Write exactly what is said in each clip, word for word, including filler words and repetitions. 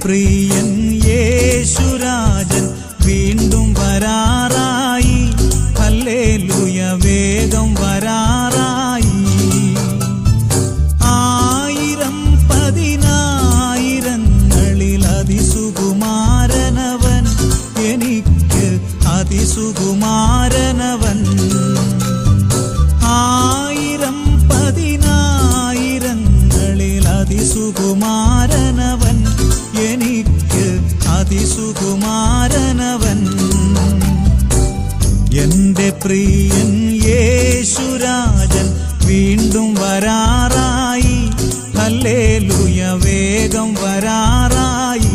പ്രിയൻ യേശുരാജൻ വീണ്ടും വരാറായി. ഹല്ലേലൂയ വേഗം വരാറായി. ആയിരം പതിനായിരങ്ങളിൽ അതിസുകുമാരനവൻ, എനിക്ക് അതിസുകുമാരനവൻ. ആയിരം പതിനായിരങ്ങളിൽ അതിസുകുമാരനവൻ, എനിക്ക് അതിസുകുമാരനവൻ. എന്റെ പ്രിയൻ യേശുരാജൻ വീണ്ടും വരാറായി. ഹല്ലേലൂയ വേഗം വരാറായി.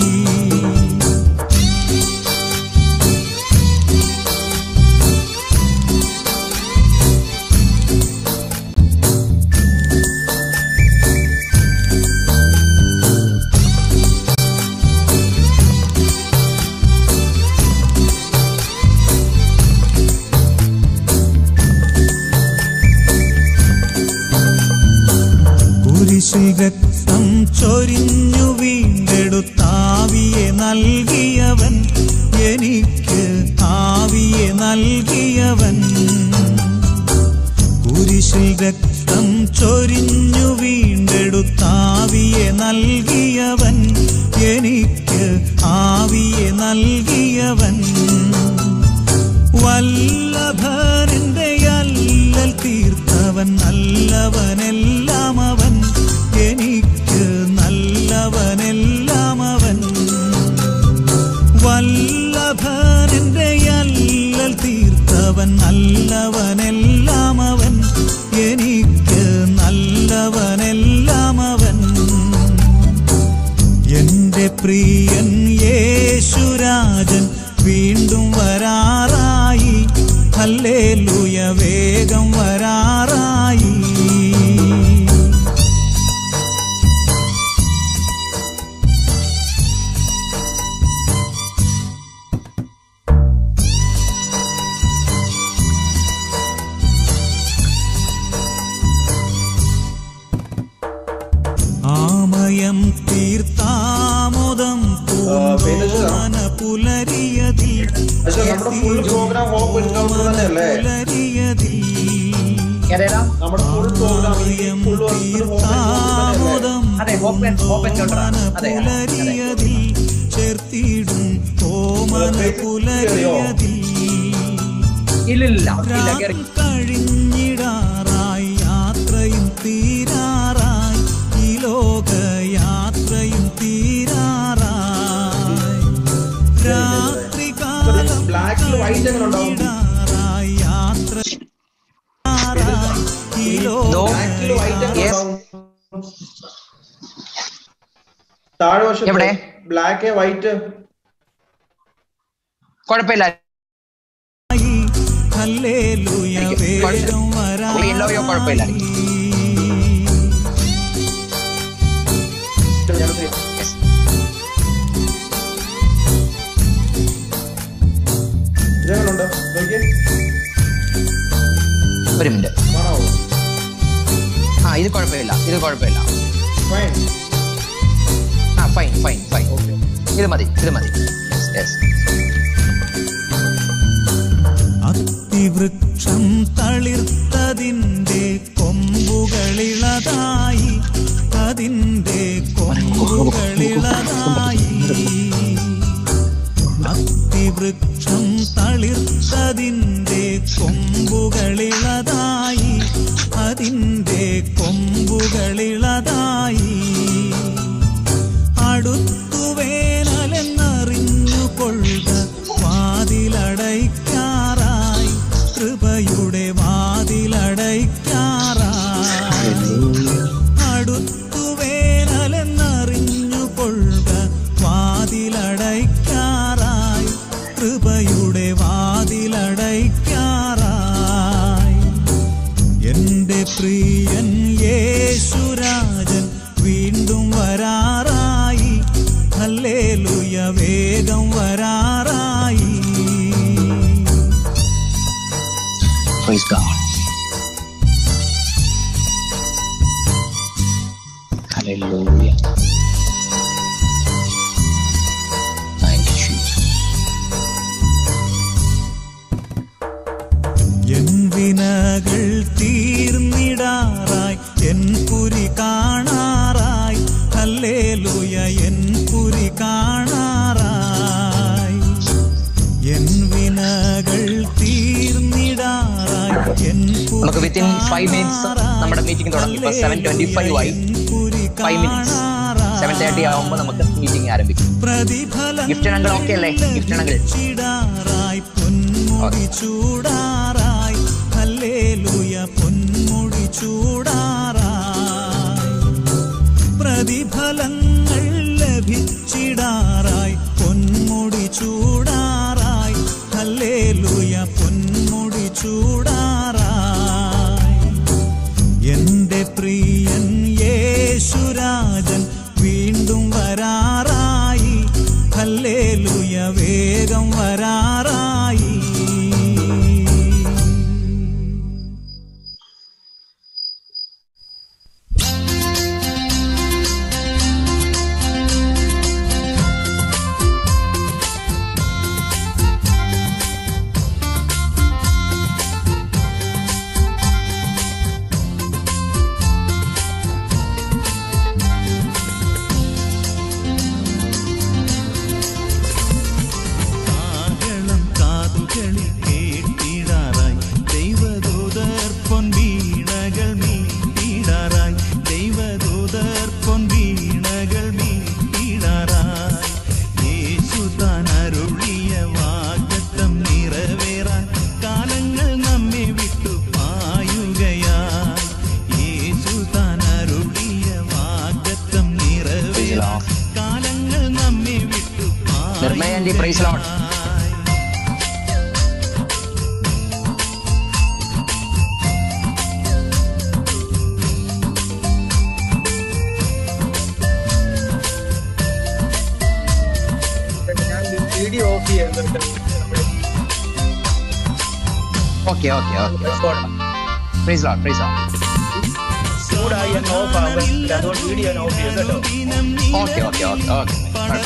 രക്തം ചൊരിഞ്ഞു വീണ്ടെടുത്താവിയെ നൽകിയവൻ, എനിക്ക് ആവിയെ നൽകിയവൻ. കുരിശിൽ രക്തം ചൊരിഞ്ഞു വീണ്ടെടുത്താവിയെ നൽകിയവൻ, എനിക്ക് ആവിയെ നൽകിയവൻ. വല്ലഭന്റെ അല്ലൽ തീർത്തവൻ, നല്ലവനെല്ലാം അവൻ, എനിക്ക് നല്ലവനെല്ലാം അവൻ. വല്ലഭന്റെ അല്ലൽ തീർത്തവൻ, നല്ലവനെല്ലാം അവൻ, എനിക്ക് നല്ലവനെല്ലാം അവൻ. എന്റെ പ്രിയൻ യേശുരാജൻ വീണ്ടും വരാറായി. ഹല്ലേലൂയ വേഗം വരാറായി. ആമയം തീർത്താമോദം പൂന്തോമന പുലരിയതിൽ, പുലരിയതിൽ ആമയം തീർത്താമോദം പൂന്തോമന പുലരിയതിൽ, ചേർത്തിടും ഓമന പുലരിയതിൽ. കഴിഞ്ഞിടാറായി യാത്രയും തീരാറായി, ഈ ലോകയാത്രയും തീരാറായി. രാത്രികാലം കഴിഞ്ഞിടാറായി യാത്ര, ഈ എവിടെ ബ്ലാക്ക് വൈറ്റ് കുഴപ്പമില്ല. ഹല്ലേലൂയ വേഗം വരാറായി. കുഴപ്പമില്ല. ഒരു മിനിറ്റ്. ആ ഇത് കുഴപ്പമില്ല, ഇത് കുഴപ്പമില്ല. ആ ഫൈൻ ഫൈൻ ഫൈൻ ഇത് മതി, ഇത് മതി. അത്തിവൃക്ഷം തളിർത്തതിൻ്റെ കൊമ്പുകളിളതായി, അതിൻ്റെ കൊമ്പുകളിളതായി. അത്തിവൃക്ഷം തളിർത്തതിൻ്റെ കൊമ്പുകളിളതായി, അതിൻ്റെ കൊമ്പുകളിളതായി. അടുത്തു വേനലെന്നറിഞ്ഞു കൊള്ളുക, വാതിലടയ്ക്കാറായി, കൃപയുടെ വാതിലടയ്ക്കാറായി. അടുത്തു വേനലെന്നറിഞ്ഞു കൊള്ളുക, വാതിലടയ്ക്കാറായി, കൃപയുടെ വാതിലടയ്ക്കാറായി. എന്റെ പ്രിയൻ യേശുരാജൻ വീണ്ടും വരാറായി. ഹല്ലേലൂയ വേഗം വരാറായി. Praise God. Hallelujah. എൻ വിനകൾ തീർന്നിടാറായി എൻ നമുക്ക് വിത്തിൻ ഫൈവ് മിനിറ്റ്സ് നമ്മുടെ മീറ്റിംഗ് തുടങ്ങി. ഇപ്പൊ സെവൻ ട്വന്റി ഫൈവ് ആയി. ഫൈവ് മിനിറ്റ്സ് സെവൻ തേർട്ടി ആവുമ്പോൾ നമുക്ക് മീറ്റിംഗ് ആരംഭിക്കും. ഗിഫ്റ്റ് അണങ്ങൾ ഓക്കെ അല്ലേ? ഗിഫ്റ്റ് അണങ്ങൾ പൊന്മുടി ചൂടാറായി ഹല്ലേലൂയ പൊന്മുടി ചൂടാറായി പ്രതിഫലങ്ങൾ ലഭിച്ചിടാറായി പൊന്മുടി ചൂടാറായി ഹല്ലേലൂയ പൊന്മുടി ചൂടാറായി എന്റെ പ്രിയൻ യേശുരാജൻ വീണ്ടും വരാറായി ഹല്ലേലൂയ വേഗം വരാറായി. Praise the Lord. Okay, okay, okay. Praise the Lord, praise the Lord. Okay, okay, okay, okay.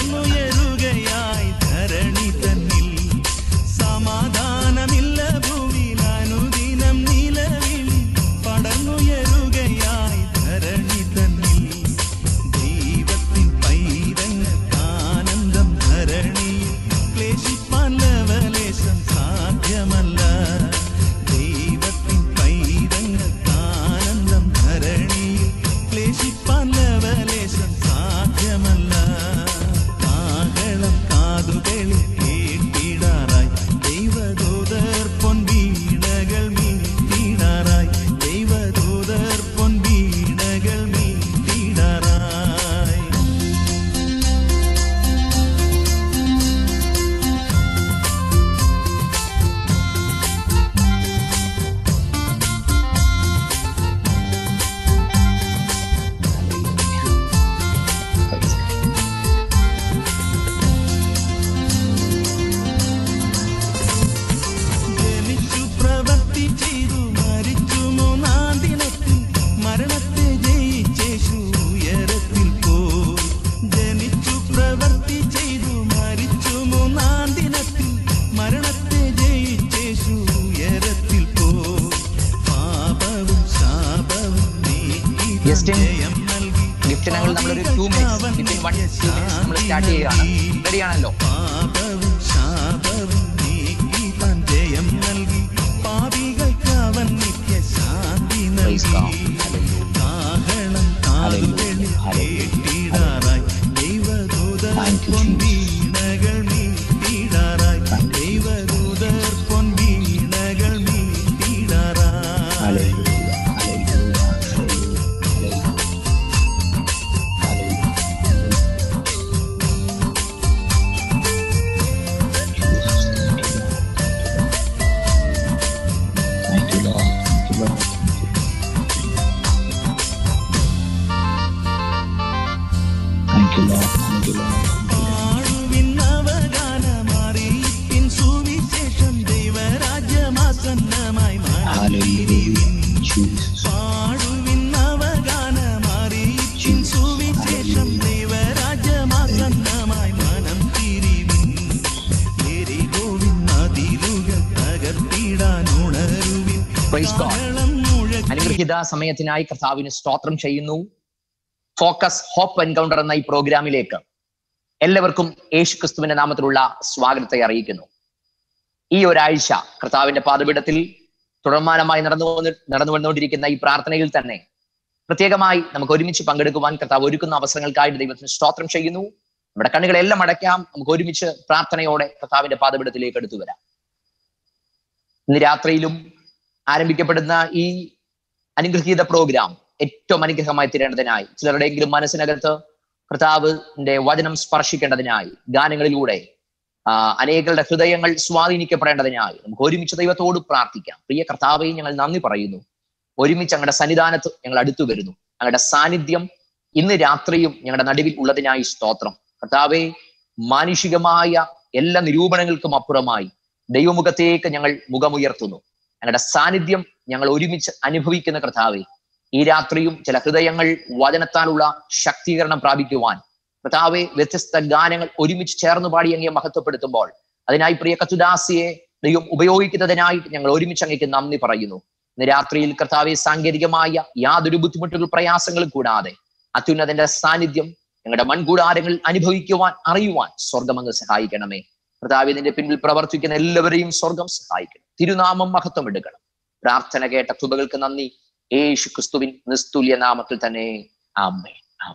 സമാധാനമില്ല ഭൂമിയിൽ അനുദിനം നിലവിൽ പടർന്നുയരുകയായി ധരണി തന്നിൽ ദൈവത്തിൻ പൈതങ്ങൾക്കാനന്ദം ധരണിയിൽ ക്ലേശിപ്പാൻ ലവലേശം സാധ്യമല്ല ദൈവത്തിൻ പൈതങ്ങൾക്കാനന്ദം ധരണിയിൽ ക്ലേശിപ്പാൻ ലവലേശം സാധ്യമല്ല കാഹളം കാതുകളിൽ കേട്ടിടാറായി ദൈവദൂതർ പൊൻവീണകൾ മീട്ടിടാറായി ദൈവദൂതർ പൊൻവീണകൾ മീട്ടിടാറായി ജനിച്ചു പ്രവൃത്തി ചെയ്തു മരിച്ചു മൂന്നാം ദിനത്തിൽ മരണത്തെ ജയിച്ചേശു ഉയരത്തിൽ പോയി ജനിച്ചു പ്രവൃത്തി ചെയ്തു മരിച്ചു മൂന്നാം ദിനത്തിൽ മരണത്തെ ജയിച്ചേശു ഉയരത്തിൽ പോയി പാപവും ശാപവും നീക്കി ജയം നൽകി ഗിഫ്റ്റ് ഞങ്ങൾ നമ്മളൊരു two minutes within one two minutes നമ്മൾ സ്റ്റാർട്ട് ചെയ്യുകയാണ്. റെഡിയാണല്ലോ? പാപവും ശാപവും നീക്കി താൻ ജയം നൽകി പാപികൾക്ക് അവൻ നിത്യശാന്തി നൽകി കാഹളം കാതുകളിൽ കേട്ടിടാറായി ദൈവദൂതർ പൊൻവീണകൾ മീട്ടിടാറായി ദൈവദൂതർ പൊൻവീണകൾ മീട്ടിടാറായി പാടുവിന്നവഗാനമറിയിപ്പിൻ സുവിശേഷം ദൈവരാജ്യമാസന്നമായി മനംതിരിവിൻ പാടുവിന്നവഗാനമറിയിപ്പിൻ സുവിശേഷം ദൈവരാജ്യമാസന്നമായി മനംതിരിവിൻ എരിഹോവിൻ മതിലുകൾ തകർത്തിടാൻ ഉണരുവിൻ Praise God. അനുഗ്രഹീത സമയത്തിനായി കർത്താവിന് സ്തോത്രം ചെയ്യുന്നു. ഫോക്കസ് ഹോപ്പ് എൻകൗണ്ടർ എന്ന ഈ പ്രോഗ്രാമിലേക്ക് എല്ലാവർക്കും യേശു ക്രിസ്തുവിന്റെ നാമത്തിലുള്ള സ്വാഗതത്തെ അറിയിക്കുന്നു. ഈ ഒരാഴ്ച കർത്താവിന്റെ പാദപീഠത്തിൽ തുടർമാനമായി നടന്നു വന്ന് നടന്നു വന്നുകൊണ്ടിരിക്കുന്ന ഈ പ്രാർത്ഥനയിൽ തന്നെ പ്രത്യേകമായി നമുക്ക് ഒരുമിച്ച് പങ്കെടുക്കുവാൻ കർത്താവ് ഒരുക്കുന്ന അവസരങ്ങൾക്കായിട്ട് ദൈവത്തിന് സ്തോത്രം ചെയ്യുന്നു. നമ്മുടെ കണ്ണുകളെല്ലാം അടയ്ക്കാം. നമുക്ക് ഒരുമിച്ച് പ്രാർത്ഥനയോടെ കർത്താവിന്റെ പാദപീഠത്തിലേക്ക് എടുത്തു വരാം. ഇന്ന് രാത്രിയിലും ആരംഭിക്കപ്പെടുന്ന ഈ അനുഗ്രഹീത പ്രോഗ്രാം ഏറ്റവും അനുഗ്രഹമായി തീരേണ്ടതിനായി, ചിലരുടെയെങ്കിലും മനസ്സിനകത്ത് കർത്താവിന്റെ വചനം സ്പർശിക്കേണ്ടതിനായി, ഗാനങ്ങളിലൂടെ ആ അനേകരുടെ ഹൃദയങ്ങൾ സ്വാധീനിക്കപ്പെടേണ്ടതിനായി നമുക്ക് ഒരുമിച്ച് ദൈവത്തോട് പ്രാർത്ഥിക്കാം. പ്രിയ കർത്താവെ, ഞങ്ങൾ നന്ദി പറയുന്നു. ഒരുമിച്ച് ഞങ്ങളുടെ സന്നിധാനത്ത് ഞങ്ങൾ അടുത്തു വരുന്നു. ഞങ്ങളുടെ സാന്നിധ്യം ഇന്ന് രാത്രിയും ഞങ്ങളുടെ നടുവിൽ ഉള്ളതിനായി സ്തോത്രം. കർത്താവെ, മാനുഷികമായ എല്ലാ നിരൂപണങ്ങൾക്കും അപ്പുറമായി ദൈവമുഖത്തേക്ക് ഞങ്ങൾ മുഖമുയർത്തുന്നു. ഞങ്ങളുടെ സാന്നിധ്യം ഞങ്ങൾ ഒരുമിച്ച് അനുഭവിക്കുന്ന കർത്താവെ, ഈ രാത്രിയും ചില ഹൃദയങ്ങൾ വചനത്താലുള്ള ശക്തീകരണം പ്രാപിക്കുവാൻ കർത്താവെ വ്യത്യസ്ത ഗാനങ്ങൾ ഒരുമിച്ച് ചേർന്ന് പാടി അങ്ങയെ മഹത്വപ്പെടുത്തുമ്പോൾ അതിനായി പ്രിയ കത്തുദാസിയെ ദൈവം ഉപയോഗിക്കുന്നതിനായിട്ട് ഞങ്ങൾ ഒരുമിച്ച് അങ്ങേക്ക് നന്ദി പറയുന്നു. ഇന്ന് രാത്രിയിൽ കർത്താവെ, സാങ്കേതികമായ യാതൊരു ബുദ്ധിമുട്ടുകൾ പ്രയാസങ്ങളും കൂടാതെ അത്യുന്നതന്റെ സാന്നിധ്യം ഞങ്ങളുടെ മൺകൂടാരങ്ങളിൽ അനുഭവിക്കുവാൻ അറിയുവാൻ സ്വർഗം അങ്ങ് സഹായിക്കണമേ. കർത്താവെ, ഇതിന്റെ പിന്നിൽ പ്രവർത്തിക്കുന്ന എല്ലാവരെയും സ്വർഗം സഹായിക്കണം. തിരുനാമം മഹത്വം എടുക്കണം. പ്രാർത്ഥന കേട്ട കൃപകൾക്ക് നന്ദി. യേശു ക്രിസ്തുവിൻ നിസ്തുല്യ നാമത്തിൽ തന്നെ ആമേൻ.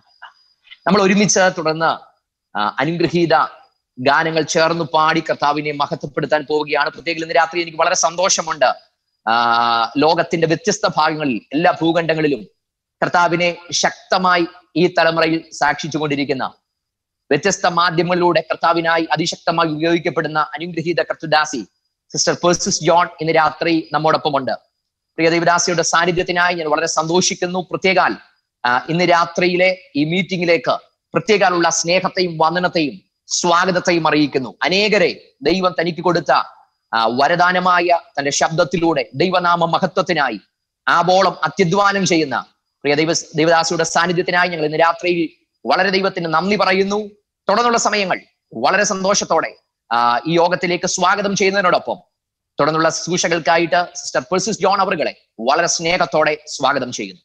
നമ്മൾ ഒരുമിച്ച് തുടർന്ന് അനുഗ്രഹീത ഗാനങ്ങൾ ചേർന്ന് പാടി കർത്താവിനെ മഹത്വപ്പെടുത്താൻ പോവുകയാണ്. പ്രത്യേകിച്ച് ഇന്ന് രാത്രി എനിക്ക് വളരെ സന്തോഷമുണ്ട്. ആ ലോകത്തിന്റെ വ്യത്യസ്ത ഭാഗങ്ങളിൽ, എല്ലാ ഭൂഖണ്ഡങ്ങളിലും കർത്താവിനെ ശക്തമായി ഈ തലമുറയിൽ സാക്ഷിച്ചു കൊണ്ടിരിക്കുന്ന, വ്യത്യസ്ത മാധ്യമങ്ങളിലൂടെ കർത്താവിനായി അതിശക്തമായി ഉപയോഗിക്കപ്പെടുന്ന അനുഗ്രഹീത കർത്തുദാസി സിസ്റ്റർ പെർസിസ് ജോൺ ഇന്ന് രാത്രി നമ്മോടൊപ്പമുണ്ട്. പ്രിയ ദേവദാസിയുടെ സാന്നിധ്യത്തിനായി ഞാൻ വളരെ സന്തോഷിക്കുന്നു. പ്രത്യേകാൽ ഇന്ന് രാത്രിയിലെ ഈ മീറ്റിംഗിലേക്ക് പ്രത്യേകാലുള്ള സ്നേഹത്തെയും വന്ദനത്തെയും സ്വാഗതത്തെയും അറിയിക്കുന്നു. അനേകരെ ദൈവം തനിക്ക് കൊടുത്ത വരദാനമായ തന്റെ ശബ്ദത്തിലൂടെ ദൈവനാമ മഹത്വത്തിനായി ആബോളം അത്യധ്വാനം ചെയ്യുന്ന പ്രിയ ദൈവ ദേവദാസിയുടെ സാന്നിധ്യത്തിനായി ഞങ്ങൾ ഇന്ന് രാത്രിയിൽ വളരെ ദൈവത്തിന് നന്ദി പറയുന്നു. തുടർന്നുള്ള സമയങ്ങൾ വളരെ സന്തോഷത്തോടെ ഈ യോഗത്തിലേക്ക് സ്വാഗതം ചെയ്യുന്നതിനോടൊപ്പം തുടർന്നുള്ള ശുശ്രൂഷകൾക്കായിട്ട് സിസ്റ്റർ പെർസിസ് ജോൺ അവറുകളെ വളരെ സ്നേഹത്തോടെ സ്വാഗതം ചെയ്യുന്നു.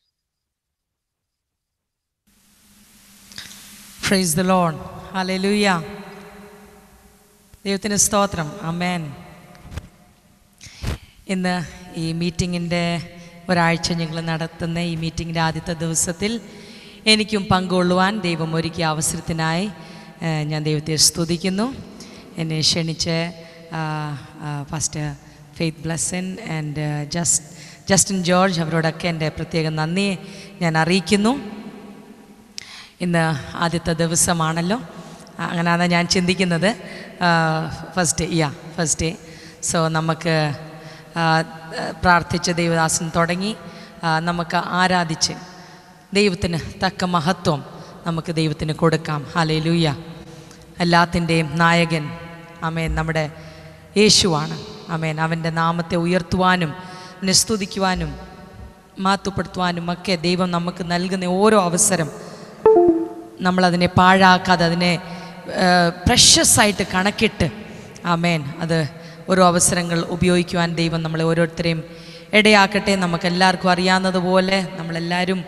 Praise the Lord. Hallelujah. ദൈവത്തിന് സ്തോത്രം. ആമേൻ. ഇന്ന് ഈ മീറ്റിങ്ങിൻ്റെ ഒരാഴ്ച ഞങ്ങൾ നടത്തുന്ന ഈ മീറ്റിങ്ങിൻ്റെ ആദ്യത്തെ ദിവസത്തിൽ എനിക്കും പങ്കുകൊള്ളുവാൻ ദൈവം ഒരുക്കിയ അവസരത്തിനായി ഞാൻ ദൈവത്തെ സ്തുതിക്കുന്നു. എന്നെ ക്ഷണിച്ച് first faith Blessan and just Justin George അവരോടൊക്കെ എൻ്റെ പ്രത്യേക നന്ദി ഞാൻ അറിയിക്കുന്നു. ഇന്ന് ആദ്യത്തെ ദിവസമാണല്ലോ, അങ്ങനെയാണ് ഞാൻ ചിന്തിക്കുന്നത്. ഫസ്റ്റ് യാ ഫസ്റ്റ് ഡേ. സോ നമുക്ക് പ്രാർത്ഥിച്ച് ദൈവദാസൻ തുടങ്ങി നമുക്ക് ആരാധിച്ച് ദൈവത്തിന് തക്ക മഹത്വം നമുക്ക് ദൈവത്തിന് കൊടുക്കാം. ഹല്ലേലൂയ. എല്ലാത്തിൻ്റെയും നായകൻ ആമേൻ നമ്മുടെ യേശുവാണ്. ആമേൻ. അവൻ്റെ നാമത്തെ ഉയർത്തുവാനും അവനെ സ്തുതിക്കുവാനും മഹത്വപ്പെടുത്തുവാനും ഒക്കെ ദൈവം നമുക്ക് നൽകുന്ന ഓരോ അവസരം നമ്മളതിനെ പാഴാക്കാതെ അതിനെ പ്രഷ്യസായിട്ട് കണക്കിട്ട് ആമേൻ അത് ഓരോ അവസരങ്ങൾ ഉപയോഗിക്കുവാൻ ദൈവം നമ്മളെ ഓരോരുത്തരെയും ഇടയാക്കട്ടെ. നമുക്കെല്ലാവർക്കും അറിയാവുന്നതുപോലെ നമ്മളെല്ലാവരും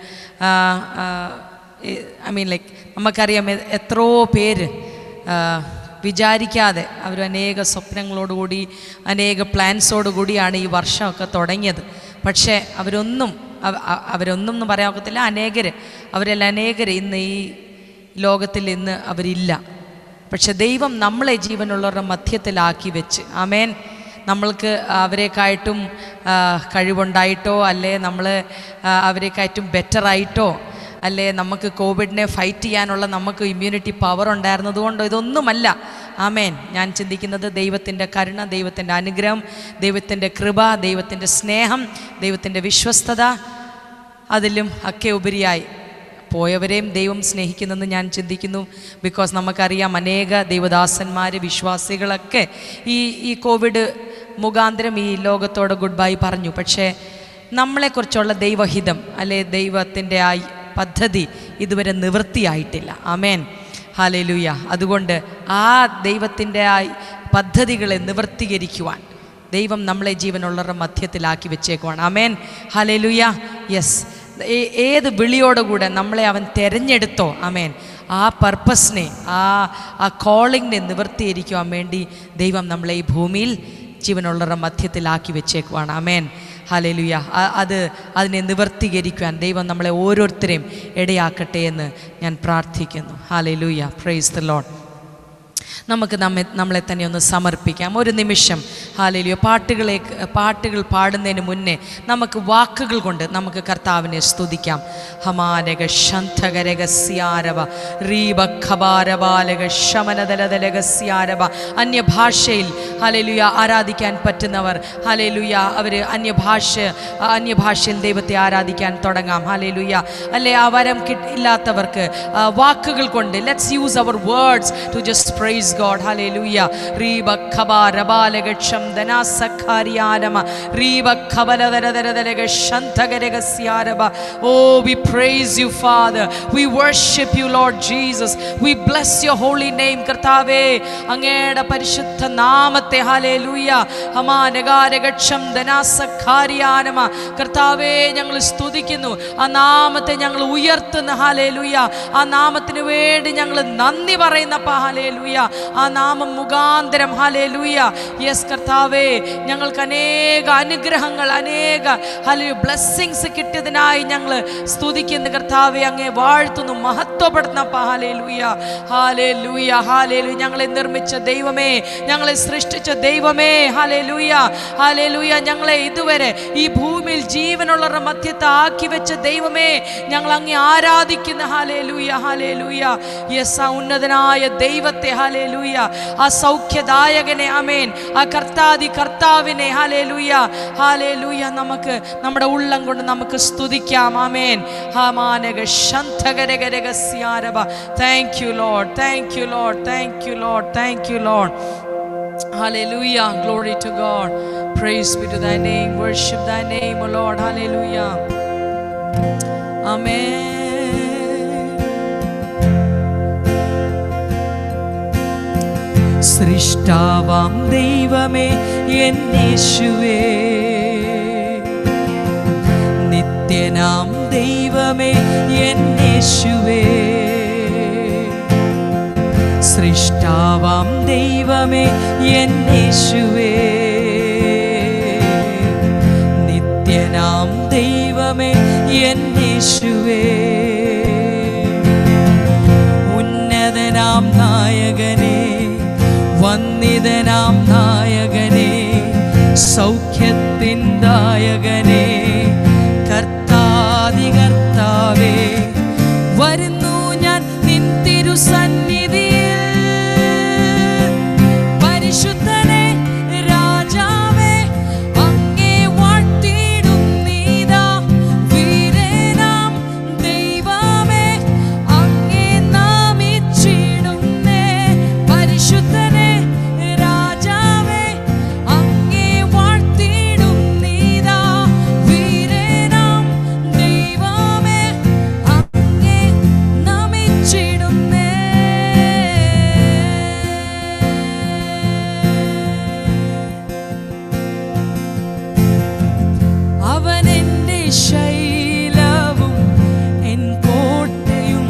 ഐ മീൻ ലൈക്ക് നമുക്കറിയാം എത്രയോ പേര് വിചാരിക്കാതെ അവർ അനേക സ്വപ്നങ്ങളോടുകൂടി അനേക പ്ലാൻസോടുകൂടിയാണ് ഈ വർഷമൊക്കെ തുടങ്ങിയത്. പക്ഷേ അവരൊന്നും അവരൊന്നും എന്ന് പറയാൻ ഒക്കത്തില്ല. അനേകർ അവരെല്ലാം അനേകർ ഇന്ന് ഈ ലോകത്തിൽ ഇന്ന് അവരില്ല. പക്ഷെ ദൈവം നമ്മളെ ജീവനുള്ളവരുടെ മധ്യത്തിലാക്കി വെച്ച് ആമേൻ നമ്മൾക്ക് അവരെക്കായിട്ടും കഴിവുണ്ടായിട്ടോ അല്ലേ നമ്മൾ അവരെക്കായിട്ടും ബെറ്ററായിട്ടോ അല്ലേ നമുക്ക് കോവിഡിനെ ഫൈറ്റ് ചെയ്യാനുള്ള നമുക്ക് ഇമ്മ്യൂണിറ്റി പവർ ഉണ്ടായിരുന്നത് കൊണ്ടോ ഇതൊന്നുമല്ല. ആമേൻ. ഞാൻ ചിന്തിക്കുന്നത് ദൈവത്തിൻ്റെ കരുണ, ദൈവത്തിൻ്റെ അനുഗ്രഹം, ദൈവത്തിൻ്റെ കൃപ, ദൈവത്തിൻ്റെ സ്നേഹം, ദൈവത്തിൻ്റെ വിശ്വസ്തത, അതിലും ഒക്കെ ഉപരിയായി പോയവരെയും ദൈവം സ്നേഹിക്കുന്നെന്ന് ഞാൻ ചിന്തിക്കുന്നു. ബിക്കോസ് നമുക്കറിയാം അനേക ദൈവദാസന്മാർ വിശ്വാസികളൊക്കെ ഈ ഈ കോവിഡ് മുഖാന്തരം ഈ ലോകത്തോട് ഗുഡ് ബൈ പറഞ്ഞു. പക്ഷേ നമ്മളെക്കുറിച്ചുള്ള ദൈവഹിതം അല്ലെ ദൈവത്തിൻ്റെ ആ പദ്ധതി ഇതുവരെ നിവൃത്തിയായിട്ടില്ല. ആമേൻ. ഹല്ലേലൂയ. അതുകൊണ്ട് ആ ദൈവത്തിൻ്റെ ആ പദ്ധതികളെ നിവൃത്തീകരിക്കുവാൻ ദൈവം നമ്മളെ ജീവനുള്ളവരുടെ മധ്യത്തിലാക്കി വെച്ചേക്കുവാണ്. ആമേൻ. ഹല്ലേലൂയ. യെസ്. ഏത് വിളിയോടുകൂടെ നമ്മളെ അവൻ തിരഞ്ഞെടുത്തോ ആമേൻ ആ പർപ്പസിനെ ആ ആ കോളിങ്ങിനെ നിവൃത്തീകരിക്കുവാൻ വേണ്ടി ദൈവം നമ്മളെ ഈ ഭൂമിയിൽ ജീവനുള്ളവരുടെ മധ്യത്തിലാക്കി വെച്ചേക്കുവാണ്. ആമേൻ. ഹല്ലേലൂയ. അത് അതിനെ നിവർത്തീകരിക്കുവാൻ ദൈവം നമ്മളെ ഓരോരുത്തരെയും ഇടയാക്കട്ടെ എന്ന് ഞാൻ പ്രാർത്ഥിക്കുന്നു. ഹല്ലേലൂയ. Praise the Lord. നമുക്ക് നമ്മെ നമ്മളെ തന്നെ ഒന്ന് സമർപ്പിക്കാം. ഒരു നിമിഷം ഹല്ലേലൂയ. പാട്ടുകളെ പാട്ടുകൾ പാടുന്നതിന് മുന്നേ നമുക്ക് വാക്കുകൾ കൊണ്ട് നമുക്ക് കർത്താവിനെ സ്തുതിക്കാം. ഹമാനക ശന്തകരകസ്യാരവ റീബ ഖബാരബാലക ശമനദലദലകസ്യാരവ. അന്യഭാഷയിൽ ഹല്ലേലൂയ ആരാധിക്കാൻ പറ്റുന്നവർ ഹല്ലേലൂയ അവർ അന്യഭാഷ അന്യഭാഷയിൽ ദൈവത്തെ ആരാധിക്കാൻ തുടങ്ങാം. ഹല്ലേലൂയ. അല്ലെ ആ വരം ഇല്ലാത്തവർക്ക് വാക്കുകൾ കൊണ്ട് let's use our words to just praise God. Hallelujah. Riba khabarabalega shamdana sakhariyanama riba khabaladaradaradalega shantagalega siaraba. Oh, we praise you, Father. We worship you, Lord Jesus. We bless your holy name, Kartave. Angeda parishuddha namate. Hallelujah. Hamanagalega shamdana sakhariyanama. Kartave ഞങ്ങൾ സ്തുതിക്കുന്നു. ആ നാമത്തെ ഞങ്ങൾ ഉയർത്തുന്നു. Hallelujah. ആ നാമത്തിന് വേണ്ടി ഞങ്ങൾ നന്ദി പറയുന്നപ്പ. ഹല്ലേലൂയ. ആ നാമം മുഖാന്തരം ഹല്ലേലൂയ യെസ് കർത്താവേ ഞങ്ങൾക്ക് അനേക അനുഗ്രഹങ്ങൾ അനേക ഹല്ലേലൂയ ബ്ലെസ്സിങ്സ് കിട്ടിയതിനായി ഞങ്ങൾ സ്തുതിക്കുന്നു കർത്താവേ. അങ്ങേ വാഴ്ത്തുന്നു, മഹത്വപ്പെടുത്തുന്നപ്പ. ഹല്ലേലൂയ. ഹല്ലേലൂയ. ഹല്ലേലൂയ. ഞങ്ങളെ നിർമ്മിച്ച ദൈവമേ, ഞങ്ങളെ സൃഷ്ടിച്ച ദൈവമേ, ഹല്ലേലൂയ. ഹല്ലേലൂയ. ഞങ്ങളെ ഇതുവരെ ഈ ഭൂമിയിൽ ജീവനുള്ളവരുടെ മധ്യത്തെ ആക്കി വെച്ച ദൈവമേ, ഞങ്ങൾ അങ്ങേ ആരാധിക്കുന്നു. ഹല്ലേലൂയ. ഹല്ലേലൂയ. യെസ് ആ ഉന്നതനായ ദൈവത്തെ, ഹല്ലേലൂയ, ആ സൗഖ്യദായകനെ, ആമേൻ, ആ കർത്താദി കർത്താവിനെ, ഹല്ലേലൂയ. ഹല്ലേലൂയ. നമുക്ക് നമ്മുടെ ഉള്ളം കൊണ്ട് നമുക്ക് സ്തുതിക്കാം. ആമേൻ. ഹമാനക ശന്തകരകരകസ്യാരബ. Thank you Lord, thank you Lord, thank you Lord, thank you Lord. Hallelujah. Glory to God. Praise be to thy name. Worship thy name, O Lord. Hallelujah. Amen. സൃഷ്ടാവാം ദൈവമേ എൻ യേശുവേ, നിത്യനാം ദൈവമേ എൻ യേശുവേ, സൃഷ്ടാവാം ദൈവമേ എൻ യേശുവേ, നിത്യനാം ദൈവമേ എൻ യേശുവേ, ഉന്നതനാം നായകനേ, വന്ദിതനാം നായകനേ, സൗഖ്യത്തിൻ ദായകനേ, കർത്താദി കർത്താവേ, വരുന്നു ഞാൻ നിൻ തിരുസന്നിധിയിൽ, പരിശുദ്ധനേ രാജാവേ, അങ്ങേ വാഴ്ത്തിടുന്നീതാ, വീരനാം ദൈവമേ, അങ്ങേ നാമിച്ചിടുന്നേ, പരിശുദ്ധനേ രാജാവേ, അങ്ങേ വാഴ്ത്തിടുന്നീതാ, വീരനാം ദൈവമേ, അങ്ങേ നമിച്ചിടുന്നേ. അവനെന്റെ ശൈലവും എൻ കോട്ടയും,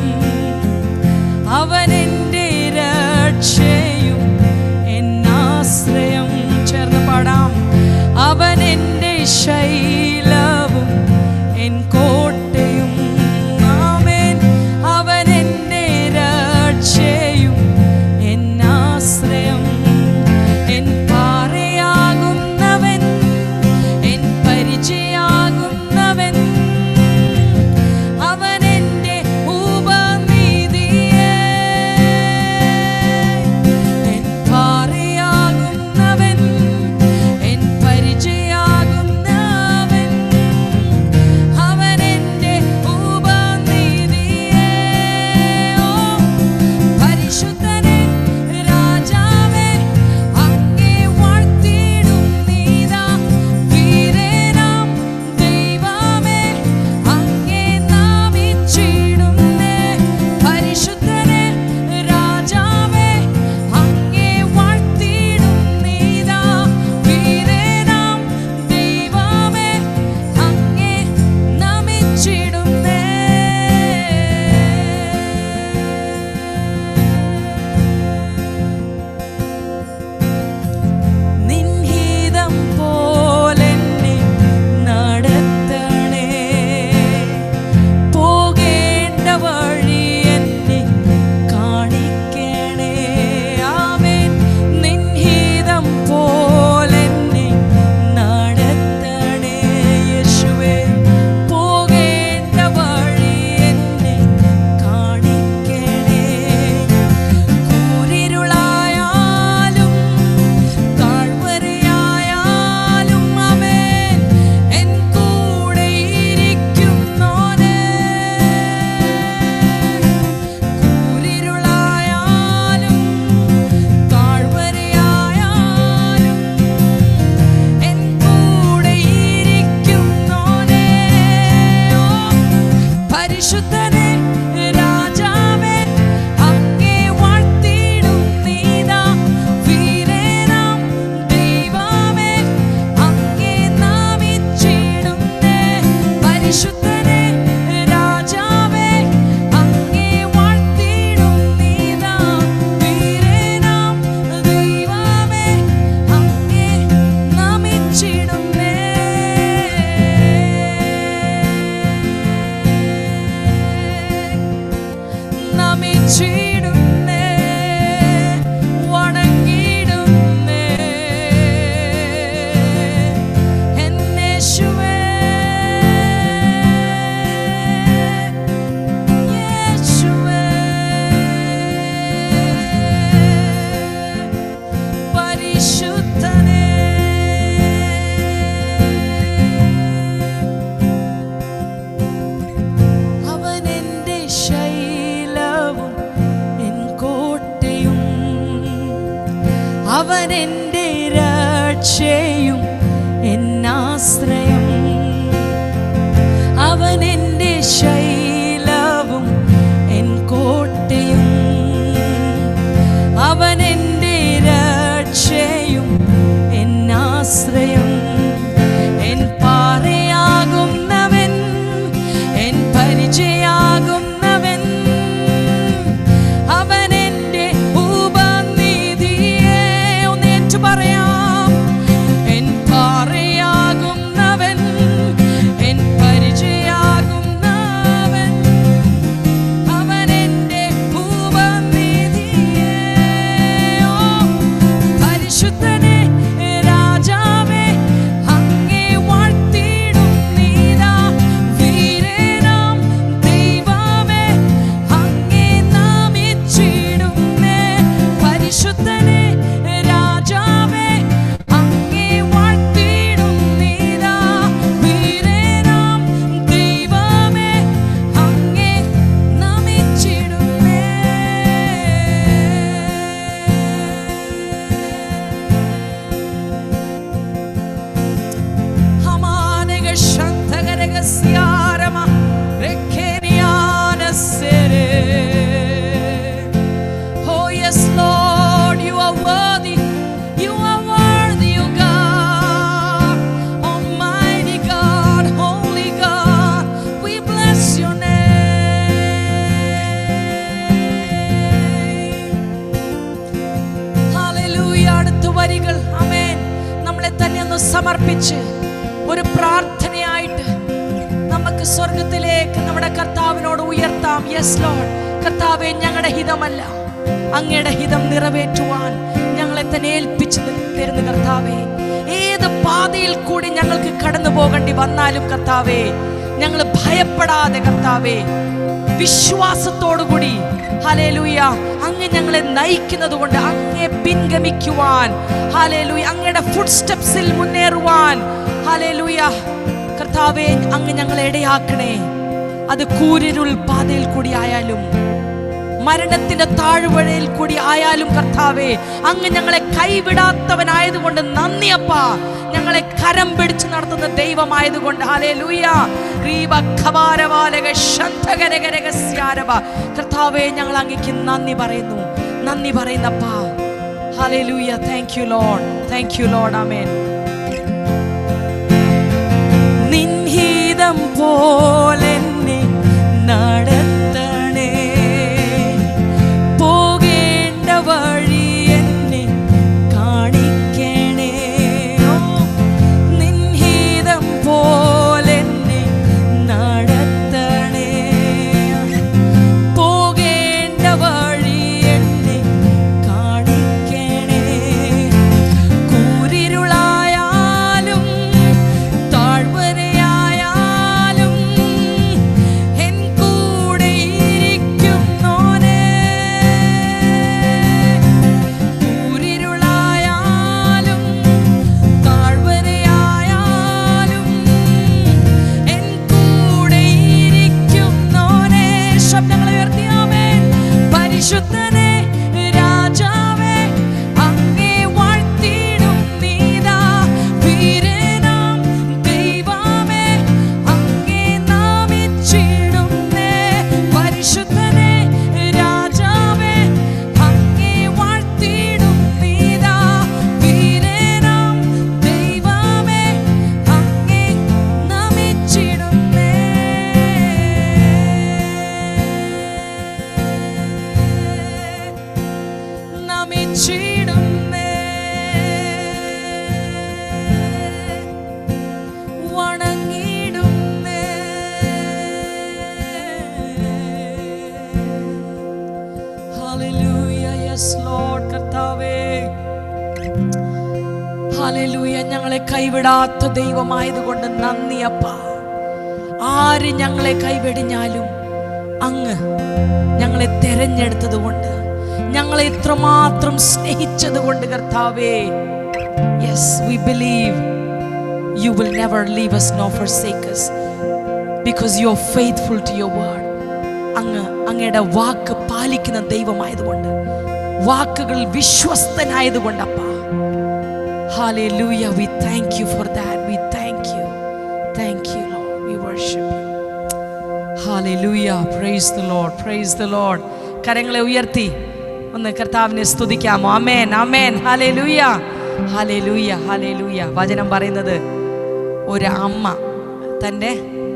അവനെന്റെ രക്ഷയും എൻ ആശ്രയം. ചേർന്ന് പാടാം. അവനെന്റെ ശൈലവും എൻ കോട്ടയും, ആമേൻ, അവനെന്റെ രക്ഷയും എൻ ആശ്രയം, എൻ പാറയാകുന്നവൻ, എൻ പരിചയാകുന്നവൻ, അവനെന്റെ ഉപനീതിയേ, എൻ പാറയാകുന്നവൻ, എൻ പരിചയാകുന്നവൻ, ചെയ്യും എന്നാശ്രയം. അവൻ എൻ്റെ ശൈലവും എൻ കോട്ടയും, അവൻ എൻ്റെ രക്ഷയും എന്നാശ്രയം. എൻ പാറയാകുന്നവൻ, എൻ പരിചയാകുന്നവൻ, അവൻ എൻ്റെ ഉപനിധിയെ. ഒന്നേറ്റു പറയാം, എൻ പാറയാകുന്നവൻ, എൻ പരിചയാകുന്നവൻ, അവൻ എൻ്റെ ഉപനിധിയെ. ഓ പരിശുദ്ധനെ രാജാവേ, അങ്ങേ വാഴ്ത്തിടും നീതാ. വീരനാം ദൈവമേ, അങ്ങേ നാമിച്ചിടുന്നേ. പരിശുദ്ധനെ രാജാവേ, അങ്ങേ വാഴ്ത്തിടും നീതാ. വീരനാം ദൈവമേ, അങ്ങേ നാമിച്ചിടുന്നേ. ഹമാനക ശന്തകരകസ്യാരമ രഖേനിയാനസരെ. Oh yes Lord, you are worthy, you are worthy, O God, Almighty God, Holy God, we bless your name. Hallelujah. അടുത്ത വരികൾ ആമേൻ നമ്മളെ തന്നെ ഒന്ന് സമർപ്പിച്ച് ഒരു പ്രാർത്ഥനയായിട്ട് നമുക്ക് സ്വർഗത്തിലേക്ക് നമ്മുടെ കർത്താവിനോട് ഉയർത്താം. യെസ് ലോർഡ്, കർത്താവേ, ഞങ്ങളുടെ ഹിതമല്ല അങ്ങയുടെ ഹിതം നിറവേറ്റുവാൻ ഞങ്ങളെ തന്നെ ഏൽപ്പിച്ചു തരുന്ന കർത്താവേ, ഏത് പാതയിൽ കൂടി ഞങ്ങൾക്ക് കടന്നു പോകേണ്ടി വന്നാലും കർത്താവേ, ഞങ്ങൾ ഭയപ്പെടാതെ കർത്താവേ, വിശ്വാസത്തോടുകൂടി ഹല്ലേലൂയ അങ്ങ് ഞങ്ങളെ നയിക്കുന്നത് കൊണ്ട് അങ്ങേ പിൻഗമിക്കുവാൻ, ഹല്ലേലൂയ അങ്ങയുടെ ഫുട് സ്റ്റെപ്സിൽ മുന്നേറുവാൻ, ഹല്ലേലൂയ കർത്താവേ, അങ്ങ് ഞങ്ങളെ ഇടയാക്കണേ. അത് കൂരിരുൾ പാതയിൽ കൂടി ആയാലും മരണത്തിന്റെ താഴ്വരയിൽ കൂടി ആയാലും കർത്താവേ, അങ്ങ് ഞങ്ങളെ കൈവിടാത്തവനായതുകൊണ്ട് നന്ദി അപ്പാ. ഞങ്ങളെ കരം പിടിച്ച് നടത്തുന്ന ദൈവമായതുകൊണ്ട് ഹല്ലേലൂയ. കർത്താവേ, ഞങ്ങൾ അങ്ങേക്ക് നന്ദി പറയുന്നു, നന്ദി പറയുന്നപ്പാ. Hallelujah. Thank you Lord, thank you Lord. Amen. നിൻഹിതം പോലെന്നെ നടത്തണേ, പോകേണ്ട വഴി എന്നെ കാണിക്കണേ. ഓ നിൻഹിതം പോലെന്നെ നടത്തണേ, പോകേണ്ട വഴി എന്നെ കാണിക്കണേ. കൂരിരുളായാലും താഴ്വരയായാലും എൻ കൂടെ ഇരിക്കുന്നോനേ. കൂരിരുളായാലും താഴ്വരയായാലും എൻ കൂടെ ഇരിക്കുന്നോനേ. ശബ്ദങ്ങളെ ഉയർത്തി ആമേൻ. പരിശുദ്ധനെ രാജാവേ, അങ്ങേ വാഴ്ത്തിടും നീതാ. വീരനാം ദൈവമേ, അങ്ങേ നാമിച്ചിടുന്നേ. പരിശുദ്ധനെ രാജാവേ, അങ്ങേ വാഴ്ത്തിടും നീതാ. വീരനാം ദൈവമേ, അങ്ങേ നാമിച്ചിടുന്നേ. നാമിച്ചിടുന്നേ, വണങ്ങിടുന്നേ. ഹല്ലേലൂയ. Yes Lord. കർത്താവേ, ഹല്ലേലൂയ. ഞങ്ങളെ കൈവിടാത്ത ദൈവമായതുകൊണ്ട് നന്ദി അപ്പാ. ആര് ഞങ്ങളെ കൈവെടിഞ്ഞാലും അങ്ങ് ഞങ്ങളെ തെരഞ്ഞെടുത്തത് കൊണ്ട്, ഞങ്ങളെ ഇത്രമാത്രം സ്നേഹിച്ചത് കൊണ്ട് കർത്താവേ, yes we believe you will never leave us nor forsake us because you are faithful to your word. അങ്ങ് അങ്ങയുടെ വാക്ക് പാലിക്കുന്ന ദൈവമായതുകൊണ്ട്, വാക്കുകൾ വിശ്വസ്തനായതുകൊണ്ടപ്പാ. Hallelujah. We thank you for that. We thank you. Thank you, Lord. We worship you. Hallelujah. Praise the Lord. Praise the Lord. കരങ്ങളെ ഉയർത്തി ഒന്ന് കർത്താവിനെ സ്തുതിക്കാമോ? Amen, amen. Hallelujah, hallelujah, hallelujah. വചനം പറയുന്നത് ഒരു അമ്മ തൻ്റെ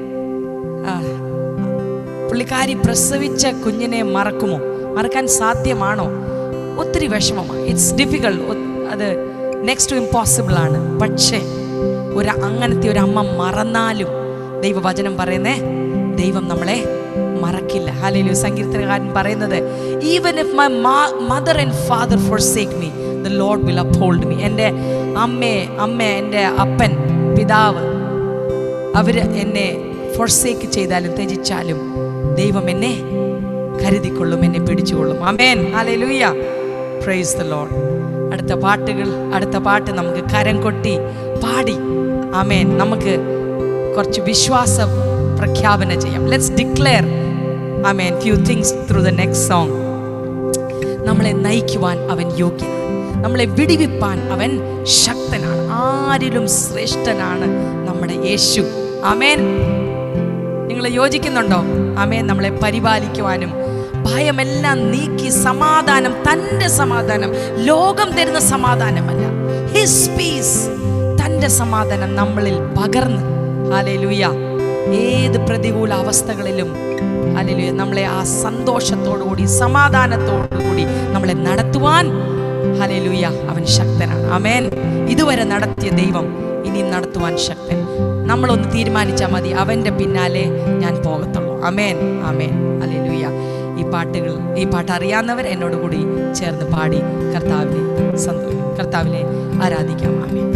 പുള്ളിക്കാരി പ്രസവിച്ച കുഞ്ഞിനെ മറക്കുമോ? മറക്കാൻ സാധ്യമാണോ? ഒത്തിരി വിഷമമാണ്. It's difficult. അത് നെക്സ്റ്റ് ടു ഇമ്പോസിബിൾ ആണ്. പക്ഷേ ഒരു അങ്ങനത്തെ ഒരു അമ്മ മറന്നാലും ദൈവവചനം പറയുന്നേ ദൈവം നമ്മളെ മറക്കില്ല. ഹല്ലേലൂയ. സങ്കീർത്തനകാരൻ പറയുന്നത് even if my mother and father forsake me, the Lord will uphold me. എൻ്റെ അമ്മേ അമ്മ എൻ്റെ അപ്പൻ പിതാവ് അവർ എന്നെ forsake ചെയ്താലും ത്യജിച്ചാലും ദൈവം എന്നെ കരുതിക്കൊള്ളും, എന്നെ പിടിച്ചുകൊള്ളും. Amen. Hallelujah. Praise the Lord. അടുത്ത പാട്ടുകൾ അടുത്ത പാട്ട് നമുക്ക് കരം കൊട്ടി പാടി ആമേൻ നമുക്ക് കുറച്ച് വിശ്വാസ പ്രഖ്യാപനം ചെയ്യാം. Let's declare amen few things through the next song. നമ്മളെ നയിക്കുവാൻ അവൻ യോഗ്യനാണ്, നമ്മളെ വിടിവിപ്പാൻ അവൻ ശക്തനാണ്. ആരിലും ശ്രേഷ്ഠനാണ് നമ്മുടെ യേശു. ആമേൻ. നിങ്ങൾ യോജിക്കുന്നുണ്ടോ? ആമേൻ. നമ്മളെ പരിപാലിക്കുവാനും ഭയമെല്ലാം നീക്കി സമാധാനം, തൻ്റെ സമാധാനം, ലോകം തരുന്ന സമാധാനമല്ല, ഹിസ് പീസ്, തൻ്റെ സമാധാനം നമ്മളിൽ പകർന്ന് ഹല്ലേലൂയ ഏത് പ്രതികൂല അവസ്ഥകളിലും ഹല്ലേലൂയ നമ്മളെ ആ സന്തോഷത്തോടുകൂടി സമാധാനത്തോടുകൂടി നമ്മളെ നടത്തുവാൻ ഹല്ലേലൂയ അവൻ ശക്തനാണ്. ആമേൻ. ഇതുവരെ നടത്തിയ ദൈവം ഇനിയും നടത്തുവാൻ ശക്തൻ. നമ്മളൊന്ന് തീരുമാനിച്ചാൽ മതി, അവൻ്റെ പിന്നാലെ ഞാൻ പോകത്തുള്ളൂ. Amen, amen. ഹല്ലേലൂയ. ഈ പാട്ടുകൾ ഈ പാട്ട് അറിയാവുന്നവർ എന്നോട് കൂടി ചേർന്ന് പാടി കർത്താവിനെ സന്തോഷം കർത്താവിനെ ആരാധിക്കാം. ആമേൻ.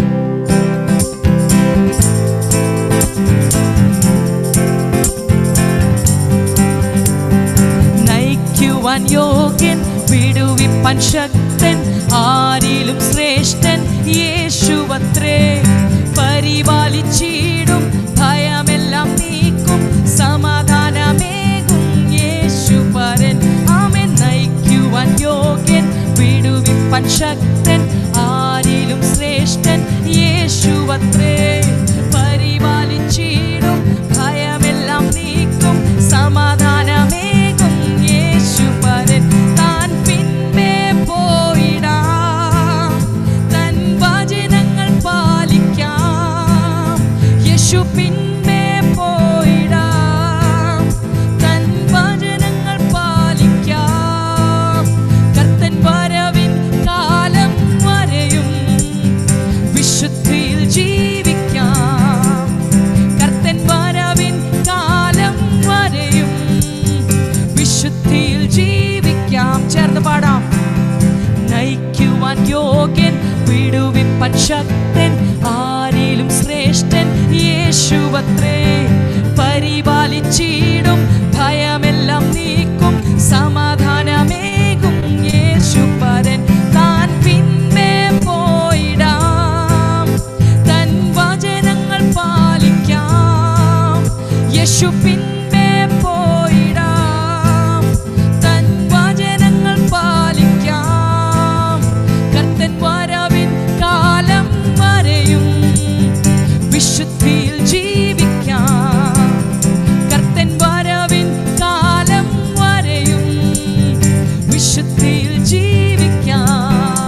നയിക്കുവാൻ യോഗ്യൻ, വിടുവിപ്പാൻ ശക്തൻ, ആരിലും ശ്രേഷ്ഠൻ യേശുവത്രേ. പരിപാലിച്ചിടും, ഭയമെല്ലാം നീക്കും, സമാധാനമേകും യേശു പരൻ. ആമേൻ. നയിക്കുവാൻ യോഗ്യൻ, വിടുവിപ്പാൻ ശക്തൻ, ആരിലും ശ്രേഷ്ഠൻ യേശുവത്രേ. പരിപാലിച്ചിടും, ഭയമെല്ലാം നീക്കും, സമാധാനമേകും യേശു പരൻ. താൻ പിൻപേ പോയിടാം, തൻ വചനങ്ങൾ പാലിക്കാം. യേശു പിൻപേ പോയിടാം, തൻ വചനങ്ങൾ പാലിക്കാം. കർത്തൻ വരവിൻ കാലം വരെയും വിശുദ്ധിയിൽ ജീവിക്കാം. കർത്തൻ വരവിൻ കാലം വരെയും വിശുദ്ധിയിൽ ജീവിക്കാം. ചേർന്ന് പാടാം. നയിക്കുവാൻ യോഗ്യൻ, വിടുവിപ്പാൻ ശക്തൻ, ആരിലും ശ്രേഷ്ഠൻ യേശുവത്രേ. പരിപാലിച്ചിടും, ഭയമെല്ലാം നീക്കും, സമാധാനമേകും യേശു പരൻ. താൻ പിൻപേ പോയിടാം, തൻ വചനങ്ങൾ പാലിക്കാം. യേശു പിൻപേ പോയിടാം, തൻ വചനങ്ങൾ പാലിക്കാം. കർത്തൻ വരവിൻ കാലം വരെയും വിശുദ്ധിയിൽ ജീവിക്കാം. കർത്തൻ വരവിൻ കാലം വരെയും വിശുദ്ധിയിൽ ജീവിക്കാം.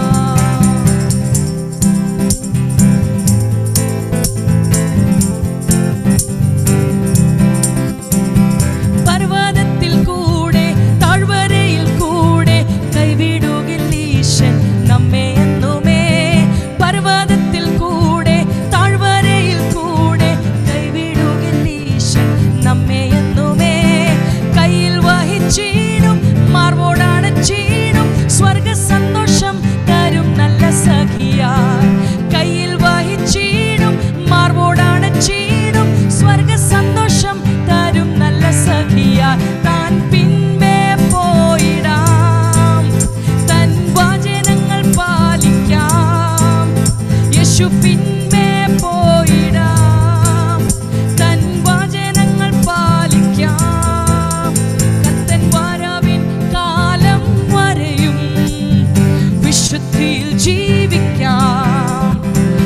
പർവ്വതത്തിൽ കൂടെ താഴ്വരയിൽ കൂടെ കൈവിടുകില്ല ഈശൻ നമ്മെ എന്നുമേ. പർവ്വതത്തിൽ കൂടെ താഴ്വരയിൽ കൂടെ കൈവിടുകില്ല ഈശൻ നമ്മെ എന്നുമേ. കയ്യിൽ വഹിച്ചിടും, മാർവോടണച്ചിടും, സ്വർഗ സന്തോഷം തരും നല്ല സഖിയാ. കയ്യിൽ വഹിച്ചിടും, മാർവോടണച്ചിടും, സ്വർഗ സന്തോഷം തരും നല്ല സഖിയാ. താൻ പിൻപേ പോയിടാം, തൻ വചനങ്ങൾ പാലിക്കാം. യേശു പിൻപേ പോയിടാം, തൻ വചനങ്ങൾ പാലിക്കാം. കർത്തൻ വരവിൻ കാലം വരെയും വിശുദ്ധിയിൽ ജീവിക്കാം.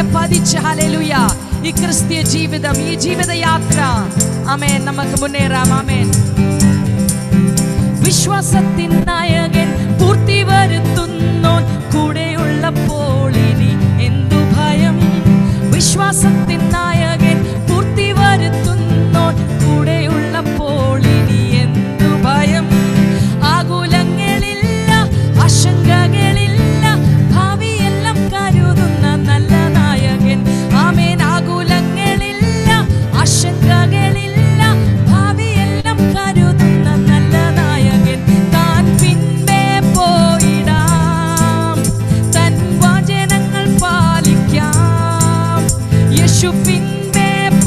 പതിച്ച് ഹല്ലേലൂയ ഈ ക്രിസ്തീയ ജീവിതം, ഈ ജീവിതയാത്ര ആമേൻ നമുക്ക് മുന്നേറാം. ആമേൻ. വിശ്വാസത്തിൻ നായകൻ പൂർത്തി വരുത്തുന്നോൻ കൂടെയുള്ളപ്പോൾ ഇനി എന്തു ഭയം. വിശ്വാസത്തിൻ നായകൻ പൂർത്തി വരുത്തുന്നോൻ കൂടെയുള്ളപ്പോൾ ഇനി എന്തു ഭയം. ആകുലങ്ങളില്ല, ആശങ്കകളില്ല, ഭാവിയെല്ലാം കരുതുന്ന നല്ല നായകൻ. ആമേൻ. ആകുലങ്ങളില്ല, ആശങ്കകളില്ല, ഭാവിയെല്ലാം കരുതുന്ന നല്ല നായകൻ. താൻ പിൻപേ പോയിടാം, തൻ വചനങ്ങൾ പാലിക്കാം. യേശു പിൻപേ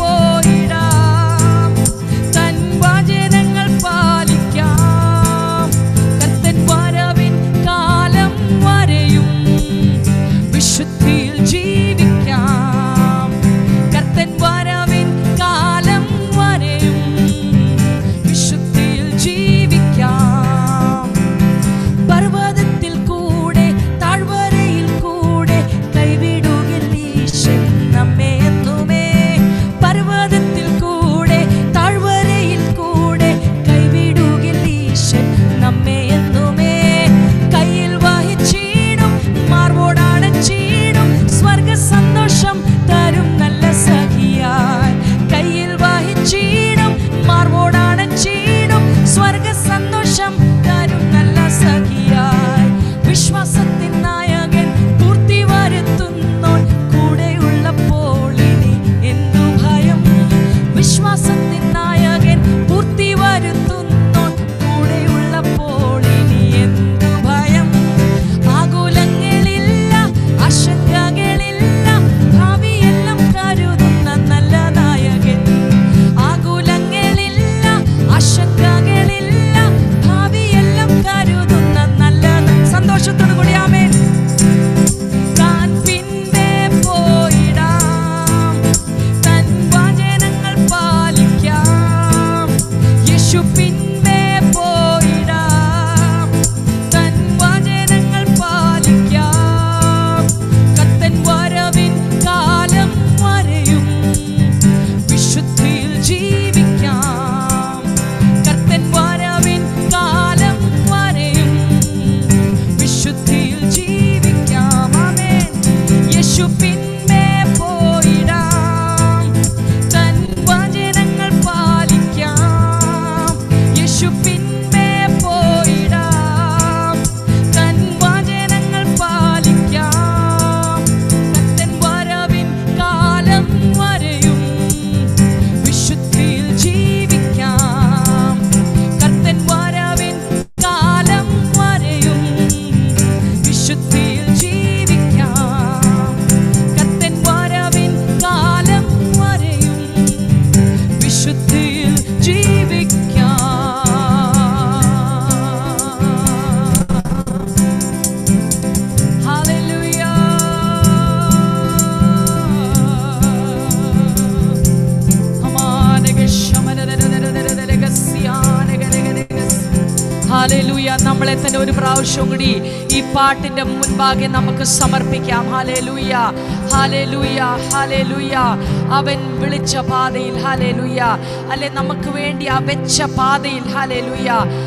പോയിടാം, തൻ വചനങ്ങൾ പാലിക്കാം. കർത്തൻ വരവിൻ കാലം വരെയും വിശുദ്ധിയിൽ ജീവിക്കാം. കർത്തൻ വരവിൻ കാലം വരെയും വിശുദ്ധിയിൽ ജീവിക്കാം. പർവ്വതത്തിൽ കൂടെ താഴ്വരയിൽ കൂടെ കൈവിടുകില്ല ഈശൻ നമ്മെ എന്നുമേ. പർവ്വതത്തിൽ കൂടെ താഴ്വരയിൽ കൂടെ കൈവിടുകില്ല ഈശൻ നമ്മെ എന്നുമേ. കയ്യിൽ വഹിച്ചിടും, മാർവോടണച്ചിടും, സ്വർഗ സന്തോഷം തരും നല്ല സഖിയായി. കയ്യിൽ വഹിച്ചിടും, മാർവോടണച്ചിടും, സ്വർഗ സന്തോഷം തരും നല്ല സഖിയായി. വിശ്വാസത്തിൻ നായകൻ പൂർത്തി വരുത്തുന്നോൻ കൂടെയുള്ളപ്പോൾ ഇനി എന്തു ഭയം. വിശ്വാസത്തിൻ നായകൻ പൂർത്തി വരുത്തുന്നോൻ കൂടെയുള്ളപ്പോൾ ഇനി എന്തു ഭയം. ആകുലങ്ങളില്ല, ആശങ്കകളില്ല, ഭാവിയെല്ലാം കരുതുന്ന നല്ല നായകൻ. ആകുലങ്ങളില്ല, ആശങ്കകളില്ല, ഭാവിയെല്ലാം കരുതുന്ന നല്ല സന്തോഷത്തോടു കൂടി ആമേൻ. താൻ പിൻപേ പോയിടാം, തൻ വചനങ്ങൾ പാലിക്കാം. യേശു പിൻപേ പോയിടാം, തൻ വചനങ്ങൾ പാലിക്കാം. കർത്തൻ വരവിൻ കാലം വരെയും വിശുദ്ധിയിൽ ജീവിക്കാം. കർത്തൻ വരവിൻ കാലം വരെയും വിശുദ്ധിയിൽ ജീവിക്കാം. ആമേൻ. യേശു പിൻപേ പോയിടാം, തൻ വചനങ്ങൾ പാലിക്കാം. യേശു പിൻപേ പോയിടാം, തൻ വചനങ്ങൾ പാലിക്കാം. കർത്തൻ വരവിൻ കാലം വരെയും വിശുദ്ധിയിൽ ജീവിക്കാം. കർത്തൻ വരവിൻ കാലം വരെയും വിശുദ്ധിയിൽ ജീവിക്കാം. കർത്തൻ വരവിൻ കാലം വരെയും വിശുദ്ധിയിൽ ജീവിക്കാം. ഹല്ലേലൂയ. ഹല്ലേലൂയ. നമ്മളെ തന്നെ ഒരു പ്രാവശ്യം കൂടി ഈ പാട്ടിന്റെ മുൻപാകെ നമുക്ക് സമർപ്പിക്കാം. Hallelujah, hallelujah, hallelujah. അവൻ വിളിച്ച പാതയിൽ ഹല്ലേലൂയ, അല്ലെ നമുക്ക് വേണ്ടി ആ വെച്ച പാതയിൽ ഹല്ലേലൂയ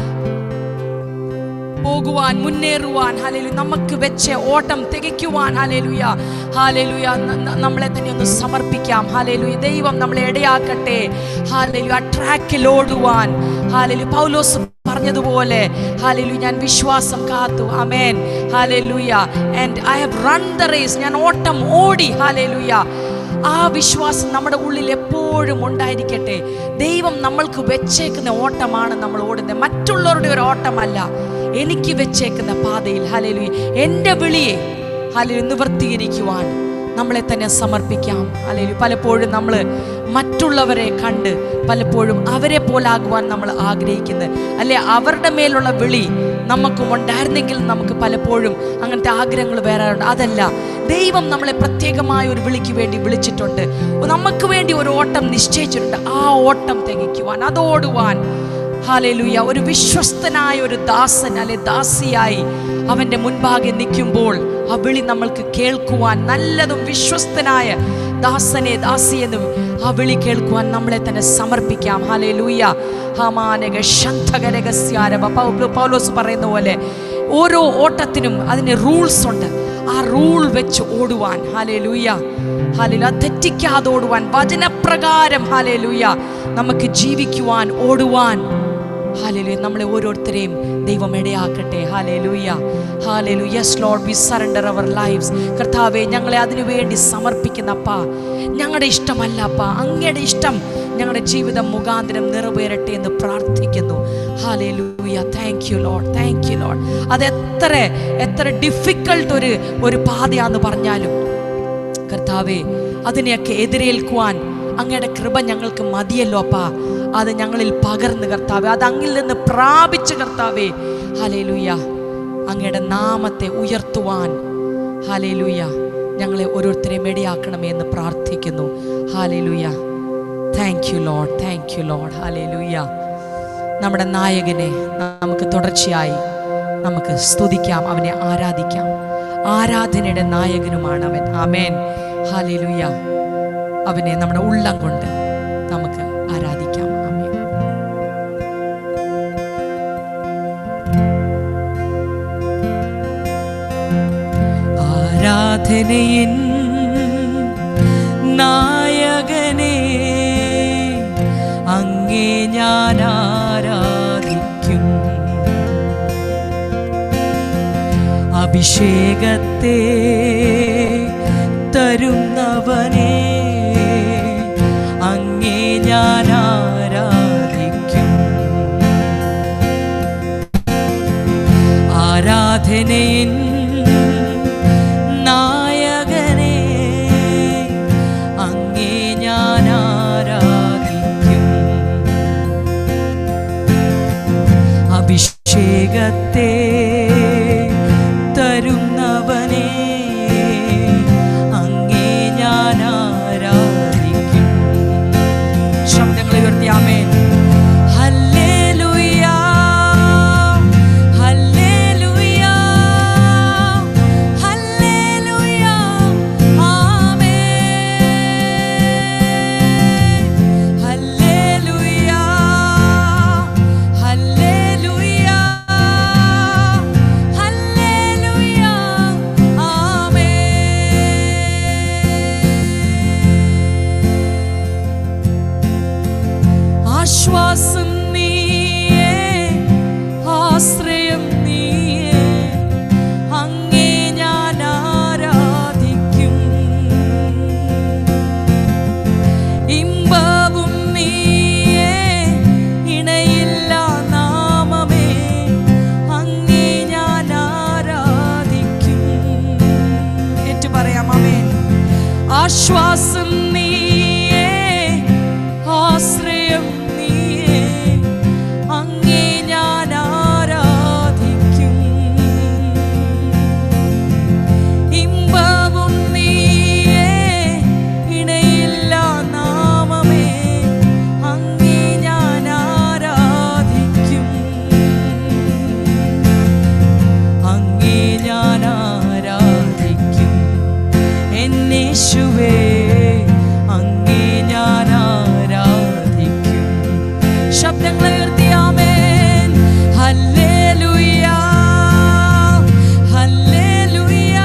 പോകുവാൻ, മുന്നേറുവാൻ, ഹല്ലേലൂയ, നമുക്ക് വെച്ച ഓട്ടം തികയ്ക്കുവാൻ ഹല്ലേലൂയ, ഹല്ലേലൂയ, നമ്മളെ തന്നെ ഒന്ന് സമർപ്പിക്കാം. ഹല്ലേലൂയ. ദൈവം നമ്മളെ ഇടയാക്കട്ടെ. ഹല്ലേലൂയ. ട്രാക്കിൽ ഓടുവാൻ, ഹല്ലേലൂയ, പൗലോസ് പറഞ്ഞതുപോലെ ഹല്ലേലൂയ, ഞാൻ വിശ്വാസം കാത്തു. Amen. Hallelujah. And I have run the race, ഞാൻ ഓട്ടം ഓടി. ഹല്ലേലൂയ. ആ വിശ്വാസം നമ്മുടെ ഉള്ളിൽ എപ്പോഴും ഉണ്ടായിരിക്കട്ടെ. ദൈവം നമ്മൾക്ക് വെച്ചേക്കുന്ന ഓട്ടമാണ് നമ്മൾ ഓടുന്നത്, മറ്റുള്ളവരുടെ ഒരു ഓട്ടമല്ല. എനിക്ക് വെച്ചേക്കുന്ന പാതയിൽ ഹല്ലേലൂയ എൻ്റെ വിളിയെ ഹല്ലേലൂയ നിവർത്തീകരിക്കുവാൻ നമ്മളെ തന്നെ സമർപ്പിക്കാം. ഹല്ലേലൂയ. പലപ്പോഴും നമ്മൾ മറ്റുള്ളവരെ കണ്ട് പലപ്പോഴും അവരെ പോലാകുവാൻ നമ്മൾ ആഗ്രഹിക്കുന്നത്, അല്ലെ അവരുടെ മേലുള്ള വിളി നമുക്കും ഉണ്ടായിരുന്നെങ്കിൽ നമുക്ക് പലപ്പോഴും അങ്ങനത്തെ ആഗ്രഹങ്ങൾ വേറെ ഉണ്ട്. അതല്ല, ദൈവം നമ്മളെ പ്രത്യേകമായ ഒരു വിളിക്ക് വേണ്ടി വിളിച്ചിട്ടുണ്ട്, നമുക്ക് വേണ്ടി ഒരു ഓട്ടം നിശ്ചയിച്ചിട്ടുണ്ട്. ആ ഓട്ടം തികയ്ക്കുവാൻ, അതോടുവാൻ ഹല്ലേലൂയ, ഒരു വിശ്വസ്തനായ ഒരു ദാസൻ അല്ലെ ദാസിയായി അവൻ്റെ മുൻപാകെ നിൽക്കുമ്പോൾ ആ വിളി നമ്മൾക്ക് കേൾക്കുവാൻ, നല്ലതും വിശ്വസ്തനായ ദാസനെ ദാസി എന്ന് ആ വിളി കേൾക്കുവാൻ നമ്മളെ തന്നെ സമർപ്പിക്കാം. ഹല്ലേലൂയ. ഹമാനക ശന്തകരകസ്യാര പൗലോസ് പറയുന്ന പോലെ ഓരോ ഓട്ടത്തിനും അതിന് റൂൾസ് ഉണ്ട്. ആ റൂൾ വെച്ച് ഓടുവാൻ, ഹല്ലേലൂയ, ഹല്ലേലൂയ, തെറ്റിക്കാതെ ഓടുവാൻ, വചനപ്രകാരം ഹല്ലേലൂയ നമുക്ക് ജീവിക്കുവാൻ, ഓടുവാൻ, ഹല്ലേലൂയ, നമ്മളെ ഓരോരുത്തരെയും ദൈവം ഇടയാക്കട്ടെ. Hallelujah, hallelujah. Yes Lord, we surrender our lives. കർത്താവേ, ഞങ്ങളെ അതിനു വേണ്ടി സമർപ്പിക്കുന്നപ്പാ. ഞങ്ങളുടെ ഇഷ്ടമല്ല അപ്പാ, അങ്ങയുടെ ഇഷ്ടം ഞങ്ങളുടെ ജീവിതം മുഖാന്തരം നിറവേറട്ടെ എന്ന് പ്രാർത്ഥിക്കുന്നു. Hallelujah. Thank you Lord, thank you Lord. അത് എത്ര എത്ര ഡിഫിക്കൽട്ട് ഒരു ഒരു പാതയാന്ന് പറഞ്ഞാലും കർത്താവേ, അതിനെയൊക്കെ എതിരേൽക്കുവാൻ അങ്ങയുടെ കൃപ ഞങ്ങൾക്ക് മതിയല്ലോ അപ്പാ. അത് ഞങ്ങളിൽ പകർന്ന് കർത്താവേ, അത് അങ്ങിൽ നിന്ന് പ്രാപിച്ച് കർത്താവേ, ഹല്ലേലൂയ, അങ്ങയുടെ നാമത്തെ ഉയർത്തുവാൻ, ഹല്ലേലൂയ, ഞങ്ങളെ ഓരോരുത്തരെയും ഇടയാക്കണമേ എന്ന് പ്രാർത്ഥിക്കുന്നു. Hallelujah. Thank you Lord, thank you Lord. Hallelujah. നമ്മുടെ നായകനെ നമുക്ക് തുടർച്ചയായി നമുക്ക് സ്തുതിക്കാം, അവനെ ആരാധിക്കാം. ആരാധനയുടെ നായകനുമാണ് അവൻ. ആമേൻ. ഹല്ലേലൂയ. അവനെ നമ്മുടെ ഉള്ളം കൊണ്ട് നമുക്ക് ആരാധിക്കാം. ആമേൻ. ആരാധനയിൻ നായകനെ അങ്ങേ ഞാൻ ആരാധിക്കും. അഭിഷേകത്തെ തരുന്നവനെ അങ്ങേ ഞാൻ ആരാധിക്കും. ആരാധനയിൻ നായകനെ അങ്ങേ ഞാൻ ആരാധിക്കും. അഭിഷേകത്തെ തരുന്നവനെ അങ്ങേ ഞാൻ ആരാധിക്കും. ശബ്ദങ്ങൾ ഉയർത്തി amen. Hallelujah, hallelujah, hallelujah, amen. Hallelujah, hallelujah, hallelujah, amen. ആശ്വാസം നീയേ, ആശ്രയം നീയേ, അങ്ങേ ഞാൻ ആരാധിക്കും. ഇമ്പവും നീയേ, ഇണയില്ല നാമമേ, അങ്ങേ ഞാൻ ആരാധിക്കും. ഏറ്റു പറയാം ആമേൻ. ആശ്വാസം നീയേ, ആശ്രയം നീയേ, അങ്ങേ ഞാൻ ആരാധിക്കും. ഇമ്പവും നീയേ, ഇണയില്ല നാമമേ, അങ്ങേ ഞാൻ ആരാധിക്കും. അങ്ങേ ഞാൻ ആരാധിക്കും. എന്നേശുവേ, അങ്ങേ ഞാൻ ആരാധിക്കും. ശബ്ദങ്ങൾ ഉയർത്തി amen. Hallelujah, hallelujah,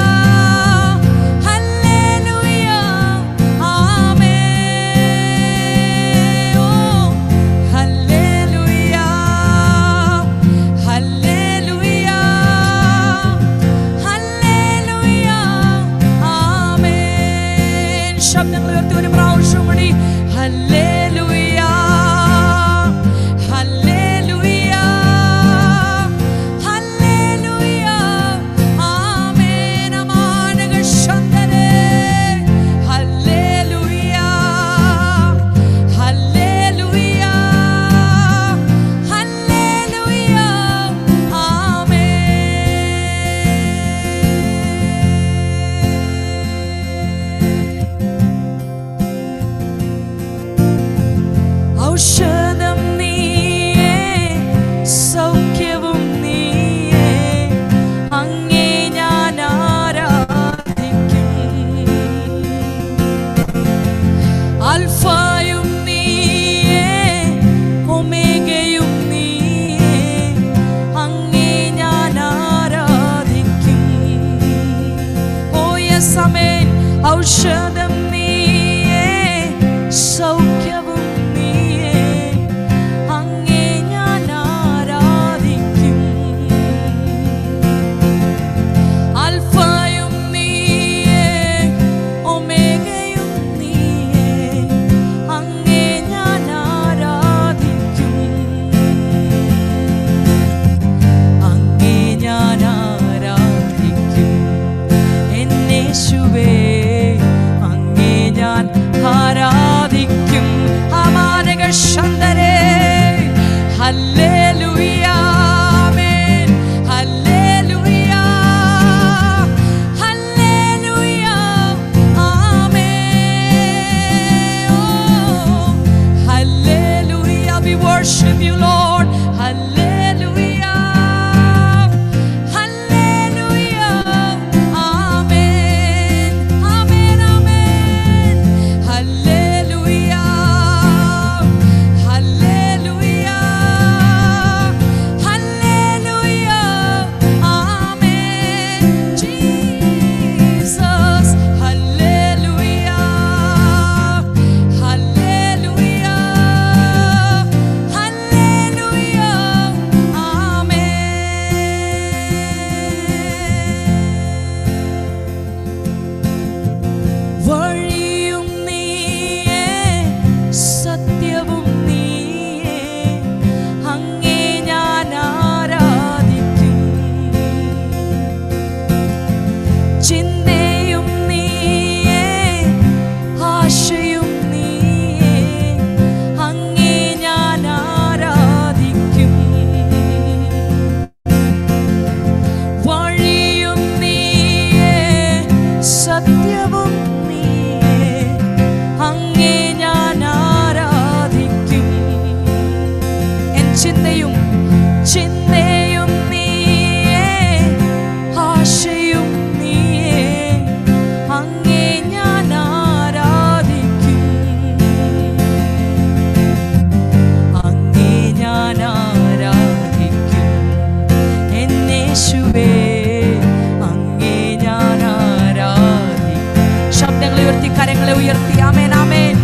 hallelujah, amen. Oh hallelujah, hallelujah, hallelujah, amen. ശബ്ദങ്ങൾ ഉയർത്തി ഒരു പ്രാവശ്യം കൂടി. Hallelujah, hallelujah, hallelujah, amen. അമാനക ശന്തരേ. Hallelujah, hallelujah, hallelujah, amen. ഔഷധം നീയേ, കരങ്ങളെ ഉയർത്തി ആമേൻ ആമേൻ.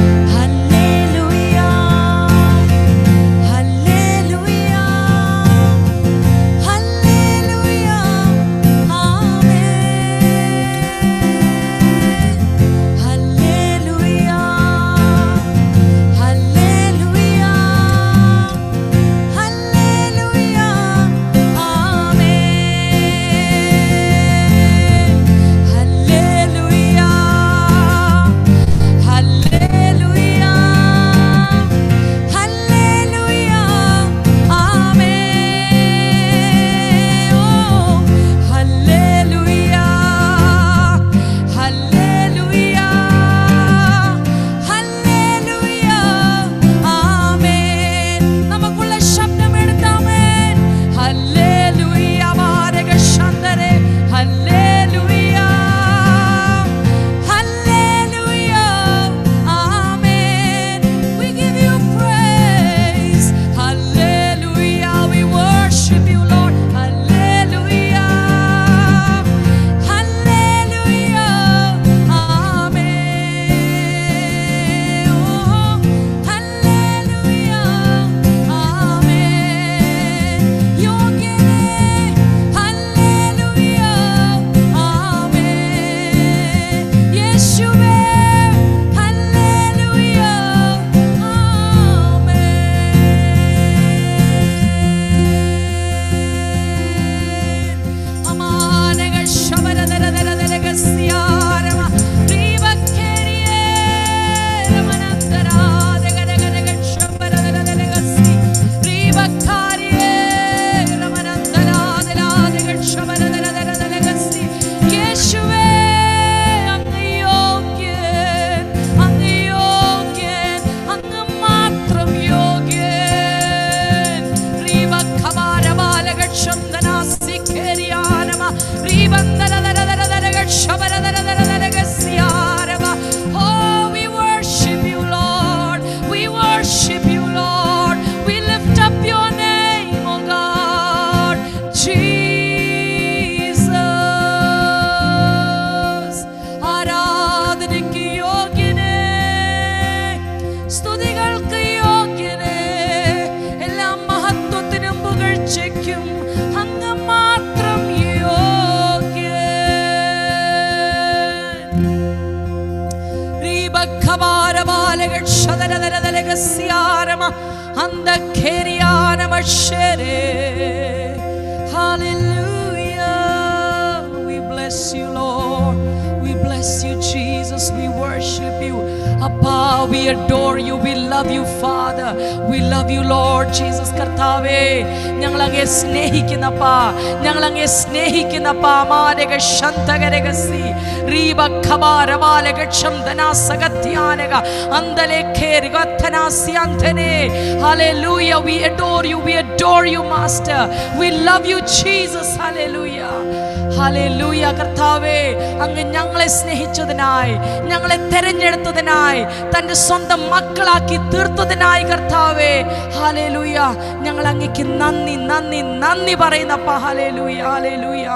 Oh, we worship you, Lord. We worship you, Lord. We lift up your name, oh God. Jesus. ആരാധനയ്ക്ക് യോഗ്യനേ, സ്തുതികൾക്ക് യോഗ്യനേ, എല്ലാ മഹത്വത്തിനും പുകഴ്ചയ്ക്കും അങ്ങ് മാത്രം Hallelujah. We bless you, Lord. We bless you, Jesus. We worship you. Appa, we adore you. We love you, Father. We love you, Lord Jesus. കർത്താവേ, ഞങ്ങൾ അങ്ങയെ സ്നേഹിക്കുന്നപ്പാ, ഞങ്ങൾ അങ്ങയെ സ്നേഹിക്കുന്നപ്പാ. മാരക ശന്തകരകസി റീബ ഖബാരവാലക ക്ഷംദനാസഗത്യാനക അന്തലേഖേരിക അത്തനാസ്യാന്തനെ. Hallelujah. We adore you. We adore you, Master. We love you, Jesus. Hallelujah. ഹല്ലേലൂയ. കർത്താവേ, അങ്ങ് ഞങ്ങളെ സ്നേഹിച്ചതിനായി, ഞങ്ങളെ തെരഞ്ഞെടുത്തതിനായി, തൻ്റെ സ്വന്തം മക്കളാക്കി തീർത്തതിനായി കർത്താവേ, ഹല്ലേലൂയ, ഞങ്ങൾ അങ്ങേക്ക് നന്ദി നന്ദി നന്ദി പറയുന്നപ്പ. Hallelujah hallelujah.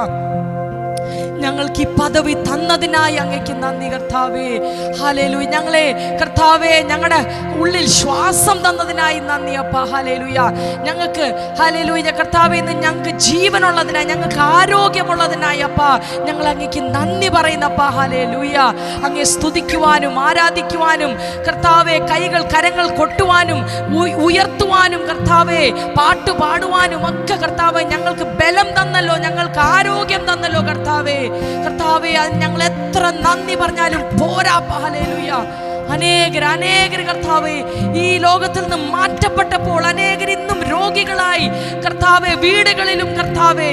ഞങ്ങൾക്ക് ഈ പദവി തന്നതിനായി അങ്ങേക്ക് നന്ദി കർത്താവേ. ഹല്ലേലൂയ. ഞങ്ങളെ കർത്താവേ, ഞങ്ങളുടെ ഉള്ളിൽ ശ്വാസം തന്നതിനായി നന്ദി അപ്പ. ഹല്ലേലൂയ. ഞങ്ങൾക്ക് ഹല്ലേലൂയ കർത്താവേ, ഇന്ന് ഞങ്ങൾക്ക് ജീവനുള്ളതിനായി, ഞങ്ങൾക്ക് ആരോഗ്യമുള്ളതിനായി അപ്പ ഞങ്ങൾ അങ്ങേക്ക് നന്ദി പറയുന്നപ്പ. ഹല്ലേലൂയ. അങ്ങേ സ്തുതിക്കുവാനും ആരാധിക്കുവാനും കർത്താവേ, കൈകൾ കരങ്ങൾ കൊട്ടുവാനും ഉയർത്തുവാനും കർത്താവേ, പാട്ട് പാടുവാനും ഒക്കെ കർത്താവേ ഞങ്ങൾക്ക് ബലം തന്നല്ലോ, ഞങ്ങൾക്ക് ആരോഗ്യം തന്നല്ലോ കർത്താവേ. കർത്താവേ, അത് ഞങ്ങൾ എത്ര നന്ദി പറഞ്ഞാലും പോരാ. ഹല്ലേലൂയ. അനേകർ അനേകർ കർത്താവേ ഈ ലോകത്തിൽ നിന്ന് മാറ്റപ്പെട്ടപ്പോൾ അനേകർ ഇന്നും രോഗികളായി കർത്താവേ, വീടുകളിലും കർത്താവേ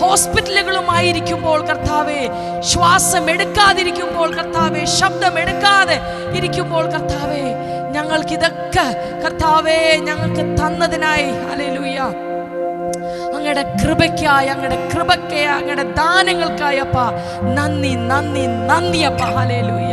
ഹോസ്പിറ്റലുകളുമായിരിക്കുമ്പോൾ കർത്താവേ, ശ്വാസം എടുക്കാതിരിക്കുമ്പോൾ കർത്താവേ, ശബ്ദം എടുക്കാതെ ഇരിക്കുമ്പോൾ കർത്താവേ, ഞങ്ങൾക്കിതൊക്കെ കർത്താവേ ഞങ്ങൾക്ക് തന്നതിനായി ഹല്ലേലൂയ, അങ്ങയുടെ കൃപയ്ക്കായി, അങ്ങയുടെ കൃപയ്ക്കായി, അങ്ങയുടെ ദാനങ്ങൾക്കായി അപ്പ നന്ദി നന്ദി നന്ദി അപ്പ. Hallelujah.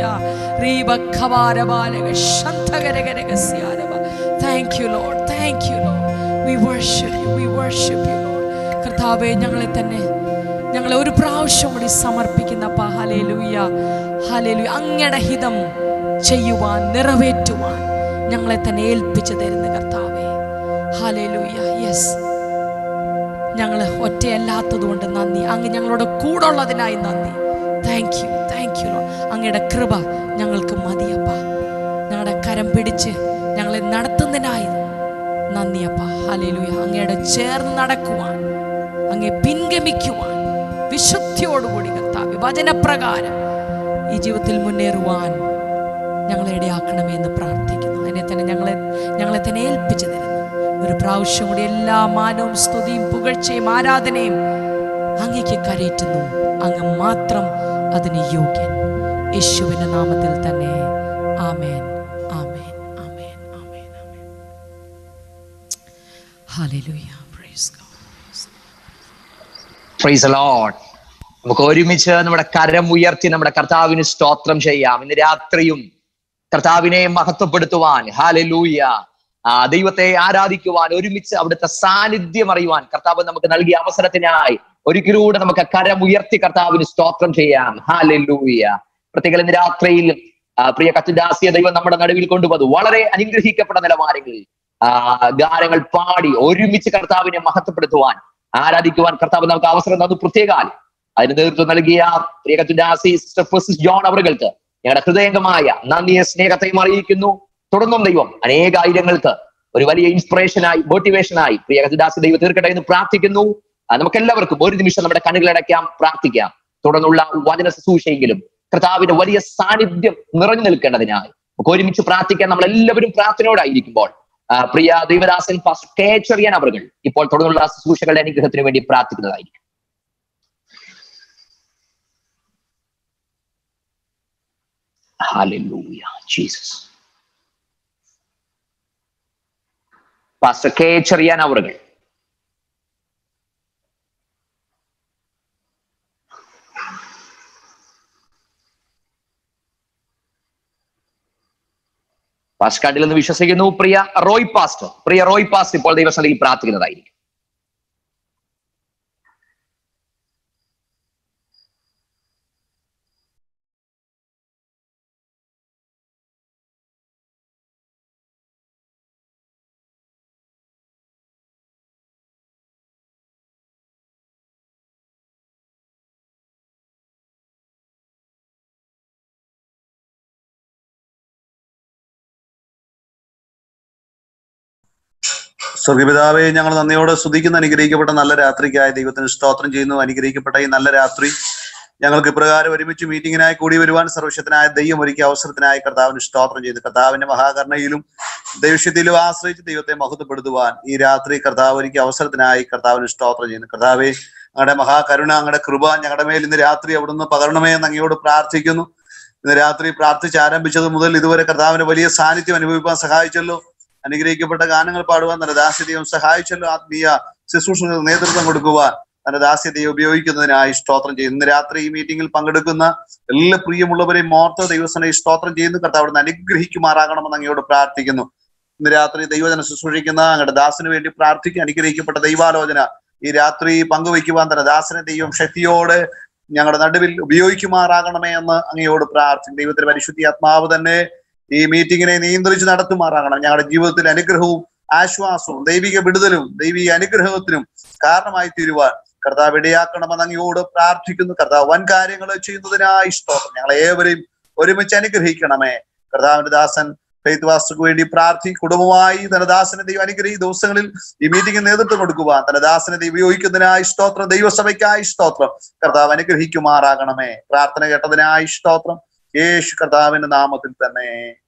Thank you, Lord. Thank you, Lord. We worship you. We worship you, Lord. കർത്താവേ, ഞങ്ങളെ തന്നെ ഞങ്ങളെ ഒരു പ്രാവശ്യം കൂടി സമർപ്പിക്കുന്നപ്പ. ഹല്ലേലൂയ ഹല്ലേലൂയ, അങ്ങയുടെ ഹിതം ചെയ്യുവാൻ, നിറവേറ്റുവാൻ ഞങ്ങളെ തന്നെ ഏൽപ്പിച്ചു തരുന്ന കർത്താവേ. ഹല്ലേലൂയ. യെസ്, ഞങ്ങൾ ഒറ്റയല്ലാത്തത് കൊണ്ട് നന്ദി. അങ്ങ് ഞങ്ങളോട് കൂടെ ഉള്ളതിനായി നന്ദി. Thank you, thank you Lord. അങ്ങയുടെ കൃപ ഞങ്ങൾക്ക് മതിയപ്പ. ഞങ്ങളുടെ കരം പിടിച്ച് ഞങ്ങളെ നടത്തുന്നതിനായി നന്ദിയപ്പ. ഹല്ലേലൂയ. അങ്ങയുടെ ചേർന്ന് നടക്കുവാൻ, അങ്ങേ പിൻഗമിക്കുവാൻ, വിശുദ്ധിയോടുകൂടി കർത്താവേ വചനപ്രകാരം ഈ ജീവിതത്തിൽ മുന്നേറുവാൻ ഞങ്ങളെ ഇടയാക്കണമെന്ന് പ്രാർത്ഥിക്കുന്നു. അതിനെ തന്നെ ഞങ്ങളെ ഞങ്ങളെ തന്നെ ഏൽപ്പിച്ചു തരുന്നു. ഒരു പ്രാവശ്യം കൂടി എല്ലാ മാനവും സ്തുതിയും പുകഴ്ചയും ആരാധനയും അങ്ങേക്ക് കരയറ്റുന്നു. അങ്ങ് മാത്രം അതിന് യോഗ്യൻ. യേശുവിന്റെ നാമത്തിൽ തന്നെ amen, amen, amen, amen, amen. Hallelujah. Praise God. Praise the Lord. നമുക്ക് ഒരുമിച്ച് നമ്മുടെ കരം ഉയർത്തി നമ്മുടെ കർത്താവിന് സ്തോത്രം ചെയ്യാം. ഇന്ന് രാത്രിയും കർത്താവിനെ മഹത്വപ്പെടുത്തുവാൻ, ഹല്ലേലൂയ, ആ ദൈവത്തെ ആരാധിക്കുവാൻ, ഒരുമിച്ച് അവിടുത്തെ സാന്നിധ്യം അറിയുവാൻ കർത്താവ് നമുക്ക് നൽകിയ അവസരത്തിനായി ഒരിക്കലൂടെ നമുക്ക് കരം ഉയർത്തി കർത്താവിന് സ്തോത്രം ചെയ്യാം. ഹല്ലേലൂയ. പ്രത്യേകം ഇന്ന് രാത്രിയിൽ പ്രിയ കത്തുദാസിയെ ദൈവം നമ്മുടെ നടുവിൽ കൊണ്ടുവന്നു. വളരെ അനുഗ്രഹിക്കപ്പെട്ട നിലവാരങ്ങളിൽ ആ ഗാനങ്ങൾ പാടി ഒരുമിച്ച് കർത്താവിനെ മഹത്വപ്പെടുത്തുവാൻ, ആരാധിക്കുവാൻ കർത്താവ് നമുക്ക് അവസരം തന്നു. പ്രത്യേകാൽ അതിന് നേതൃത്വം നൽകിയ പ്രിയ കത്തുദാസി സിസ്റ്റർ ഫ്രാൻസിസ് ജോൺ അവറുകൾക്ക് ഞങ്ങളുടെ ഹൃദയംഗമായ നന്ദിയെ സ്നേഹത്തെയും അറിയിക്കുന്നു. തുടർന്നും ദൈവം അനേകായിരങ്ങൾക്ക് ഒരു വലിയ ഇൻസ്പിറേഷനായി, മോട്ടിവേഷനായി പ്രിയ കത്തുദാസി ദൈവം തീർക്കട്ടെ എന്ന് പ്രാർത്ഥിക്കുന്നു. നമുക്ക് എല്ലാവർക്കും ഒരു നിമിഷം നമ്മുടെ കണ്ണുകളടയ്ക്കാം, പ്രാർത്ഥിക്കാം. തുടർന്നുള്ള വചന ശുശ്രൂഷയെങ്കിലും കർത്താവിന്റെ വലിയ സാന്നിധ്യം നിറഞ്ഞു നിൽക്കേണ്ടതിനായി നമുക്ക് ഒരുമിച്ച് പ്രാർത്ഥിക്കാൻ. നമ്മൾ എല്ലാവരും പ്രാർത്ഥനയോടായിരിക്കുമ്പോൾ പ്രിയ ദൈവദാസൻ പാസ്റ്റർ കെ ചെറിയാൻ അവറുകൾ ഇപ്പോൾ തുടർന്നുള്ള ശുശ്രൂഷകളുടെ അനുഗ്രഹത്തിന് വേണ്ടി പ്രാർത്ഥിക്കുന്നതായിരിക്കും. Hallelujah, Jesus. Pastor K Cherian അവറുകൾ. പാസ്റ്റർ കാർഡിൽ നിന്ന് വിശ്വസിക്കുന്നു. പ്രിയ റോയ് പാസ്റ്റർ പ്രിയ റോയ് പാസ്റ്റർ ഇപ്പോൾ ദൈവസന്നിധിയിൽ പ്രാർത്ഥിക്കുന്നതായിരിക്കും. സ്വർഗ്ഗപിതാവേ, ഞങ്ങൾ നന്ദിയോടെ സ്തുതിക്കുന്ന അനുഗ്രഹിക്കപ്പെട്ട നല്ല രാത്രിക്കായി ദൈവത്തിന് സ്തോത്രം ചെയ്യുന്നു. അനുഗ്രഹിക്കപ്പെട്ട ഈ നല്ല രാത്രി ഞങ്ങൾക്ക് ഇപ്രകാരം ഒരുമിച്ച് മീറ്റിങ്ങിനായി കൂടി വരുവാൻ സർവശക്തനായ ദൈവം ഒരുക്കിയ അവസരത്തിനായി കർത്താവിന് സ്തോത്രം ചെയ്തു. കർത്താവിന്റെ മഹാകരുണയിലും ദൈവശക്തിയിലും ആശ്രയിച്ച് ദൈവത്തെ മഹത്വപ്പെടുത്തുവാൻ ഈ രാത്രി കർത്താവ് ഒരുക്കിയ അവസരത്തിനായി കർത്താവിന് സ്തോത്രം ചെയ്യുന്നു. കർത്താവേ, അങ്ങയുടെ മഹാകരുണ, അങ്ങയുടെ കൃപ ഞങ്ങളുടെ മേൽ ഇന്ന് രാത്രി അവിടുന്ന് പകരണമേ എന്ന് അങ്ങയോട് പ്രാർത്ഥിക്കുന്നു. ഇന്ന് രാത്രി പ്രാർത്ഥിച്ച് ആരംഭിച്ചത് മുതൽ ഇതുവരെ കർത്താവിന്റെ വലിയ സാന്നിധ്യം അനുഭവിക്കാൻ സഹായിച്ചല്ലോ. അനുഗ്രഹിക്കപ്പെട്ട ഗാനങ്ങൾ പാടുവാൻ തന്റെ ദാസ്യതയും സഹായിച്ചല്ലോ. ആത്മീയ ശുശ്രൂഷകൾക്ക് നേതൃത്വം കൊടുക്കുവാൻ തന്റെ ദാസ്യതയെ ഉപയോഗിക്കുന്നതിനായി സ്തോത്രം ചെയ്യുന്നു. ഇന്ന് രാത്രി ഈ മീറ്റിംഗിൽ പങ്കെടുക്കുന്ന എല്ലാ പ്രിയമുള്ളവരെയും ഓർത്ത് ദൈവസനയെ സ്തോത്രം ചെയ്യുന്നു. കർത്താവിടുന്ന് അനുഗ്രഹിക്കുമാറാകണമെന്ന് അങ്ങയോട് പ്രാർത്ഥിക്കുന്നു. ഇന്ന് രാത്രി ദൈവജന ശുശ്രൂഷിക്കുന്ന അങ്ങയുടെ ദാസന് വേണ്ടി പ്രാർത്ഥിക്കുക. അനുഗ്രഹിക്കപ്പെട്ട ദൈവാലോചന ഈ രാത്രി പങ്കുവയ്ക്കുവാൻ തന്റെ ദാസനെ ദൈവം ശക്തിയോടെ ഞങ്ങളുടെ നടുവിൽ ഉപയോഗിക്കുമാറാകണമേ എന്ന് അങ്ങയോട് പ്രാർത്ഥിക്കും. ദൈവത്തിന്റെ പരിശുദ്ധി ആത്മാവ് തന്നെ ഈ മീറ്റിങ്ങിനെ നിയന്ത്രിച്ച് നടത്തുമാറാകണം. ഞങ്ങളുടെ ജീവിതത്തിൽ അനുഗ്രഹവും ആശ്വാസവും ദൈവിക വിടുതലും ദൈവിക അനുഗ്രഹത്തിനും കാരണമായി തീരുവാൻ കർത്താവ് ഇടയാക്കണമെന്ന് അങ്ങയോട് പ്രാർത്ഥിക്കുന്നു. കർത്താവ് വൻ കാര്യങ്ങൾ ചെയ്യുന്നതിനായി സ്തോത്രം. ഞങ്ങളെ ഏവരെയും ഒരുമിച്ച് അനുഗ്രഹിക്കണമേ. കർത്താവിന്റെ ദാസൻ ഫെയ്ത്ത് വാസ്തുക്ക് വേണ്ടി പ്രാർത്ഥി കുടുംബമായി തന്റെ ദാസനെ ദൈവം അനുഗ്രഹി ദിവസങ്ങളിൽ ഈ മീറ്റിംഗിന് നേതൃത്വം കൊടുക്കുവാൻ തന്റെ ദാസനെ ദൈവം ഉപയോഗിക്കുന്നതിനായി സ്തോത്രം. ദൈവസഭയ്ക്കായി സ്തോത്രം. കർത്താവ് അനുഗ്രഹിക്കുമാറാകണമേ. പ്രാർത്ഥന കേട്ടതിനായി സ്തോത്രം. യേശു കർത്താവിന്റെ നാമത്തിൽ തന്നെ.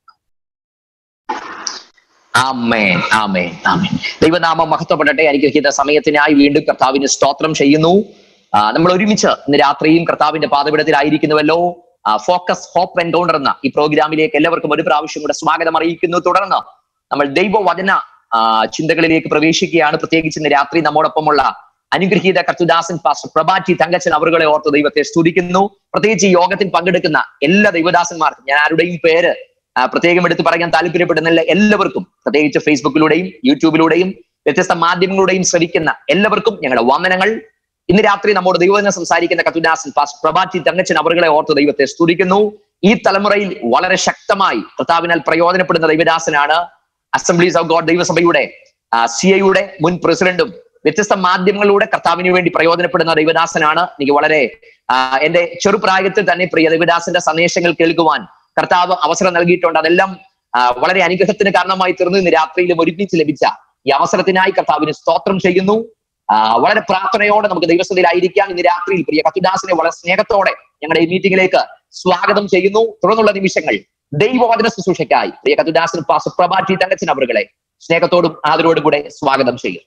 ആമേൻ, ആമേൻ, ആമേൻ. ദൈവനാമം മഹത്വപ്പെടട്ടെ. അനുഗ്രഹിക്കുന്ന സമയത്തിനായി വീണ്ടും കർത്താവിന് സ്തോത്രം ചെയ്യുന്നു. ആ നമ്മൾ ഒരുമിച്ച് ഇന്ന് രാത്രിയും കർത്താവിന്റെ പാദപീഠത്തിലായിരിക്കുന്നുവല്ലോ. ഫോക്കസ് ഹോപ്പ് എൻകൗണ്ടർ എന്ന ഈ പ്രോഗ്രാമിലേക്ക് എല്ലാവർക്കും ഒരു പ്രാവശ്യം കൂടെ സ്വാഗതം അറിയിക്കുന്നു. തുടർന്ന് നമ്മൾ ദൈവവചന ആ ചിന്തകളിലേക്ക് പ്രവേശിക്കുകയാണ്. പ്രത്യേകിച്ച് ഇന്ന് രാത്രി നമ്മോടൊപ്പമുള്ള അനുഗ്രഹീത കർത്തുദാസൻ പാസ്റ്റർ പ്രഭാറ്റി തങ്കച്ചൻ അവറുകളെ ഓർത്ത് ദൈവത്തെ സ്തുതിക്കുന്നു. പ്രത്യേകിച്ച് ഈ യോഗത്തിൽ പങ്കെടുക്കുന്ന എല്ലാ ദൈവദാസന്മാർക്കും ഞാൻ ആരുടെയും പേര് പ്രത്യേകം എടുത്ത് പറയാൻ താല്പര്യപ്പെടുന്നില്ല. എല്ലാവർക്കും, പ്രത്യേകിച്ച് ഫേസ്ബുക്കിലൂടെയും യൂട്യൂബിലൂടെയും വ്യത്യസ്ത മാധ്യമങ്ങളിലൂടെയും ശ്രമിക്കുന്ന എല്ലാവർക്കും ഞങ്ങളുടെ വന്ദനങ്ങൾ. ഇന്ന് രാത്രി നമ്മോട് ദൈവവചനം സംസാരിക്കുന്ന കർത്തുദാസൻ പാസ്റ്റർ പ്രഭാറ്റി തങ്കച്ചൻ അവറുകളെ ഓർത്ത് ദൈവത്തെ സ്തുതിക്കുന്നു. ഈ തലമുറയിൽ വളരെ ശക്തമായി കർത്താവിനാൽ പ്രയോജനപ്പെടുന്ന ദൈവദാസനാണ് അസംബ്ലീസ് ഓഫ് ഗോഡ് ദൈവസഭയുടെ സി ഐയുടെ മുൻ പ്രസിഡന്റും വ്യത്യസ്ത മാധ്യമങ്ങളിലൂടെ കർത്താവിന് വേണ്ടി പ്രയോജനപ്പെടുന്ന ദൈവദാസനാണ്. എനിക്ക് വളരെ എന്റെ ചെറുപ്രായത്തിൽ തന്നെ പ്രിയ ദൈവദാസന്റെ സന്ദേശങ്ങൾ കേൾക്കുവാൻ കർത്താവ് അവസരം നൽകിയിട്ടുണ്ട്. അതെല്ലാം വളരെ അനുഗ്രഹത്തിന് കാരണമായി തീർന്നു. ഇന്ന് രാത്രിയിലും ഒരുമിച്ച് ലഭിച്ച ഈ അവസരത്തിനായി കർത്താവിന് സ്തോത്രം ചെയ്യുന്നു. വളരെ പ്രാർത്ഥനയോടെ നമുക്ക് ദൈവസഭയിലായിരിക്കാം. ഇന്ന് രാത്രിയിൽ പ്രിയ കത്തുദാസിനെ വളരെ സ്നേഹത്തോടെ ഞങ്ങളുടെ ഈ മീറ്റിംഗിലേക്ക് സ്വാഗതം ചെയ്യുന്നു. തുടർന്നുള്ള നിമിഷങ്ങൾ ദൈവവചന ശുശ്രൂഷയ്ക്കായി പ്രിയ കത്തുദാസിന് പാസ്റ്റർ പ്രഭാ ടി തങ്കച്ചൻ അവരുകളെ സ്നേഹത്തോടും ആദരവോടും കൂടെ സ്വാഗതം ചെയ്യും.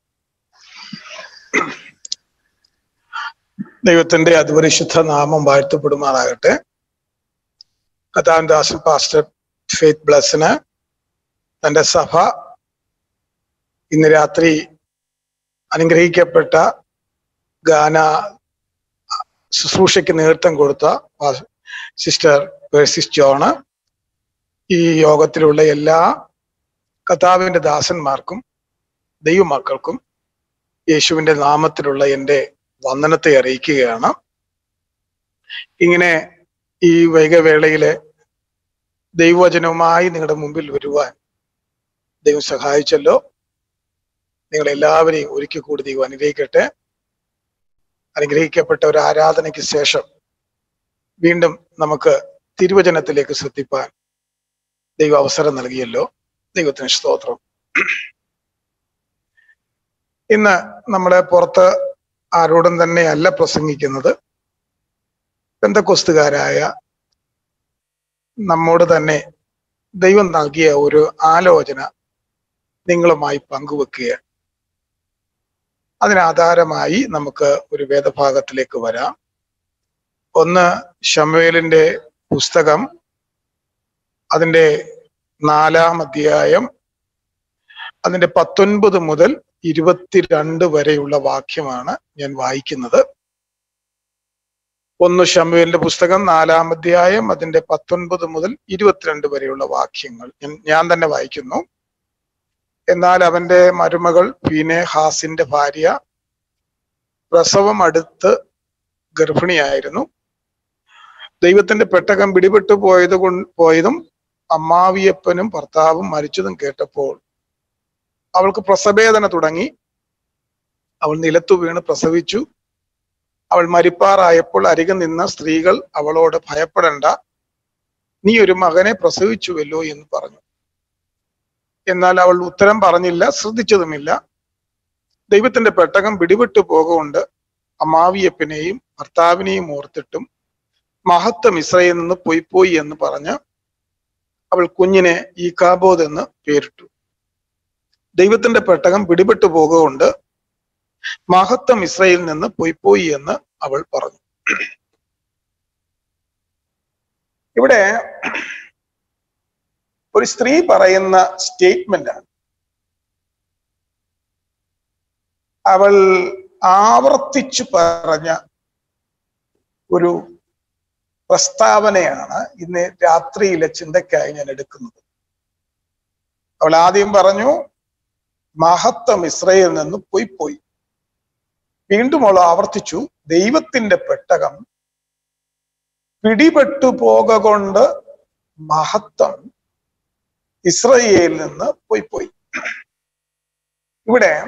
ദൈവത്തിന്റെ അതിപരിശുദ്ധ നാമം വാഴ്ത്തപ്പെടുമാറാകട്ടെ. കർത്താവിന്റെ ദാസൻ പാസ്റ്റർ ഫെയ്ത്ത് ബ്ലസ്സിന് തന്റെ സഭ ഇന്ന് രാത്രി അനുഗ്രഹിക്കപ്പെട്ട ഗാന ശുശ്രൂഷയ്ക്ക് നേതൃത്വം കൊടുത്ത സിസ്റ്റർ പേഴ്സിസ് ജോണ്, ഈ യോഗത്തിലുള്ള എല്ലാ കർത്താവിന്റെ ദാസന്മാർക്കും ദൈവമക്കൾക്കും യേശുവിന്റെ നാമത്തിലുള്ള എൻ്റെ വന്ദനത്തെ അറിയിക്കുകയാണ്. ഇങ്ങനെ ഈ വൈകവേളയിലെ ദൈവവചനവുമായി നിങ്ങളുടെ മുമ്പിൽ വരുവാൻ ദൈവം സഹായിച്ചല്ലോ. നിങ്ങളെല്ലാവരെയും ഒരിക്കൽ കൂടി ദൈവം അനുഗ്രഹിക്കട്ടെ. അനുഗ്രഹിക്കപ്പെട്ട ഒരു ആരാധനയ്ക്ക് ശേഷം വീണ്ടും നമുക്ക് തിരുവചനത്തിലേക്ക് ശ്രദ്ധിപ്പാൻ ദൈവം അവസരം നൽകിയല്ലോ. ദൈവത്തിന് സ്തോത്രം. ഇന്ന് നമ്മളെ പുറത്ത് ആരോടും തന്നെ അല്ല പ്രസംഗിക്കുന്നത്, പെന്തക്കോസ്തുകാരായ നമ്മോട് തന്നെ ദൈവം നൽകിയ ഒരു ആലോചന നിങ്ങളുമായി പങ്കുവെക്കുകയാണ്. അതിനാധാരമായി നമുക്ക് ഒരു വേദഭാഗത്തിലേക്ക് വരാം. ഒന്ന് ശമൂവേലിന്റെ പുസ്തകം, അതിൻ്റെ നാലാം അധ്യായം, അതിൻ്റെ പത്തൊൻപത് മുതൽ ഇരുപത്തിരണ്ട് വരെയുള്ള വാക്യമാണ് ഞാൻ വായിക്കുന്നത്. ഒന്ന് ശമൂവേലിന്റെ പുസ്തകം നാലാം അധ്യായം, അതിന്റെ പത്തൊൻപത് മുതൽ ഇരുപത്തിരണ്ട് വരെയുള്ള വാക്യങ്ങൾ ഞാൻ തന്നെ വായിക്കുന്നു. എന്നാൽ അവന്റെ മരുമകൾ ഫീനെഹാസിന്റെ ഭാര്യ പ്രസവം അടുത്ത് ഗർഭിണിയായിരുന്നു. ദൈവത്തിന്റെ പെട്ടകം പിടിപെട്ടു പോയത് കൊണ്ട് പോയതും അമ്മാവിയപ്പനും ഭർത്താവും മരിച്ചതും കേട്ടപ്പോൾ അവൾക്ക് പ്രസവേദന തുടങ്ങി. അവൾ നിലത്തു വീണ് പ്രസവിച്ചു. അവൾ മരിപ്പാറായപ്പോൾ അരികെ നിന്ന സ്ത്രീകൾ അവളോട് ഭയപ്പെടേണ്ട, നീ ഒരു മകനെ പ്രസവിച്ചുവല്ലോ എന്ന് പറഞ്ഞു. എന്നാൽ അവൾ ഉത്തരം പറഞ്ഞില്ല, ശ്രദ്ധിച്ചതുമില്ല. ദൈവത്തിന്റെ പെട്ടകം പിടിപെട്ടു പോകുകൊണ്ട് അമ്മാവിയപ്പനെയും ഭർത്താവിനെയും ഓർത്തിട്ടും മഹത്വം ഇസ്രായേലിൽ നിന്ന് പോയി പോയി എന്ന് പറഞ്ഞ് അവൾ കുഞ്ഞിനെ ഈക്കാബോദ് എന്ന് പേരിട്ടു. ദൈവത്തിന്റെ പെട്ടകം പിടിപെട്ടു പോകുകൊണ്ട് മഹത്വം ഇസ്രായേലിൽ നിന്ന് പോയി പോയി എന്ന് അവൾ പറഞ്ഞു. ഇവിടെ ഒരു സ്ത്രീ പറയുന്ന സ്റ്റേറ്റ്മെന്റ് ആണ്. അവൾ ആവർത്തിച്ചു പറഞ്ഞ ഒരു പ്രസ്താവനയാണ് ഇന്ന് രാത്രിയിലെ ചിന്തയ്ക്കായി ഞാൻ എടുക്കുന്നത്. അവൾ ആദ്യം പറഞ്ഞു മഹത്വം ഇസ്രായേലിൽ നിന്ന് പോയി പോയി. വീണ്ടും അവൾ ആവർത്തിച്ചു ദൈവത്തിന്റെ പെട്ടകം പിടിപെട്ടു പോക കൊണ്ട് മഹത്വം ഇസ്രായേലിൽ നിന്ന് പോയി പോയി. ഇവിടെ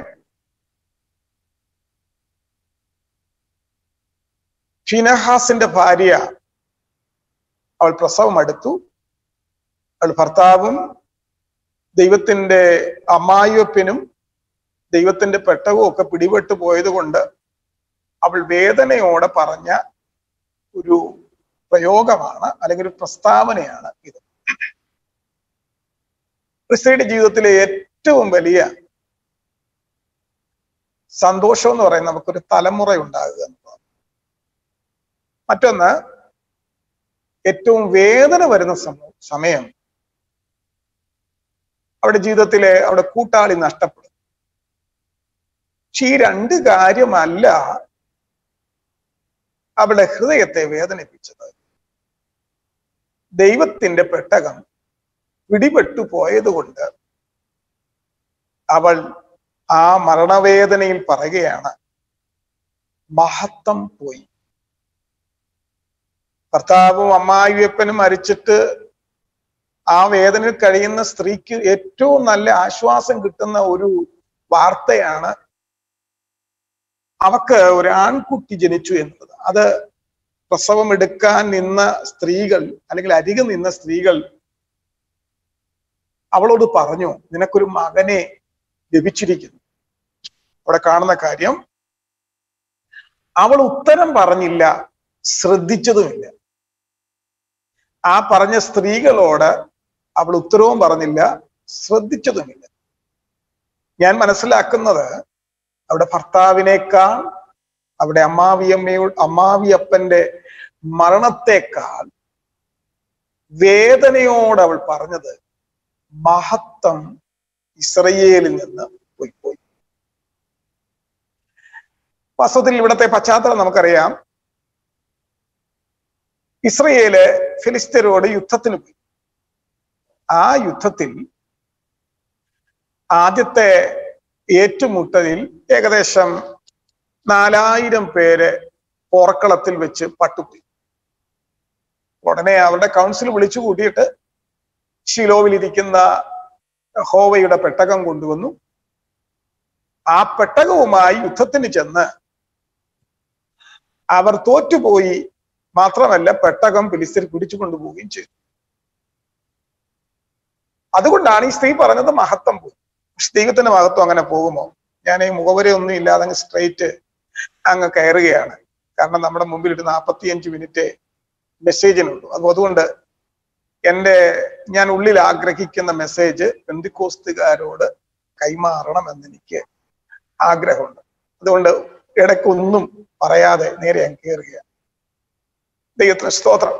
ഫീനെഹാസിന്റെ ഭാര്യ, അവൾ പ്രസവം അടുത്തു. അവൾ ഭർത്താവും ദൈവത്തിന്റെ അമ്മായിയപ്പനും ദൈവത്തിന്റെ പെട്ടകവും ഒക്കെ പിടിപെട്ടു പോയത് കൊണ്ട് അവൾ വേദനയോടെ പറഞ്ഞ ഒരു പ്രയോഗമാണ്, അല്ലെങ്കിൽ ഒരു പ്രസ്താവനയാണ് ഇത്. ക്രിസ്ത്യയുടെ ജീവിതത്തിലെ ഏറ്റവും വലിയ സന്തോഷം എന്ന് പറയുന്നത് നമുക്കൊരു തലമുറ ഉണ്ടാകുക എന്നുള്ളതാണ്. മറ്റൊന്ന്, ഏറ്റവും വേദന വരുന്ന സമയം അവിടെ ജീവിതത്തിലെ അവിടെ കൂട്ടാളി നഷ്ടപ്പെടും. പക്ഷെ ഈ രണ്ട് കാര്യമല്ല അവളുടെ ഹൃദയത്തെ വേദനിപ്പിച്ചത്. ദൈവത്തിന്റെ പെട്ടകം പിടിപെട്ടു പോയത് കൊണ്ട് അവൾ ആ മരണവേദനയിൽ പറയുകയാണ് മഹത്വം പോയി. ഭർത്താവും അമ്മായിയപ്പനും മരിച്ചിട്ട് ആ വേദനയിൽ കഴിയുന്ന സ്ത്രീക്ക് ഏറ്റവും നല്ല ആശ്വാസം കിട്ടുന്ന ഒരു വാർത്തയാണ് അവക്ക് ഒരു ആൺകുട്ടി ജനിച്ചു എന്നുള്ളത്. അത് പ്രസവം എടുക്കാൻ നിന്ന സ്ത്രീകൾ അല്ലെങ്കിൽ അരികെ നിന്ന സ്ത്രീകൾ അവളോട് പറഞ്ഞു, നിനക്കൊരു മകനെ ലഭിച്ചിരിക്കുന്നു. അവിടെ കാണുന്ന കാര്യം, അവൾ ഉത്തരം പറഞ്ഞില്ല, ശ്രദ്ധിച്ചതുമില്ല. ആ പറഞ്ഞ സ്ത്രീകളോട് അവൾ ഉത്തരവും പറഞ്ഞില്ല, ശ്രദ്ധിച്ചതുമില്ല. ഞാൻ മനസ്സിലാക്കുന്നത് അവിടെ ഭർത്താവിനേക്കാൾ, അവിടെ അമ്മാവിയമ്മയോട് അമ്മാവിയപ്പന്റെ മരണത്തെക്കാൾ വേദനയോട് അവൾ പറഞ്ഞത്, മഹത്വം ഇസ്രയേലിൽ നിന്ന് പോയി പോയി. വാസ്തവത്തിൽ ഇവിടത്തെ പശ്ചാത്തലം നമുക്കറിയാം. ഇസ്രയേല് ഫിലിസ്ത്യരോട് യുദ്ധത്തിന് പോയി. ആ യുദ്ധത്തിൽ ആദ്യത്തെ ഏറ്റുമുട്ടലിൽ ഏകദേശം നാലായിരം പേര് പോർക്കളത്തിൽ വെച്ച് പട്ടുപോയി. ഉടനെ അവരുടെ കൗൺസിൽ വിളിച്ചു കൂട്ടിയിട്ട് ശിലോവിലിരിക്കുന്ന യഹോവയുടെ പെട്ടകം കൊണ്ടുവന്നു. ആ പെട്ടകവുമായി യുദ്ധത്തിന് ചെന്ന് അവർ തോറ്റുപോയി. മാത്രമല്ല, പെട്ടകം ഫിലിസ്ത്യർ പിടിച്ചു കൊണ്ടുപോവുകയും ചെയ്തു. അതുകൊണ്ടാണ് ഈ സ്ത്രീ പറഞ്ഞത് മഹത്വം പോയി. പക്ഷെ ദൈവത്തിന്റെ മഹത്വം അങ്ങനെ പോകുമോ? ഞാൻ ഈ മുഖവരയൊന്നും ഇല്ലാതെ അങ്ങ് സ്ട്രെയിറ്റ് അങ്ങ് കയറുകയാണ്. കാരണം നമ്മുടെ മുമ്പിൽ ഒരു നാൽപ്പത്തിയഞ്ച് മിനിറ്റ് മെസ്സേജിനുള്ളൂ. അത് അതുകൊണ്ട് എൻ്റെ ഞാൻ ഉള്ളിൽ ആഗ്രഹിക്കുന്ന മെസ്സേജ് പെന്തിക്കോസ്തുകാരോട് കൈമാറണം എന്നെനിക്ക് ആഗ്രഹമുണ്ട്. അതുകൊണ്ട് ഇടയ്ക്കൊന്നും പറയാതെ നേരെ ഞാൻ കയറുകയാണ്. ദൈവത്തിന് സ്തോത്രം.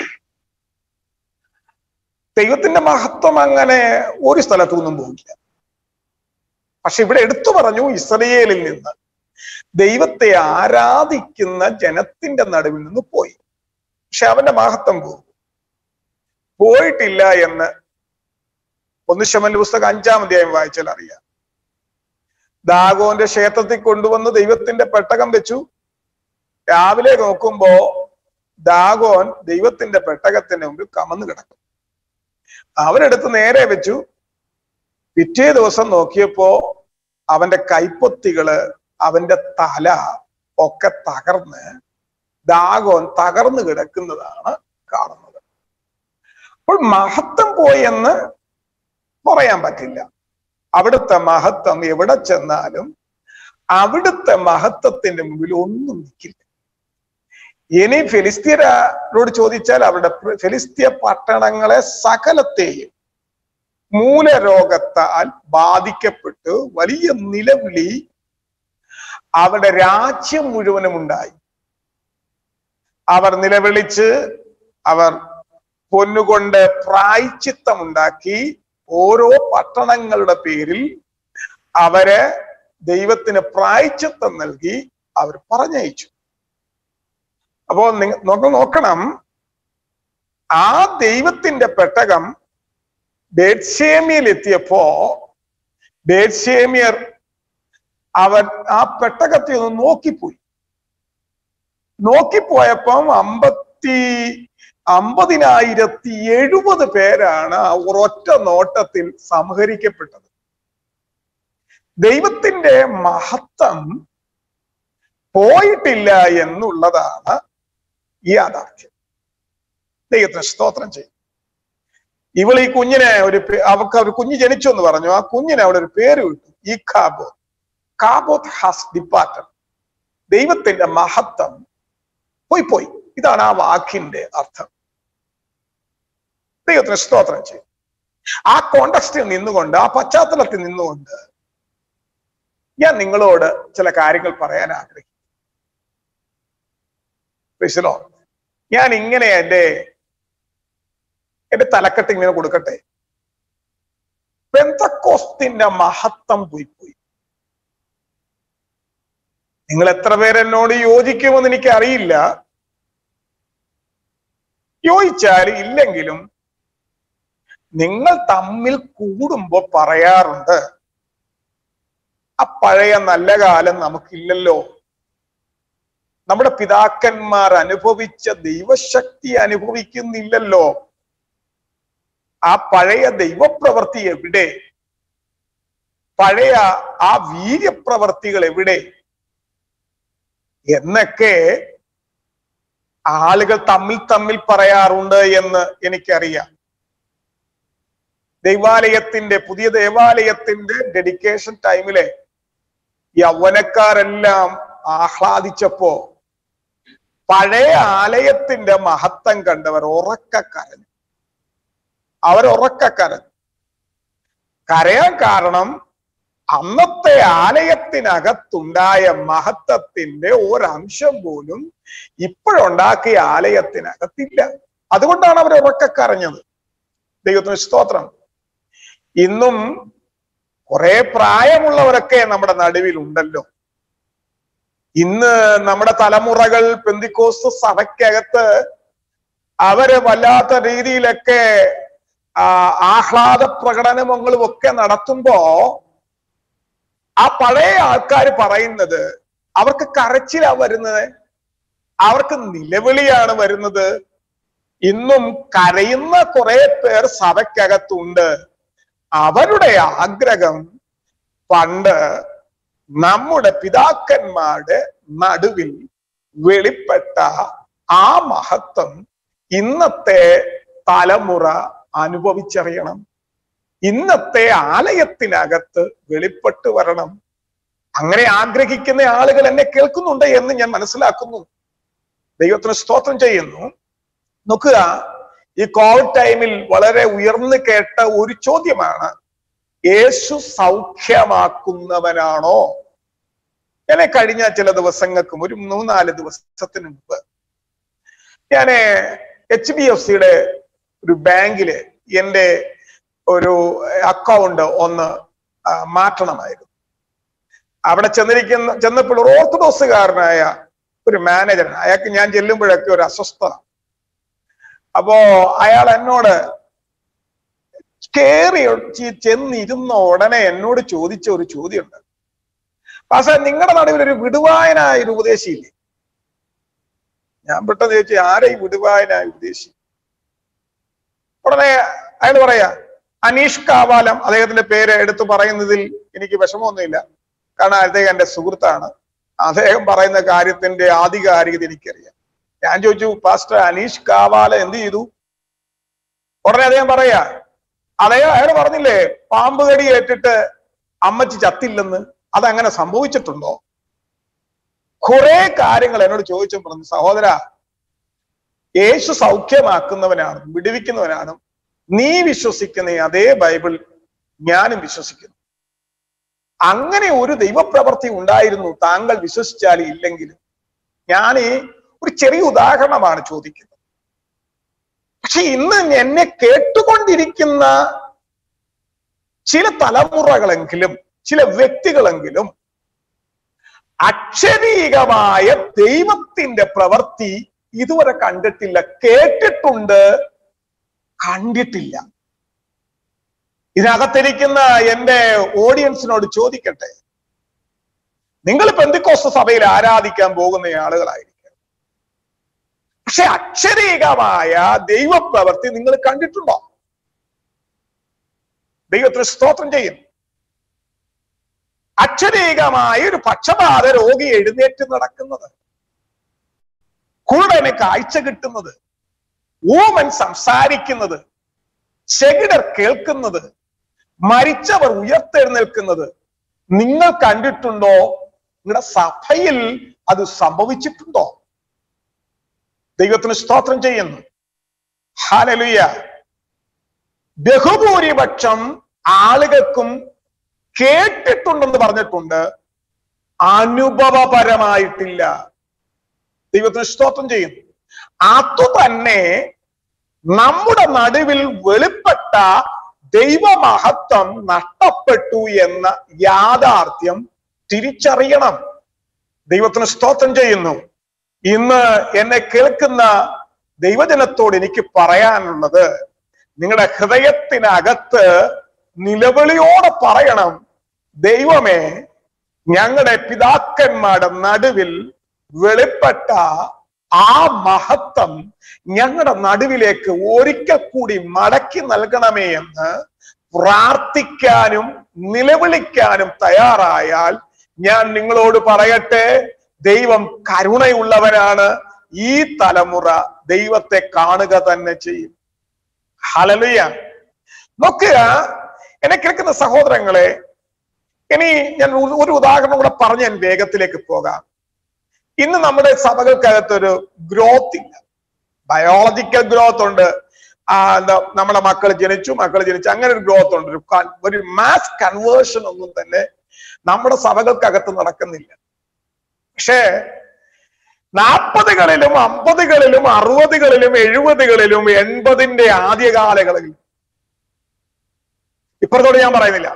ദൈവത്തിന്റെ മഹത്വം അങ്ങനെ ഒരു സ്ഥലത്തുനിന്നും പോകില്ല. പക്ഷെ ഇവിടെ എടുത്തു പറഞ്ഞു, ഇസ്രയേലിൽ നിന്ന് ദൈവത്തെ ആരാധിക്കുന്ന ജനത്തിന്റെ നടുവിൽ നിന്ന് പോയി. പക്ഷെ അവന്റെ മഹത്വം പോകും പോയിട്ടില്ല എന്ന് ഒന്ന് ശമൂവേൽ പുസ്തകം അഞ്ചാം അധ്യായം വായിച്ചാൽ അറിയാം. ദാഗോന്റെ ക്ഷേത്രത്തിൽ കൊണ്ടുവന്ന് ദൈവത്തിന്റെ പെട്ടകം വെച്ചു. രാവിലെ നോക്കുമ്പോ ദാഗോൻ ദൈവത്തിന്റെ പെട്ടകത്തിന്റെ മുമ്പിൽ കമന്ന് കിടക്കും. അവരെടുത്ത് നേരെ വെച്ചു. പിറ്റേ ദിവസം നോക്കിയപ്പോ അവന്റെ കൈപ്പൊത്തികള്, അവന്റെ തല ഒക്കെ തകർന്ന് ദാഗോൻ തകർന്നു കിടക്കുന്നതാണ് കാണുന്നത്. അപ്പോൾ മഹത്വം പോയെന്ന് പറയാൻ പറ്റില്ല. അവിടുത്തെ മഹത്വം എവിടെ ചെന്നാലും അവിടുത്തെ മഹത്വത്തിന്റെ മുമ്പിൽ ഒന്നും നിൽക്കില്ല. ഇനി ഫിലിസ്ത്യരോട് ചോദിച്ചാൽ അവരുടെ ഫിലിസ്ത്യ പട്ടണങ്ങളെ സകലത്തെയും മൂലരോഗത്താൽ ബാധിക്കപ്പെട്ട് വലിയ നിലവിളി അവരുടെ രാജ്യം മുഴുവനും ഉണ്ടായി. അവർ നിലവിളിച്ച് അവർ പൊന്നുകൊണ്ട് പ്രായശ്ചിത്തമുണ്ടാക്കി ഓരോ പട്ടണങ്ങളുടെ പേരിൽ അവരെ ദൈവത്തിന് പ്രായശ്ചിത്തം നൽകി അവർ പറഞ്ഞയച്ചു. അപ്പോ നിങ്ങൾ നോക്കണം, ആ ദൈവത്തിന്റെ പെട്ടകം ബേത്ശേമ്യയിൽ എത്തിയപ്പോ ബേത്ശേമ്യർ അവർ ആ പെട്ടകത്തെ ഒന്ന് നോക്കിപ്പോയി. നോക്കിപ്പോയപ്പം അമ്പത്തി അമ്പതിനായിരത്തി എഴുപത് പേരാണ് ആ ഒരൊറ്റ നോട്ടത്തിൽ സംഹരിക്കപ്പെട്ടത്. ദൈവത്തിന്റെ മഹത്വം പോയിട്ടില്ല എന്നുള്ളതാണ് ഈ യാഥാർത്ഥ്യം. ദൈവത്തിന് സ്തോത്രം ചെയ്യും. ഇവൾ ഈ കുഞ്ഞിനെ ഒരു അവർക്ക് ഒരു കുഞ്ഞ് ജനിച്ചു എന്ന് പറഞ്ഞു. ആ കുഞ്ഞിനെ അവിടെ ഒരു പേര് വിട്ടു, ഈ കാബോത്ത്. കാബോത്ത് ഹാസ് ഡിപ്പാർട്ടഡ്. ദൈവത്തിന്റെ മഹത്വം പോയി പോയി. ഇതാണ് ആ വാക്കിന്റെ അർത്ഥം. ദൈവത്തിന് സ്തോത്രം ചെയ്യും. ആ കോണ്ടക്സ്റ്റിൽ നിന്നുകൊണ്ട്, ആ പശ്ചാത്തലത്തിൽ നിന്നുകൊണ്ട് ഞാൻ നിങ്ങളോട് ചില കാര്യങ്ങൾ പറയാൻ ആഗ്രഹിക്കുന്നു. ഞാൻ ഇങ്ങനെ എൻ്റെ എന്റെ തലക്കെട്ട് ഇങ്ങനെ കൊടുക്കട്ടെ. പെന്തക്കോസ്തിന്റെ മഹത്വം പോയി പോയി. നിങ്ങൾ എത്ര പേരെന്നോട് യോജിക്കുമെന്ന് എനിക്ക് അറിയില്ല. യോജിച്ചാൽ ഇല്ലെങ്കിലും നിങ്ങൾ തമ്മിൽ കൂടുമ്പോ പറയാറുണ്ട്, ആ പഴയ നല്ല കാലം നമുക്കില്ലല്ലോ. നമ്മുടെ പിതാക്കന്മാർ അനുഭവിച്ച ദൈവശക്തി അനുഭവിക്കുന്നില്ലല്ലോ. ആ പഴയ ദൈവപ്രവൃത്തി എവിടെ? പഴയ ആ വീര്യപ്രവർത്തികൾ എവിടെ എന്നൊക്കെ ആളുകൾ തമ്മിൽ തമ്മിൽ പറയാറുണ്ട് എന്ന് എനിക്കറിയാം. ദൈവാലയത്തിന്റെ പുതിയ ദേവാലയത്തിന്റെ ഡെഡിക്കേഷൻ ടൈമിലെ യൗവനക്കാരെല്ലാം ആഹ്ലാദിച്ചപ്പോ പഴയ ആലയത്തിന്റെ മഹത്വം കണ്ടവർ ഉറക്ക കരഞ്ഞു. അവർ ഉറക്ക കരഞ്ഞു. കരയാൻ കാരണം അന്നത്തെ ആലയത്തിനകത്തുണ്ടായ മഹത്വത്തിന്റെ ഒരംശം പോലും ഇപ്പോഴുണ്ടാക്കിയ ആലയത്തിനകത്തില്ല. അതുകൊണ്ടാണ് അവർ ഉറക്ക കരഞ്ഞത്. ദൈവത്തിന് സ്തോത്രം. ഇന്നും കുറെ പ്രായമുള്ളവരൊക്കെ നമ്മുടെ നടുവിൽ ഉണ്ടല്ലോ. ഇന്ന് നമ്മുടെ തലമുറകൾ പെന്തിക്കോസ്ത് സഭയ്ക്കകത്ത് അവര് വല്ലാത്ത രീതിയിലൊക്കെ ആ ആഹ്ലാദ പ്രകടനങ്ങളും ഒക്കെ നടത്തുമ്പോ ആ പഴയ ആൾക്കാർ പറയുന്നത് അവർക്ക് കരച്ചിലാ വരുന്നത്, അവർക്ക് നിലവിളിയാണ് വരുന്നത്. ഇന്നും കരയുന്ന കുറെ പേർ സഭയ്ക്കകത്തുണ്ട്. അവരുടെ ആഗ്രഹം പണ്ട് നമ്മുടെ പിതാക്കന്മാരുടെ നടുവിൽ വെളിപ്പെട്ട ആ മഹത്വം ഇന്നത്തെ തലമുറ അനുഭവിച്ചറിയണം. ഇന്നത്തെ ആലയത്തിനകത്ത് വെളിപ്പെട്ട് വരണം. അങ്ങനെ ആഗ്രഹിക്കുന്ന ആളുകൾ എന്നെ കേൾക്കുന്നുണ്ട് എന്ന് ഞാൻ മനസ്സിലാക്കുന്നു. ദൈവത്തിന് സ്തോത്രം ചെയ്യുന്നു. നോക്കുക, ഈ കോവിഡ് ടൈമിൽ വളരെ ഉയർന്നു കേട്ട ഒരു ചോദ്യമാണ്, യേശു സൗഖ്യമാക്കുന്നവനാണോ? ഞാൻ കഴിഞ്ഞ ചില ദിവസങ്ങൾക്കും ഒരു മൂന്നാല് ദിവസത്തിന് മുമ്പ് ഞാൻ എച്ച് ബി എഫ് സിയുടെ ഒരു ബാങ്കില് എൻ്റെ ഒരു അക്കൗണ്ട് ഒന്ന് മാറ്റണമായിരുന്നു. അവിടെ ചെന്നിരിക്കുന്ന ചെന്നപ്പോൾ ഒരു ഓർത്തഡോക്സുകാരനായ ഒരു മാനേജറാണ്. അയാൾക്ക് ഞാൻ ചെല്ലുമ്പോഴൊക്കെ ഒരു അസ്വസ്ഥത. അപ്പോ അയാൾ എന്നോട് കേറി ചെന്നിരുന്ന ഉടനെ എന്നോട് ചോദിച്ച ഒരു ചോദ്യമുണ്ട്. പക്ഷെ നിങ്ങളുടെ നടുവിൽ ഒരു വിടുവായനായ ഒരു ഉപദേശിയില്ലേ? ഞാൻ പെട്ടെന്ന് ചോദിച്ചു, ആരെ ഈ വിടുവായനായ ഉപദേശി? ഉടനെ അയാൾ പറയാ, അനീഷ് കാവാലം. അദ്ദേഹത്തിന്റെ പേര് എടുത്തു പറയുന്നതിൽ എനിക്ക് വിഷമമൊന്നുമില്ല, കാരണം അദ്ദേഹം എന്റെ സുഹൃത്താണ്. അദ്ദേഹം പറയുന്ന കാര്യത്തിന്റെ ആധികാരികത എനിക്കറിയാം. ഞാൻ ചോദിച്ചു, പാസ്റ്റർ അനീഷ് കാവാല എന്ത് ചെയ്തു? ഉടനെ അദ്ദേഹം പറയാ, അദ്ദേഹം അയാൾ പറഞ്ഞില്ലേ പാമ്പ് കടി ഏറ്റിട്ട് അമ്മച്ചി ചത്തില്ലെന്ന്, അതങ്ങനെ സംഭവിച്ചിട്ടുണ്ടോ? കുറെ കാര്യങ്ങൾ എന്നോട് ചോദിച്ചു. പറഞ്ഞു, സഹോദര, യേശു സൗഖ്യമാക്കുന്നവനാണ്, വിടുവിക്കുന്നവനാണ്. നീ വിശ്വസിക്കുന്ന അതേ ബൈബിൾ ഞാനും വിശ്വസിക്കുന്നു. അങ്ങനെ ഒരു ദൈവപ്രവൃത്തി ഉണ്ടായിരുന്നു, താങ്കൾ വിശ്വസിച്ചാലും ഇല്ലെങ്കിലും. ഞാൻ ഒരു ചെറിയ ഉദാഹരണമാണ് ചോദിക്കുന്നത്. പക്ഷെ ഇന്ന് എന്നെ കേട്ടുകൊണ്ടിരിക്കുന്ന ചില തലമുറകളെങ്കിലും ചില വ്യക്തികളെങ്കിലും അക്ഷരീകമായ ദൈവത്തിന്റെ പ്രവൃത്തി ഇതുവരെ കണ്ടിട്ടില്ല. കേട്ടിട്ടുണ്ട്, കണ്ടിട്ടില്ല. ഇതിനകത്തിരിക്കുന്ന എന്റെ ഓഡിയൻസിനോട് ചോദിക്കട്ടെ, നിങ്ങൾ പെന്തിക്കോസ്ത് സഭയിൽ ആരാധിക്കാൻ പോകുന്ന ആളുകളായിരിക്കും, പക്ഷെ അക്ഷരീകമായ ദൈവപ്രവൃത്തി നിങ്ങൾ കണ്ടിട്ടുണ്ടോ? ദൈവത്തിന് സ്തോത്രം ചെയ്യുന്നു. അക്ഷരീകമായ ഒരു പക്ഷപാത രോഗി എഴുന്നേറ്റ് നടക്കുന്നത്, കുരുടന് കാഴ്ച കിട്ടുന്നത്, ഊമൻ സംസാരിക്കുന്നത്, ചെകിടർ കേൾക്കുന്നത്, മരിച്ചവർ ഉയർത്തെഴുന്നേൽക്കുന്നത് നിങ്ങൾ കണ്ടിട്ടുണ്ടോ? നിങ്ങളുടെ സഭയിൽ അത് സംഭവിച്ചിട്ടുണ്ടോ? ദൈവത്തിന് സ്തോത്രം ചെയ്യുന്നു. ഹല്ലേലൂയ. ബഹുഭൂരിപക്ഷം ആളുകൾക്കും കേട്ടിട്ടുണ്ടെന്ന് പറഞ്ഞിട്ടുണ്ട്, അനുഭവപരമായിട്ടില്ല. ദൈവത്തിന് സ്തോത്രം ചെയ്യുന്നു. അതു തന്നെ നമ്മുടെ നടുവിൽ വെളിപ്പെട്ട ദൈവമഹത്വം നഷ്ടപ്പെട്ടു എന്ന യാഥാർത്ഥ്യം തിരിച്ചറിയണം. ദൈവത്തിന് സ്തോത്രം ചെയ്യുന്നു. ഇന്ന് എന്നെ കേൾക്കുന്ന ദൈവജനത്തോട് എനിക്ക് പറയാനുള്ളത്, നിങ്ങളുടെ ഹൃദയത്തിനകത്ത് നിലവിളിയോടെ പറയണം, ദൈവമേ, ഞങ്ങളുടെ പിതാക്കന്മാരുടെ നടുവിൽ വെളിപ്പെട്ട ആ മഹത്വം ഞങ്ങളുടെ നടുവിലേക്ക് ഒരിക്കൽ കൂടി മടക്കി നൽകണമേ എന്ന് പ്രാർത്ഥിക്കാനും നിലവിളിക്കാനും തയ്യാറായാൽ ഞാൻ നിങ്ങളോട് പറയട്ടെ, ദൈവം കരുണയുള്ളവരാണ്. ഈ തലമുറ ദൈവത്തെ കാണുക തന്നെ ചെയ്യും. ഹല്ലേലൂയ. നോക്കുക, എന്നെ കേൾക്കുന്ന സഹോദരങ്ങളെ, ഇനി ഞാൻ ഒരു ഉദാഹരണം കൂടെ പറഞ്ഞ് ഞാൻ വേഗത്തിലേക്ക് പോകാം. ഇന്ന് നമ്മുടെ സഭകൾക്കകത്തൊരു ഗ്രോത്ത് ഇല്ല. ബയോളജിക്കൽ ഗ്രോത്ത് ഉണ്ട്. ആ എന്താ നമ്മുടെ മക്കൾ ജനിച്ചു മക്കൾ ജനിച്ചു അങ്ങനെ ഒരു ഗ്രോത്ത് ഉണ്ട്. ഒരു ഒരു മാസ് കൺവേർഷൻ ഒന്നും തന്നെ നമ്മുടെ സഭകൾക്കകത്ത് നടക്കുന്നില്ല. പക്ഷേ നാൽപ്പതുകളിലും അമ്പതുകളിലും അറുപതുകളിലും എഴുപതുകളിലും എൺപതിന്റെ ആദ്യകാലകളിൽ, ഇപ്പുറത്തോട് ഞാൻ പറയുന്നില്ല,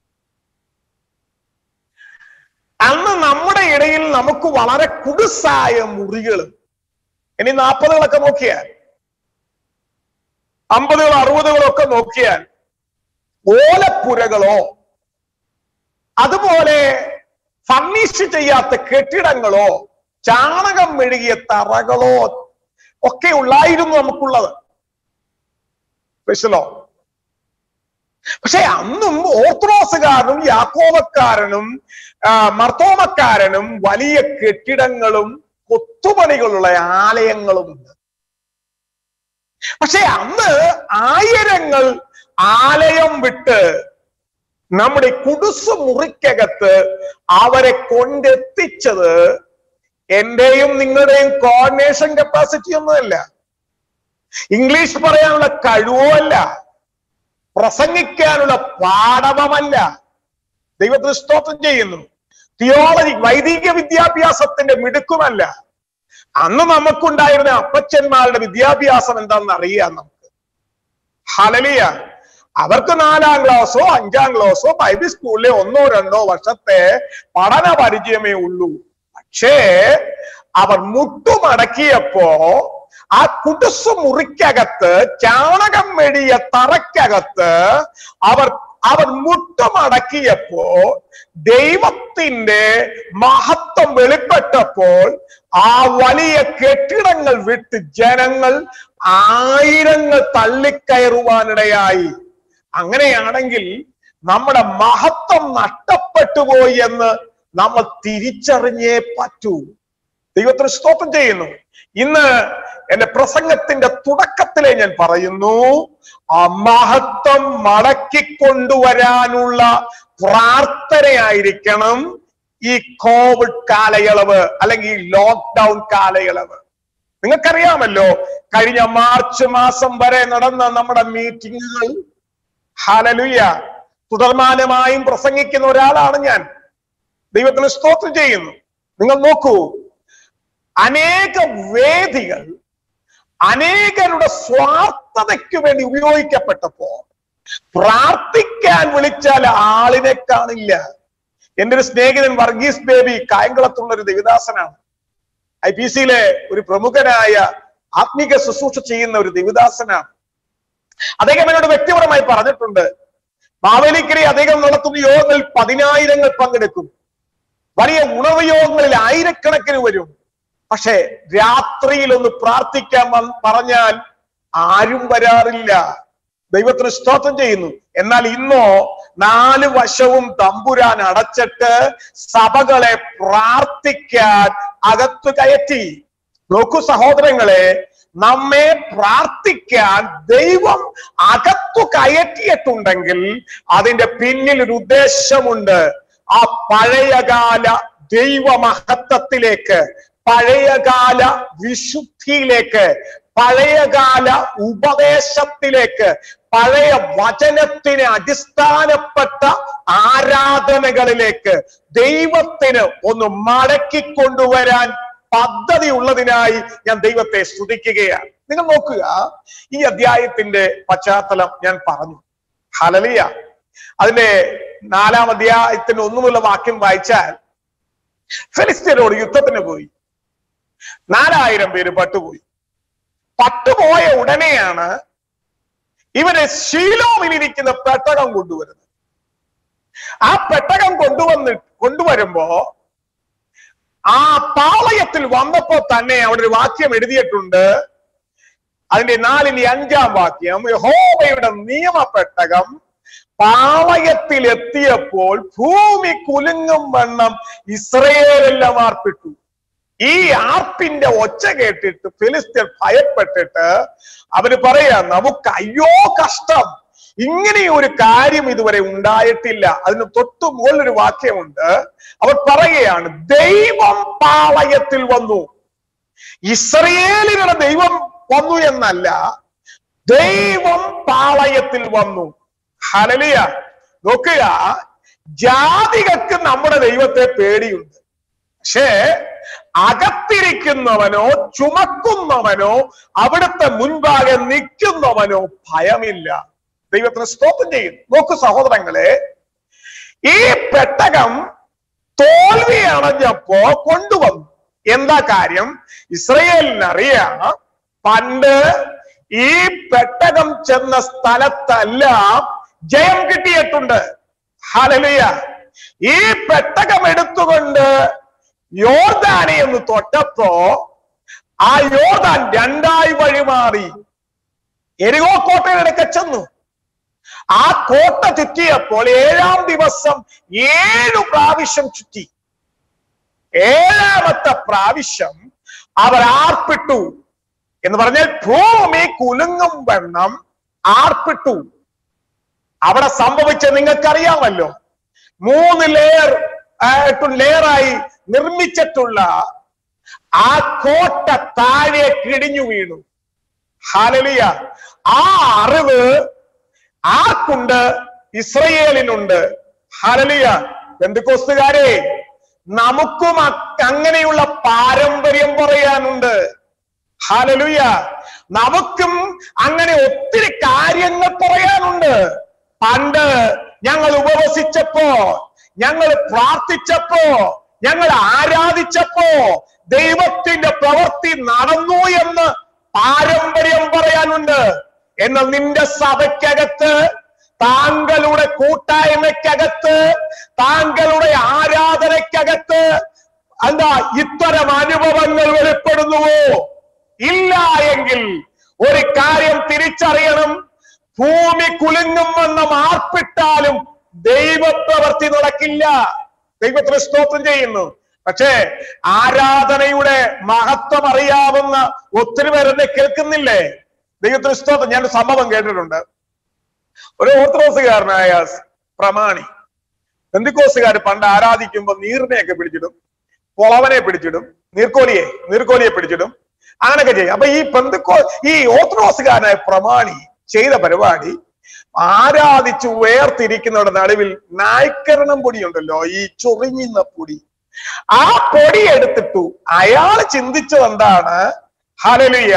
അന്ന് നമ്മുടെ ഇടയിൽ നമുക്ക് വളരെ കുടുസായ മുറികൾ, ഇനി നാൽപ്പതുകളൊക്കെ നോക്കിയാൽ അമ്പതുകളോ അറുപതുകളോ ഒക്കെ നോക്കിയാൽ ഓലപ്പുരകളോ അതുപോലെ ഫർണിഷ് ചെയ്യാത്ത കെട്ടിടങ്ങളോ ചാണകം മെഴുകിയ തറകളോ ഒക്കെ ഉള്ളായിരുന്നു നമുക്കുള്ളത്. മനസ്സിലോ? പക്ഷെ അന്നും ഓർത്തഡോക്സുകാരനും യാക്കോബക്കാരനും മർത്തോമക്കാരനും വലിയ കെട്ടിടങ്ങളും കൊത്തുപണികളുള്ള ആലയങ്ങളുമുണ്ട്. പക്ഷെ അന്ന് ആയിരങ്ങൾ ആലയം വിട്ട് നമ്മുടെ കുടുസ് മുറിക്കകത്ത് അവരെ കൊണ്ടെത്തിച്ചത് എന്റെയും നിങ്ങളുടെയും കോർഡിനേഷൻ കപ്പാസിറ്റി ഒന്നുമല്ല, ഇംഗ്ലീഷ് പറയാനുള്ള കഴിവോ അല്ല, പ്രസംഗിക്കാനുള്ള പാഠവമല്ല. ദൈവത്തിന് സ്തോത്രം ചെയ്യുന്നു. തിയോളജി വൈദിക വിദ്യാഭ്യാസത്തിന്റെ മിടുക്കുമല്ല. അന്ന് നമുക്കുണ്ടായിരുന്ന അപ്പച്ചന്മാരുടെ വിദ്യാഭ്യാസം എന്താണെന്ന് അറിയാം നമുക്ക്. ഹല്ലേലൂയ. അവർക്ക് നാലാം ക്ലാസ്സോ അഞ്ചാം ക്ലാസ്സോ ബൈബിൾ സ്കൂളിലെ ഒന്നോ രണ്ടോ വർഷത്തെ പഠന പരിചയമേ ഉള്ളൂ. പക്ഷേ അവർ മുട്ടുമടക്കിയപ്പോ ആ കുടുസ് മുറിക്കകത്ത് ചാണകം മെടിയ തറയ്ക്കകത്ത് അവർ അവർ മുട്ടുമടക്കിയപ്പോ ദൈവത്തിന്റെ മഹത്വം വെളിപ്പെട്ടപ്പോൾ ആ വലിയ കെട്ടിടങ്ങൾ വിട്ട് ജനങ്ങൾ ആയിരങ്ങൾ തള്ളിക്കയറുവാനിടയായി. അങ്ങനെയാണെങ്കിൽ നമ്മുടെ മഹത്വം നഷ്ടപ്പെട്ടു പോയി എന്ന് നമ്മൾ തിരിച്ചറിഞ്ഞേ പറ്റൂ. ദൈവത്തിന് സ്തോത്രം ചെയ്യുന്നു. ഇന്ന് എന്റെ പ്രസംഗത്തിന്റെ തുടക്കത്തിലെ ഞാൻ പറയുന്നു, ആ മഹത്വം മടക്കിക്കൊണ്ടുവരാനുള്ള പ്രാർത്ഥനയായിരിക്കണം ഈ കോവിഡ് കാലയളവ് അല്ലെങ്കിൽ ഈ ലോക്ക്ഡൗൺ കാലയളവ്. നിങ്ങൾക്കറിയാമല്ലോ, കഴിഞ്ഞ മാർച്ച് മാസം വരെ നടന്ന നമ്മുടെ മീറ്റിങ്ങുകൾ, ഹല്ലേലൂയ, തുടർമാനമായും പ്രസംഗിക്കുന്ന ഒരാളാണ് ഞാൻ. ദൈവത്തിന് സ്തോത്രം ചെയ്യുന്നു. നിങ്ങൾ നോക്കൂ, അനേക വേദികൾ അനേകരുടെ സ്വാർത്ഥതയ്ക്ക് വേണ്ടി ഉപയോഗിക്കപ്പെട്ടപ്പോ പ്രാർത്ഥിക്കാൻ വിളിച്ചാൽ ആളിനെ കാണില്ല. എന്റെ ഒരു സ്നേഹിതൻ വർഗീസ് ബേബി കായംകുളത്തുള്ള ഒരു ദേവദാസനാണ്. ഐ പി സിയിലെ ഒരു പ്രമുഖനായ ആത്മീക ശുശ്രൂഷ ചെയ്യുന്ന ഒരു ദേവദാസനാണ്. അദ്ദേഹം എന്നോട് വ്യക്തിപരമായി പറഞ്ഞിട്ടുണ്ട്, മാവേലിക്കരി അദ്ദേഹം നടത്തുന്ന യോഗങ്ങളിൽ പതിനായിരങ്ങൾ പങ്കെടുക്കും, വലിയ ഉണർവ് യോഗങ്ങളിൽ ആയിരക്കണക്കിന് വരും. പക്ഷെ രാത്രിയിൽ ഒന്ന് പ്രാർത്ഥിക്കാൻ പറഞ്ഞാൽ ആരും വരാറില്ല. ദൈവത്തിന് സ്തോത്രം ചെയ്യുന്നു. എന്നാൽ ഇന്നോ നാല് വശവും തമ്പുരാൻ അടച്ചിട്ട് സഭകളെ പ്രാർത്ഥിക്കാൻ അകത്തു കയറ്റി. നോക്കൂ സഹോദരങ്ങളെ, നമ്മെ പ്രാർത്ഥിക്കാൻ ദൈവം അകത്തു കയറ്റിയിട്ടുണ്ടെങ്കിൽ അതിന്റെ പിന്നിൽ ഒരു ഉദ്ദേശമുണ്ട്. ആ പഴയകാല ദൈവമഹത്വത്തിലേക്ക്, പഴയകാല വിശുദ്ധിയിലേക്ക്, പഴയകാല ഉപദേശത്തിലേക്ക്, പഴയ വചനത്തിന് അടിസ്ഥാനപ്പെട്ട ആരാധനകളിലേക്ക് ദൈവത്തിന് ഒന്ന് മടക്കിക്കൊണ്ടുവരാൻ പദ്ധതി ഉള്ളതിനായി ഞാൻ ദൈവത്തെ സ്തുതിക്കുകയാണ്. നിങ്ങൾ നോക്കുക, ഈ അധ്യായത്തിന്റെ പശ്ചാത്തലം ഞാൻ പറഞ്ഞു. ഹല്ലേലൂയ. അതിന്റെ നാലാം അധ്യായത്തിന് ഒന്നുമുള്ള വാക്യം വായിച്ചാൽ, ഫെലിസ്ത്യരോട് യുദ്ധത്തിന് പോയി, നാലായിരം പേര് പട്ടുപോയി. പട്ടുപോയ ഉടനെയാണ് ഇവരെ ശീലോവിലിരിക്കുന്ന പെട്ടകം കൊണ്ടുവരുന്നത്. ആ പെട്ടകം കൊണ്ടുവന്ന് കൊണ്ടുവരുമ്പോ ആ പാളയത്തിൽ വന്നപ്പോ തന്നെ അവിടെ ഒരു വാക്യം എഴുതിയിട്ടുണ്ട്. അതിന്റെ നാലിന്റെ അഞ്ചാം വാക്യം, യഹോവയുടെ നിയമപ്പെട്ടകം പാളയത്തിൽ എത്തിയപ്പോൾ ഭൂമി കുലുങ്ങും വണ്ണം ഇസ്രായേലെല്ലാം ആർപ്പിട്ടു. ഈ ആർപ്പിന്റെ ഒച്ച കേട്ടിട്ട് ഫിലിസ്ത്യർ ഭയപ്പെട്ടിട്ട് അവര് പറയാ, നമുക്ക് അയ്യോ കഷ്ടം, ഇങ്ങനെ ഒരു കാര്യം ഇതുവരെ ഉണ്ടായിട്ടില്ല. അതിന് തൊട്ടു മുകളിലൊരു വാക്യമുണ്ട്. അവർ പറയുകയാണ്, ദൈവം പാളയത്തിൽ വന്നു. ഇസ്രായേലിനുള്ള ദൈവം വന്നു എന്നല്ല, ദൈവം പാളയത്തിൽ വന്നു. ഹല്ലേലൂയ. നോക്കുക, ജാതികൾക്ക് നമ്മുടെ ദൈവത്തെ പേടിയുണ്ട്. പക്ഷേ അകത്തിരിക്കുന്നവനോ ചുമക്കുന്നവനോ അവിടുത്തെ മുൻപാകെ നിൽക്കുന്നവനോ ഭയമില്ല. ദൈവത്തിന് സ്തോത്രം ചെയ്യുന്നു. നോക്കൂ സഹോദരങ്ങളെ, ഈ പെട്ടകം തോൽവി അടഞ്ഞപ്പോ കൊണ്ടുവന്നു. എന്താ കാര്യം? ഇസ്രായേലിനറിയാം, പണ്ട് ഈ പെട്ടകം ചെന്ന സ്ഥലത്തെല്ലാം ജയം കിട്ടിയിട്ടുണ്ട്. ഹല്ലേലൂയ. ഈ പെട്ടകം എടുത്തുകൊണ്ട് യോർദാനെ എന്ന് തൊട്ടപ്പോ ആ യോർദാൻ രണ്ടായി വഴിമാറി എരികോ കോട്ടയിലൊക്കെ ചെന്നു. ആ കോട്ട ചുറ്റിയപ്പോൾ ഏഴാം ദിവസം ഏഴു പ്രാവശ്യം ചുറ്റി. ഏഴാമത്തെ പ്രാവശ്യം അവർ ആർപ്പിട്ടു എന്ന് പറഞ്ഞാൽ ഭൂമി കുലുങ്ങും വണ്ണം ആർപ്പിട്ടു. അവിടെ സംഭവിച്ചത് നിങ്ങൾക്കറിയാമല്ലോ. മൂന്ന് ലെയർ ലെയറായി നിർമ്മിച്ചിട്ടുള്ള ആ കോട്ട താഴെ കിടിഞ്ഞു വീണു. ഹല്ലേലൂയ. ആ അറിവ് ആർക്കുണ്ട്? ഇസ്രായേലിനുണ്ട്. ഹല്ലേലൂയ. പെന്തക്കോസ്തുകാരെ, നമുക്കും അങ്ങനെയുള്ള പാരമ്പര്യം പറയാനുണ്ട്. ഹല്ലേലൂയ. നമുക്കും അങ്ങനെ ഒത്തിരി കാര്യങ്ങൾ പറയാനുണ്ട്. പണ്ട് ഞങ്ങൾ ഉപവസിച്ചപ്പോ, ഞങ്ങൾ പ്രാർത്ഥിച്ചപ്പോ, ഞങ്ങൾ ആരാധിച്ചപ്പോ ദൈവത്തിന്റെ പ്രവൃത്തി നടന്നു എന്ന് പാരമ്പര്യം പറയാനുണ്ട്. എന്നാൽ നിന്റെ സഭയ്ക്കകത്ത്, താങ്കളുടെ കൂട്ടായ്മയ്ക്കകത്ത്, താങ്കളുടെ ആരാധനയ്ക്കകത്ത് എന്താ ഇത്തരം അനുഭവങ്ങൾ വെളിപ്പെടുന്നുവോ? ഇല്ല എങ്കിൽ ഒരു കാര്യം തിരിച്ചറിയണം. ഭൂമി കുലുങ്ങുമെന്ന് ആർപ്പിട്ടാലും ദൈവപ്രവൃത്തി നടക്കില്ല. ദൈവത്തിന് സ്തോത്രം ചെയ്യുന്നു. പക്ഷേ ആരാധനയുടെ മഹത്വം അറിയാവുന്ന ഒത്തിരി പേരെന്നെ കേൾക്കുന്നില്ലേ? ദൈവത്തിന് സ്തോത്രം. ഞാൻ സംഭവം കേട്ടിട്ടുണ്ട്. ഒരു ഓർത്തഡോക്സുകാരനായ പ്രമാണി പെന്തക്കോസ്തുകാർ പണ്ട് ആരാധിക്കുമ്പോ നീറിനെയൊക്കെ പിടിച്ചിടും, പൊളവനെ പിടിച്ചിടും, നീർക്കോലിയെ നീർക്കോലിയെ പിടിച്ചിടും, അങ്ങനെയൊക്കെ ചെയ്യും. അപ്പൊ ഈ പെന്തക്കോ ഈ ഓർത്തഡോക്സുകാരനായ പ്രമാണി ചെയ്ത പരിപാടി, ആരാധിച്ചു വേർതിരിക്കുന്നവരുടെ നടുവിൽ നായ്ക്കരണം പൊടി ഉണ്ടല്ലോ, ഈ ചൊറിഞ്ഞുന്ന പൊടി, ആ പൊടി എടുത്തിട്ടു. അയാൾ ചിന്തിച്ചത് എന്താണ്? ഹല്ലേലൂയ,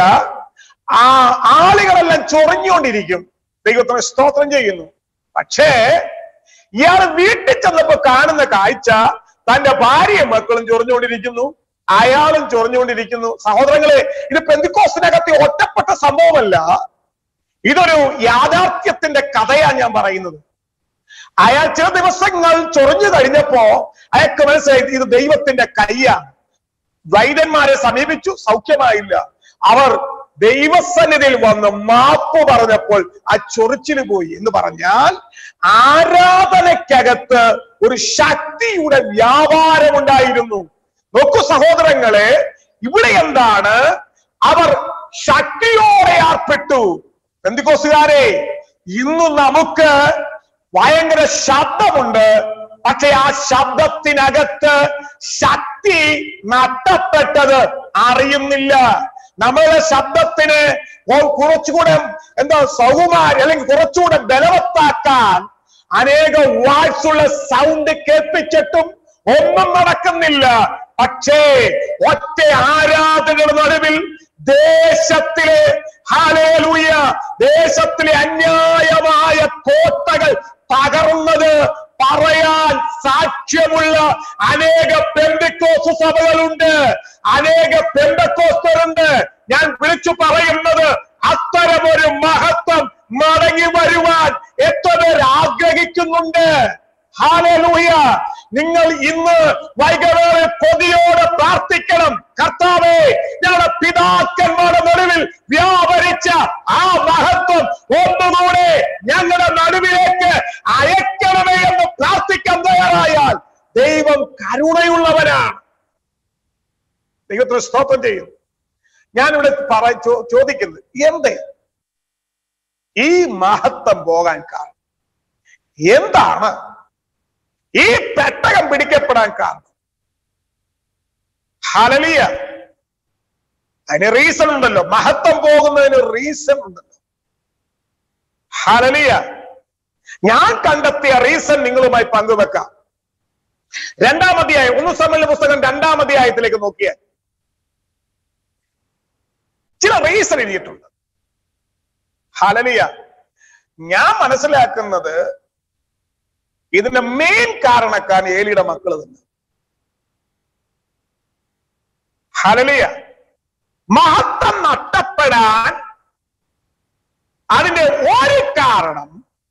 ആ ആളുകളെല്ലാം ചൊറിഞ്ഞുകൊണ്ടിരിക്കും. ദൈവത്തിന് സ്തോത്രം ചെയ്യുന്നു. പക്ഷേ ഇയാൾ വീട്ടിൽ ചെന്നപ്പോ കാണുന്ന കാഴ്ച, തന്റെ ഭാര്യയും മക്കളും ചൊറിഞ്ഞുകൊണ്ടിരിക്കുന്നു, അയാളും ചൊറിഞ്ഞുകൊണ്ടിരിക്കുന്നു. സഹോദരങ്ങളെ, ഇത് പെന്തക്കോസ്തിനകത്ത് ഒറ്റപ്പെട്ട സംഭവമല്ല, ഇതൊരു യാഥാർത്ഥ്യത്തിന്റെ കഥയാണ് ഞാൻ പറയുന്നത്. അയാൾ ചില ദിവസങ്ങൾ ചൊറിഞ്ഞു കഴിഞ്ഞപ്പോ അയാൾക്ക് മനസ്സിലായി ഇത് ദൈവത്തിന്റെ കൈയാണ്. വൈദ്യന്മാരെ സമീപിച്ചു, സൗഖ്യമായില്ല. അവർ ദൈവസന്നിധിയിൽ വന്ന് മാപ്പ് പറഞ്ഞപ്പോൾ ആ ചൊറിച്ചില് പോയി. എന്ന് പറഞ്ഞാൽ ആരാധനയ്ക്കകത്ത് ഒരു ശക്തിയുടെ വ്യാപാരം ഉണ്ടായിരുന്നു. നോക്കൂ സഹോദരങ്ങളെ, ഇവിടെ എന്താണ്? അവർ ശക്തിയോടെ ആർപ്പെട്ടു. പെന്തക്കോസ്തുകാരെ, ഇന്ന് നമുക്ക് ഭയങ്കര ശബ്ദമുണ്ട്, പക്ഷെ ആ ശബ്ദത്തിനകത്ത് ശക്തി നഷ്ടപ്പെട്ടത് അറിയുന്നില്ല. നമ്മളുടെ ശബ്ദത്തിന് കുറച്ചുകൂടെ എന്താ സൗകുമാരി അല്ലെങ്കിൽ കുറച്ചുകൂടെ ബലവത്താക്കാൻ അനേക വാട്സ് ഉള്ള സൗണ്ട് കേൾപ്പിച്ചിട്ടും ഒന്നും നടക്കുന്നില്ല. പക്ഷേ ഒറ്റ ആരാധനയുടെ നടുവിൽ ദേശത്തിലെ ഹല്ലേലൂയ ദേശത്തിലെ അന്യായമായ കോട്ടകൾ തകർന്നത് പറയാൻ സാക്ഷ്യമുള്ള അനേക പെന്തക്കോസ്ത് സഭകളുണ്ട്, അനേക പെന്തക്കോസ്തരുണ്ട്. ഞാൻ വിളിച്ചു പറയുന്നത്, അത്തരമൊരു മഹത്വം മടങ്ങി വരുവാൻ എത്ര പേർ ആഗ്രഹിക്കുന്നുണ്ട്. ഹല്ലേലൂയ. നിങ്ങൾ ഇന്ന് വൈകവേളയിൽ കൊതിയോടെ പ്രാർത്ഥിക്കണം. കർത്താവേ, ഞങ്ങളുടെ പിതാക്കന്മാരുടെ നടുവിൽ വ്യാപരിച്ച ആ മഹത്വം ഒന്നുകൂടെ ഞങ്ങളുടെ നടുവിലേക്ക് അയക്കണമേ എന്ന് പ്രാർത്ഥിക്കാൻ തയ്യാറായാൽ ദൈവം കരുണയുള്ളവനാണ്. ദൈവത്തിന് സ്തോത്രം ചെയ്യുന്നു. ഞാനിവിടെ പറ ചോദിക്കുന്നത് എന്തേ ഈ മഹത്വം പോകാൻ കാരണം എന്താണ്? ഈ പെട്ടകം പിടിക്കപ്പെടാൻ കാരണം ഹല്ലേലൂയ. അതിന് റീസൺ ഉണ്ടല്ലോ. മഹത്വം പോകുന്നതിന് റീസൺ ഉണ്ടല്ലോ. ഹല്ലേലൂയ. ഞാൻ കണ്ടെത്തിയ റീസൺ നിങ്ങളുമായി പങ്കുവെക്കാം. രണ്ടാം അധ്യായം, ഒന്ന് സമൂയേൽ പുസ്തകം രണ്ടാം അധ്യായത്തിലേക്ക് നോക്കിയാൽ ചില റീസൺ എഴുതിയിട്ടുണ്ട്. ഹല്ലേലൂയ. ഞാൻ മനസ്സിലാക്കുന്നത് ഇതിന്റെ മെയിൻ കാരണക്കാരൻ ഏലിയുടെ മക്കൾ തന്നെ. ഹല്ലേലൂയ. മഹത്വം നഷ്ടപ്പെടാൻ അതിന്റെ ഒരു കാരണം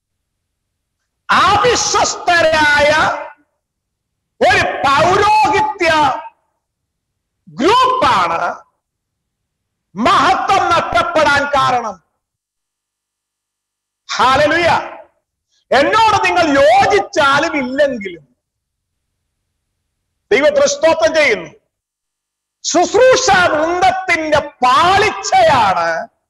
അവിശ്വസ്തരായ ഒരു പൗരോഹിത്യ ഗ്രൂപ്പാണ് മഹത്വം നഷ്ടപ്പെടാൻ കാരണം. ഹല്ലേലൂയ. എന്നോട് നിങ്ങൾ യോജിച്ചാലും ഇല്ലെങ്കിലും ദൈവത്തെ സ്തോത്രം ചെയ്യുന്നു. ശുശ്രൂഷ വൃന്ദത്തിന്റെ പാളിച്ചയാണ്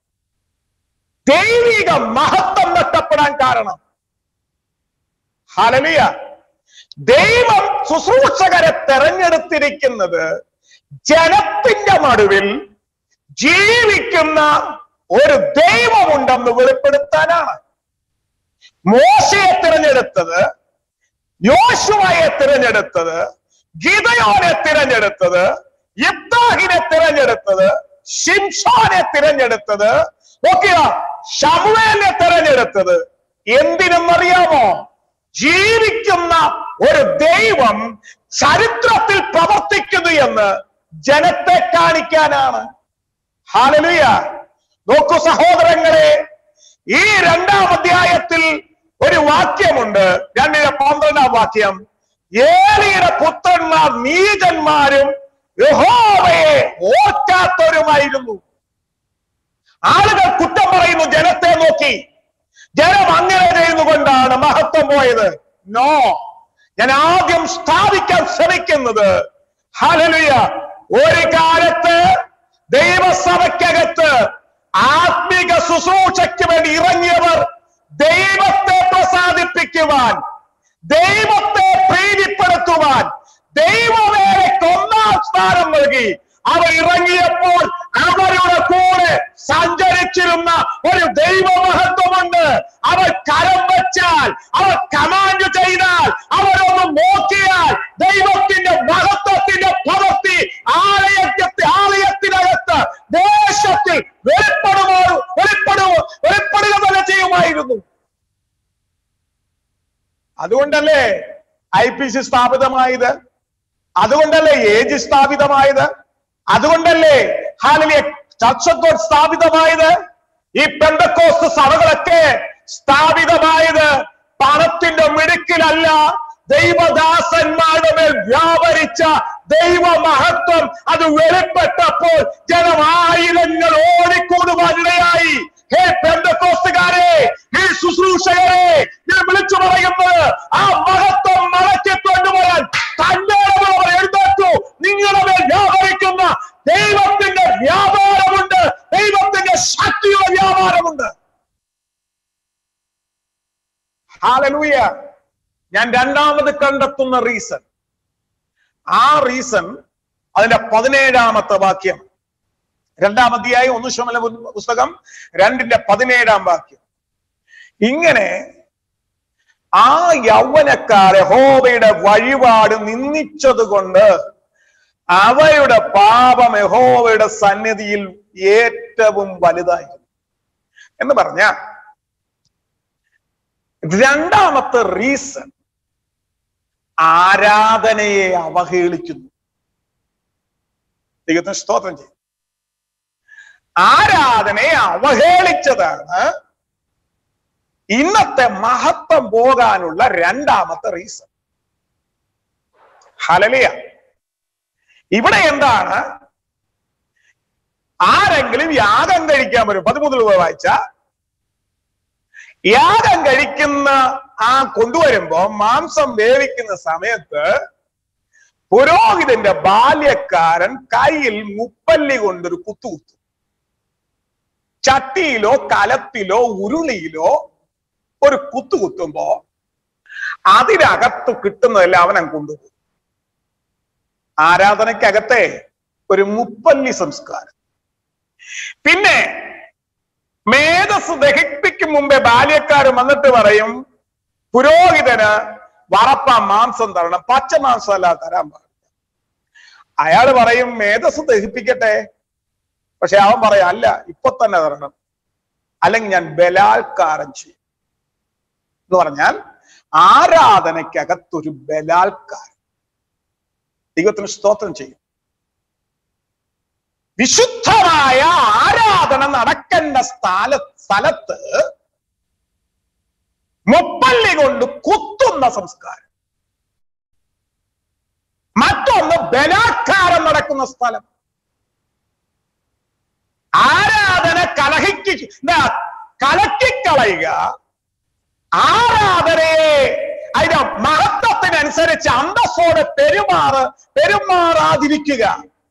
ദൈവിക മഹത്വം നഷ്ടപ്പെടാൻ കാരണം. ഹല്ലേലൂയ. ദൈവം ശുശ്രൂഷകരെ തെരഞ്ഞെടുത്തിരിക്കുന്നത് ജനത്തിന്റെ നടുവിൽ ജീവിക്കുന്ന ഒരു ദൈവമുണ്ടെന്ന് വെളിപ്പെടുത്താനാണ്. മോശയെ തിരഞ്ഞെടുത്തത്, യോശുവയെ തിരഞ്ഞെടുത്തത്, ഗിദെയോനെ തിരഞ്ഞെടുത്തത്, യിഫ്താഹിനെ തിരഞ്ഞെടുത്തത്, ശിംശോനെ തിരഞ്ഞെടുത്തത്, നോക്കിയ ശമൂവേലിനെ തിരഞ്ഞെടുത്തത് എന്തിനെന്നറിയാമോ? ജീവിക്കുന്ന ഒരു ദൈവം ചരിത്രത്തിൽ പ്രവർത്തിക്കുന്നു എന്ന് ജനത്തെ കാണിക്കാനാണ്. ഹല്ലേലൂയ. നോക്കൂ സഹോദരങ്ങളെ, ഈ രണ്ടാം അധ്യായത്തിൽ ഒരു വാക്യമുണ്ട്, രണ്ടിലെ പന്ത്രണ്ടാം വാക്യം. ഏലിയുടെ പുത്രന്മാർ നീചന്മാരും യഹോവയെ ഓർക്കാത്തവരുമായിരുന്നു. ആളുകൾ കുറ്റം പറയുന്നു ജനത്തെ നോക്കി. ജനം അങ്ങനെ ചെയ്യുന്നുകൊണ്ടാണ് മഹത്വം പോയത്. നോ, ഞാൻ ആദ്യം സ്ഥാപിക്കാൻ ശ്രമിക്കുന്നത് ഹല്ലേലൂയ, ഒരു കാലത്ത് ദൈവസഭയ്ക്കകത്ത് ആത്മിക ശുശ്രൂഷയ്ക്ക് വേണ്ടി ഇറങ്ങിയവർ ദൈവത്തെ പ്രസാദിപ്പിക്കുവാൻ, ദൈവത്തെ പ്രീതിപ്പെടുത്തുവാൻ, ദൈവവേലയ്ക്ക് ഒന്നാം സ്ഥാനം നൽകി അവർ ഇറങ്ങിയപ്പോൾ അവരുടെ കൂടെ സഞ്ചരിച്ചിരുന്ന ഒരു ദൈവമഹത്വമുണ്ട്. അവർ കരം വെച്ചാൽ, അവർ കമാൻഡ് ചെയ്താൽ, അവരൊന്ന് നോക്കിയാൽ ദൈവത്തിന്റെ മഹത്വത്തിന്റെ പ്രവൃത്തി ആലയത്തെ ആലയത്തിനകത്ത് ദേശത്തിൽ വെളിപ്പെടുമോ വെളിപ്പെടുമോ വെളിപ്പെടുക തന്നെ ചെയ്യുമായിരുന്നു. അതുകൊണ്ടല്ലേ ഐ പി സി സ്ഥാപിതമായത്, അതുകൊണ്ടല്ലേ ഏജ് സ്ഥാപിതമായത്, അതുകൊണ്ടല്ലേ ഹല്ലേലൂയ ചർച്ച് ഓഫ് ഗോഡ് സ്ഥാപിതമായത്, ഈ പെന്തക്കോസ്ത് സഭകളൊക്കെ സ്ഥാപിതമായത് പണത്തിന്റെ മിടുക്കിലല്ല, ദൈവദാസന്മാരുടെ മേൽ വ്യാപരിച്ച ദൈവ മഹത്വം അത് വെളിപ്പെട്ടപ്പോൾ ജനമായിരങ്ങൾ ഓടിക്കൂടുവാനിടയായി. ഹേ പെന്തക്കോസ്തുകാരെ, ഹേ ശുശ്രൂഷകരെ, ഞാൻ വിളിച്ചു പറയുന്നത് ആ മഹത്വം മടക്കി കൊണ്ടുപോകാൻ തന്റെ എഴുന്നേറ്റു. നിങ്ങളുടെ മേൽ വ്യാപരിക്കുന്ന ദൈവത്തിന്റെ വ്യാപാരമുണ്ട്, ദൈവത്തിന്റെ ശക്തിയുടെ വ്യാപാരമുണ്ട്. ഹല്ലേലൂയ. ഞാൻ രണ്ടാമത് കണ്ടെത്തുന്ന റീസൺ, ആ റീസൺ അതിന്റെ പതിനേഴാമത്തെ വാക്യം, രണ്ടാം അധ്യായം ഒന്ന് ശമൂയേൽ പുസ്തകം രണ്ടിന്റെ പതിനേഴാം വാക്യം. ഇങ്ങനെ ആ യൗവനക്കാർ യഹോവയുടെ വഴിപാട് നിന്ദിച്ചത് കൊണ്ട് അവരുടെ പാപം യഹോവയുടെ സന്നിധിയിൽ ഏറ്റവും വലുതായിരുന്നു എന്ന് പറഞ്ഞ രണ്ടാമത്തെ റീസൺ ആരാധനയെ അവഹേളിക്കുന്നു. ദൈവത്തിന് സ്തോത്രം ചെയ്യും. ആരാധനയെ അവഹേളിച്ചതാണ് ഇന്നത്തെ മഹത്വം പോകാനുള്ള രണ്ടാമത്തെ റീസൺ. ഹല്ലേലൂയ. ഇവിടെ എന്താണ്? ആരെങ്കിലും യാഗം കഴിക്കാൻ വരും. പതിമൂന്ന് രൂപ വായിച്ച യാഗം കഴിക്കുന്ന ആ കൊണ്ടുവരുമ്പോ മാംസം വേവിക്കുന്ന സമയത്ത് പുരോഹിതന്റെ ബാല്യക്കാരൻ കയ്യിൽ മുപ്പല്ലി കൊണ്ടൊരു കുത്തുകുത്തും. ചട്ടിയിലോ കലത്തിലോ ഉരുളിയിലോ ഒരു കുത്തുകുത്തുമ്പോ അതിനകത്ത് കിട്ടുന്നതെല്ലാം അവൻ കൊണ്ടുപോകും. ആരാധനയ്ക്കകത്തെ ഒരു മുപ്പല്ലി സംസ്കാരം. പിന്നെ മേധസ് ദഹിപ്പിക്കും മുമ്പേ ബാല്യക്കാരൻ വന്നിട്ട് പറയും, പുരോഹിതന് വറപ്പ മാംസം തരണം, പച്ച മാംസം അല്ല തരാൻ പാടില്ല. അയാള് പറയും മേധസ് ദഹിപ്പിക്കട്ടെ. പക്ഷെ അവൻ പറയാം അല്ല, ഇപ്പൊ തന്നെ തരണം, അല്ലെങ്കിൽ ഞാൻ ബലാത്കാരം ചെയ്യും എന്ന് പറഞ്ഞാൽ ആരാധനയ്ക്കകത്തൊരു ബലാത്കാരം. ദൈവത്തിന് സ്തോത്രം ചെയ്യും. വിശുദ്ധമായ ആരാധന നടക്കേണ്ട സ്ഥല സ്ഥലത്ത് മുപ്പല്ലി കൊണ്ട് കുത്തുന്ന സംസ്കാരം. മറ്റൊന്ന് ബലാത്കാരം നടക്കുന്ന സ്ഥലം. ആരാധന കലഹിക്ക് കലക്കിക്കളയുക, ആരാധനയെ അതിന്റെ മഹത്വത്തിനനുസരിച്ച് അന്തസ്സോടെ പെരുമാറ് പെരുമാറാതിരിക്കുക.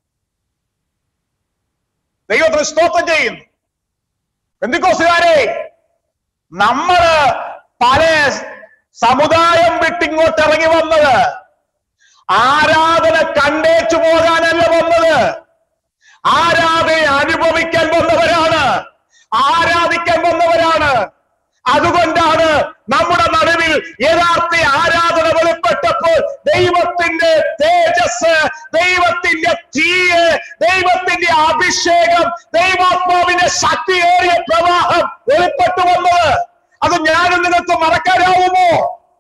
ദൈവത്തിന് സ്തോത്രം ചെയ്യുന്നു. പെന്തിക്കോസ്തുകാരെ, നമ്മള് പല സമുദായം വിട്ടിങ്ങോട്ട് ഇറങ്ങി വന്നത് ആരാധന കണ്ടേച്ചു പോകാനല്ല വന്നത്, ആരാധന അനുഭവിക്കാൻ വന്നവരാണ്, ആരാധിക്കാൻ വന്നവരാണ്. അതുകൊണ്ടാണ് നമ്മുടെ നടുവിൽ യഥാർത്ഥ ആരാധന വെളിപ്പെട്ടപ്പോൾ ദൈവത്തിന്റെ തേജസ്, ദൈവത്തിന്റെ തീയ്, ദൈവത്തിന്റെ അഭിഷേകം, ദൈവാത്മാവിന്റെ ശക്തിയേറിയ പ്രവാഹം വെളിപ്പെട്ടു വന്നത്. അത് ഞാനും നിങ്ങൾക്ക് മറക്കാനാവുമോ?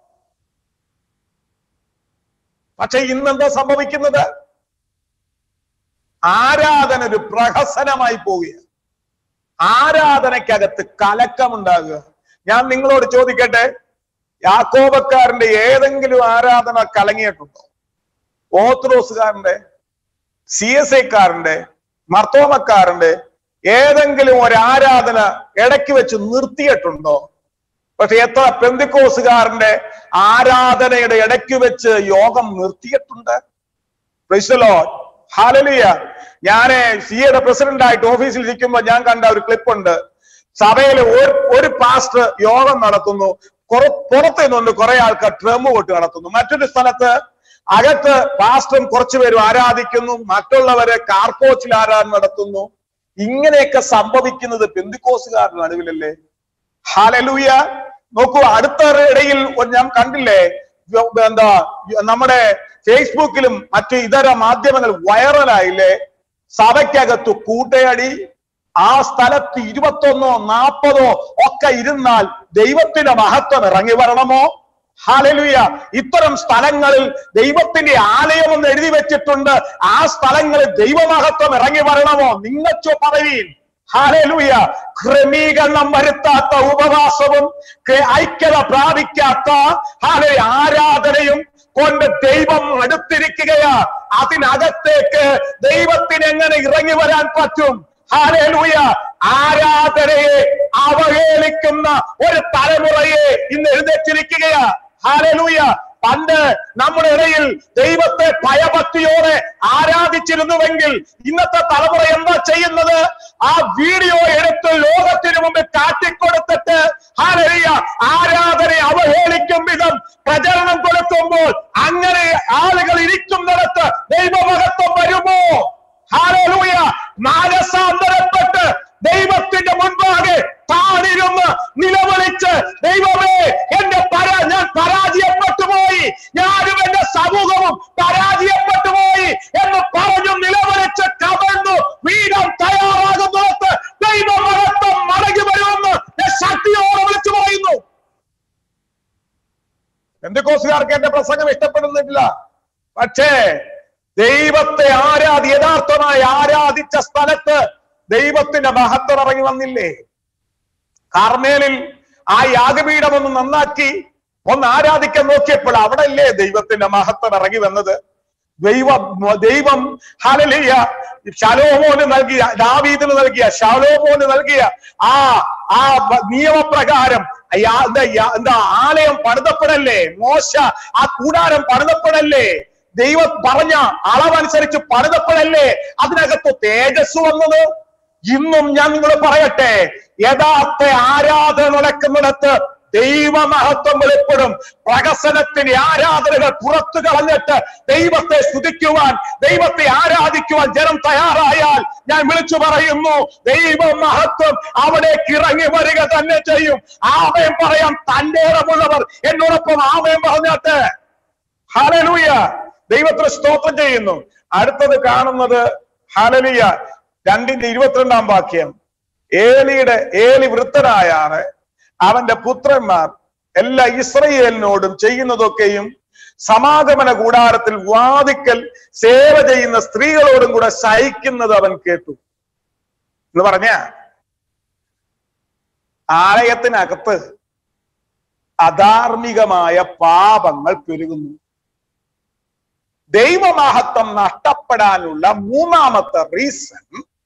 പക്ഷെ ഇന്നെന്താ സംഭവിക്കുന്നത്? ആരാധന ഒരു പ്രഹസനമായി പോവുകയാണ്. ആരാധനയ്ക്കകത്ത് കലക്കമുണ്ടാകുക. ഞാൻ നിങ്ങളോട് ചോദിക്കട്ടെ, യാക്കോബക്കാരന്റെ ഏതെങ്കിലും ആരാധന കലങ്ങിയിട്ടുണ്ടോ? ഓർത്തഡോക്സുകാരന്റെ, സി എസ് ഐക്കാരന്റെ, മർത്തോമക്കാരന്റെ ഏതെങ്കിലും ഒരു ആരാധന ഇടയ്ക്ക് വെച്ച് നിർത്തിയിട്ടുണ്ടോ? പക്ഷെ എത്ര പെന്തിക്കോസുകാരന്റെ ആരാധനയുടെ ഇടയ്ക്ക് വെച്ച് യോഗം നിർത്തിയിട്ടുണ്ട്. Praise the Lord, hallelujah. ഞാന് സിയുടെ പ്രസിഡന്റ് ആയിട്ട് ഓഫീസിൽ ഇരിക്കുമ്പോൾ ഞാൻ കണ്ട ഒരു ക്ലിപ്പ് ഉണ്ട്. സഭയിൽ ഒരു ഒരു പാസ്റ്റർ യോഗം നടത്തുന്നു, പുറത്തു നിന്നുകൊണ്ട് കുറെ ആൾക്കാർ ഡ്രം കൊട്ട് നടത്തുന്നു. മറ്റൊരു സ്ഥലത്ത് അകത്ത് പാസ്റ്ററും കുറച്ചുപേരും ആരാധിക്കുന്നു, മറ്റുള്ളവരെ കാർപോച്ചിൽ ആരാധന നടത്തുന്നു. ഇങ്ങനെയൊക്കെ സംഭവിക്കുന്നത് പെന്തിക്കോസുകാരുടെ നടുവിലല്ലേ? ഹല്ലേലൂയ. നോക്കൂ, അടുത്ത ഇടയിൽ ഞാൻ കണ്ടില്ലേ, എന്താ നമ്മുടെ ഫേസ്ബുക്കിലും മറ്റു ഇതര മാധ്യമങ്ങൾ വൈറലായില്ലേ, സഭയ്ക്കകത്ത് കൂട്ടയടി. ആ സ്ഥലത്ത് ഇരുപത്തൊന്നോ നാൽപ്പതോ ഒക്കെ ഇരുന്നാൽ ദൈവത്തിന്റെ മഹത്വം ഇറങ്ങി വരണമോ? ഹല്ലേലൂയ. ഇത്തരം സ്ഥലങ്ങളിൽ ദൈവത്തിന്റെ ആലയം എന്ന് എഴുതി വെച്ചിട്ടുണ്ട്. ആ സ്ഥലങ്ങളിൽ ദൈവമഹത്വം ഇറങ്ങി വരണമോ? നിങ്ങച്ചോ പറവീൻ. ഹല്ലേലൂയ. ക്രമീകരണം വരുത്താത്ത ഉപവാസവും ഐക്യത പ്രാപിക്കാത്ത ഹല്ലേലൂയ ആരാധനയും കൊണ്ട് ദൈവം അടുത്തിരിക്കുകയാ. അതിനകത്തേക്ക് ദൈവത്തിന് എങ്ങനെ ഇറങ്ങി വരാൻ പറ്റും? ഹല്ലേലൂയ. ആരാധനയെ അവഹേളിക്കുന്ന ഒരു തലമുറയെ ഇന്ന് എഴുന്നേറ്റിരിക്കുകയാ. ഹല്ലേലൂയ. പണ്ട് നമ്മുടെ ഇടയിൽ ദൈവത്തെ ഭയഭക്തിയോടെ ആരാധിച്ചിരുന്നുവെങ്കിൽ ഇന്നത്തെ തലമുറ എന്താ ചെയ്യുന്നത്? ആ വീഡിയോ എടുത്ത് ലോകത്തിന് മുമ്പ് കാട്ടിക്കൊടുത്തിട്ട് ഹല്ലേലൂയ ആരാധനയെ അവഹേളിക്കും വിധം പ്രചരണം കൊടുക്കുമ്പോൾ അങ്ങനെ ആളുകൾ ഇരിക്കുന്നിടത്ത് ദൈവമഹത്വം വരുമോ? ഹല്ലേലൂയ. മാനസാന്തരപ്പെട്ട് ദൈവത്തിന്റെ മുൻപാകെ താണിരുന്ന് നിലവിളിച്ച്, ദൈവമേ എന്റെ പരാ ഞാൻ പരാജയപ്പെട്ടു പോയി, ഞാനും എന്റെ സമൂഹവും പരാജയപ്പെട്ടു പോയി എന്ന് പറഞ്ഞു നിലവിളിച്ച് കമഴ്ന്നു വീടാൻ തയ്യാറാകുന്നിടത്ത് ദൈവമഹത്വം മടങ്ങി വരുമെന്ന് ശക്തിയോടെ വിളിച്ചു പറയുന്നു. പെന്തിക്കോസ്തുകാർക്ക് എന്റെ പ്രസംഗം ഇഷ്ടപ്പെടുന്നില്ല. പക്ഷേ ദൈവത്തെ ആരാധി യഥാർത്ഥമായി ആരാധിച്ച സ്ഥലത്ത് ദൈവത്തിന്റെ മഹത്വം ഇറങ്ങി വന്നില്ലേ? കാർമേലിൽ ആ യാഗപീഠം ഒന്ന് നന്നാക്കി ഒന്ന് ആരാധിക്കാൻ നോക്കിയപ്പോൾ അവിടെ അല്ലേ ദൈവത്തിന്റെ മഹത്വം ഇറങ്ങി വന്നത്? ദൈവ ദൈവം ഹല്ലേലൂയ ശലോമോന് നൽകിയ, ദാവീദിന് നൽകിയ, ശലോമോന് നൽകിയ ആ ആ നിയമപ്രകാരം എന്താ ആലയം പണിതപ്പെടല്ലേ, മോശ ആ കൂടാരം പണിതപ്പെടല്ലേ, ദൈവം പറഞ്ഞ അളവനുസരിച്ച് പണിതപ്പെടല്ലേ അതിനകത്ത് തേജസ് വന്നത്. ഇന്നും ഞാൻ നിങ്ങൾ പറയട്ടെ, യഥാർത്ഥ ആരാധന നടക്കുന്നിടത്ത് ദൈവമഹത്വം വെളിപ്പെടും. പ്രഹസനത്തിന് ആരാധനകൾ പുറത്തു കളഞ്ഞിട്ട് ദൈവത്തെ സ്തുതിക്കുവാൻ, ദൈവത്തെ ആരാധിക്കുവാൻ ജനം തയ്യാറായാൽ ഞാൻ വിളിച്ചു പറയുന്നു, ദൈവ മഹത്വം അവിടേക്ക് ഇറങ്ങി വരിക തന്നെ ചെയ്യും. ആമേൻ പറയാം തന്റെ ഇടമുള്ളവർ എന്നോടൊപ്പം ആമേൻ പറഞ്ഞാട്ടെ. ഹല്ലേലൂയ. ദൈവത്തിന് സ്തോത്രം ചെയ്യുന്നു. അടുത്തത് കാണുന്നത് ഹല്ലേലൂയ രണ്ടിന്റെ ഇരുപത്തിരണ്ടാം വാക്യം. ഏലിയുടെ ഏലി വൃദ്ധനായാണ് അവന്റെ പുത്രന്മാർ എല്ലാ ഇസ്രയേലിനോടും ചെയ്യുന്നതൊക്കെയും സമാഗമന കൂടാരത്തിൽ വാതിക്കൽ സേവ ചെയ്യുന്ന സ്ത്രീകളോടും കൂടെ സഹിക്കുന്നത് അവൻ കേട്ടു എന്ന് പറഞ്ഞ, ആലയത്തിനകത്ത് അധാർമികമായ പാപങ്ങൾ പെരുകുന്നു. ദൈവമഹത്വം നഷ്ടപ്പെടാനുള്ള മൂന്നാമത്തെ റീസൺ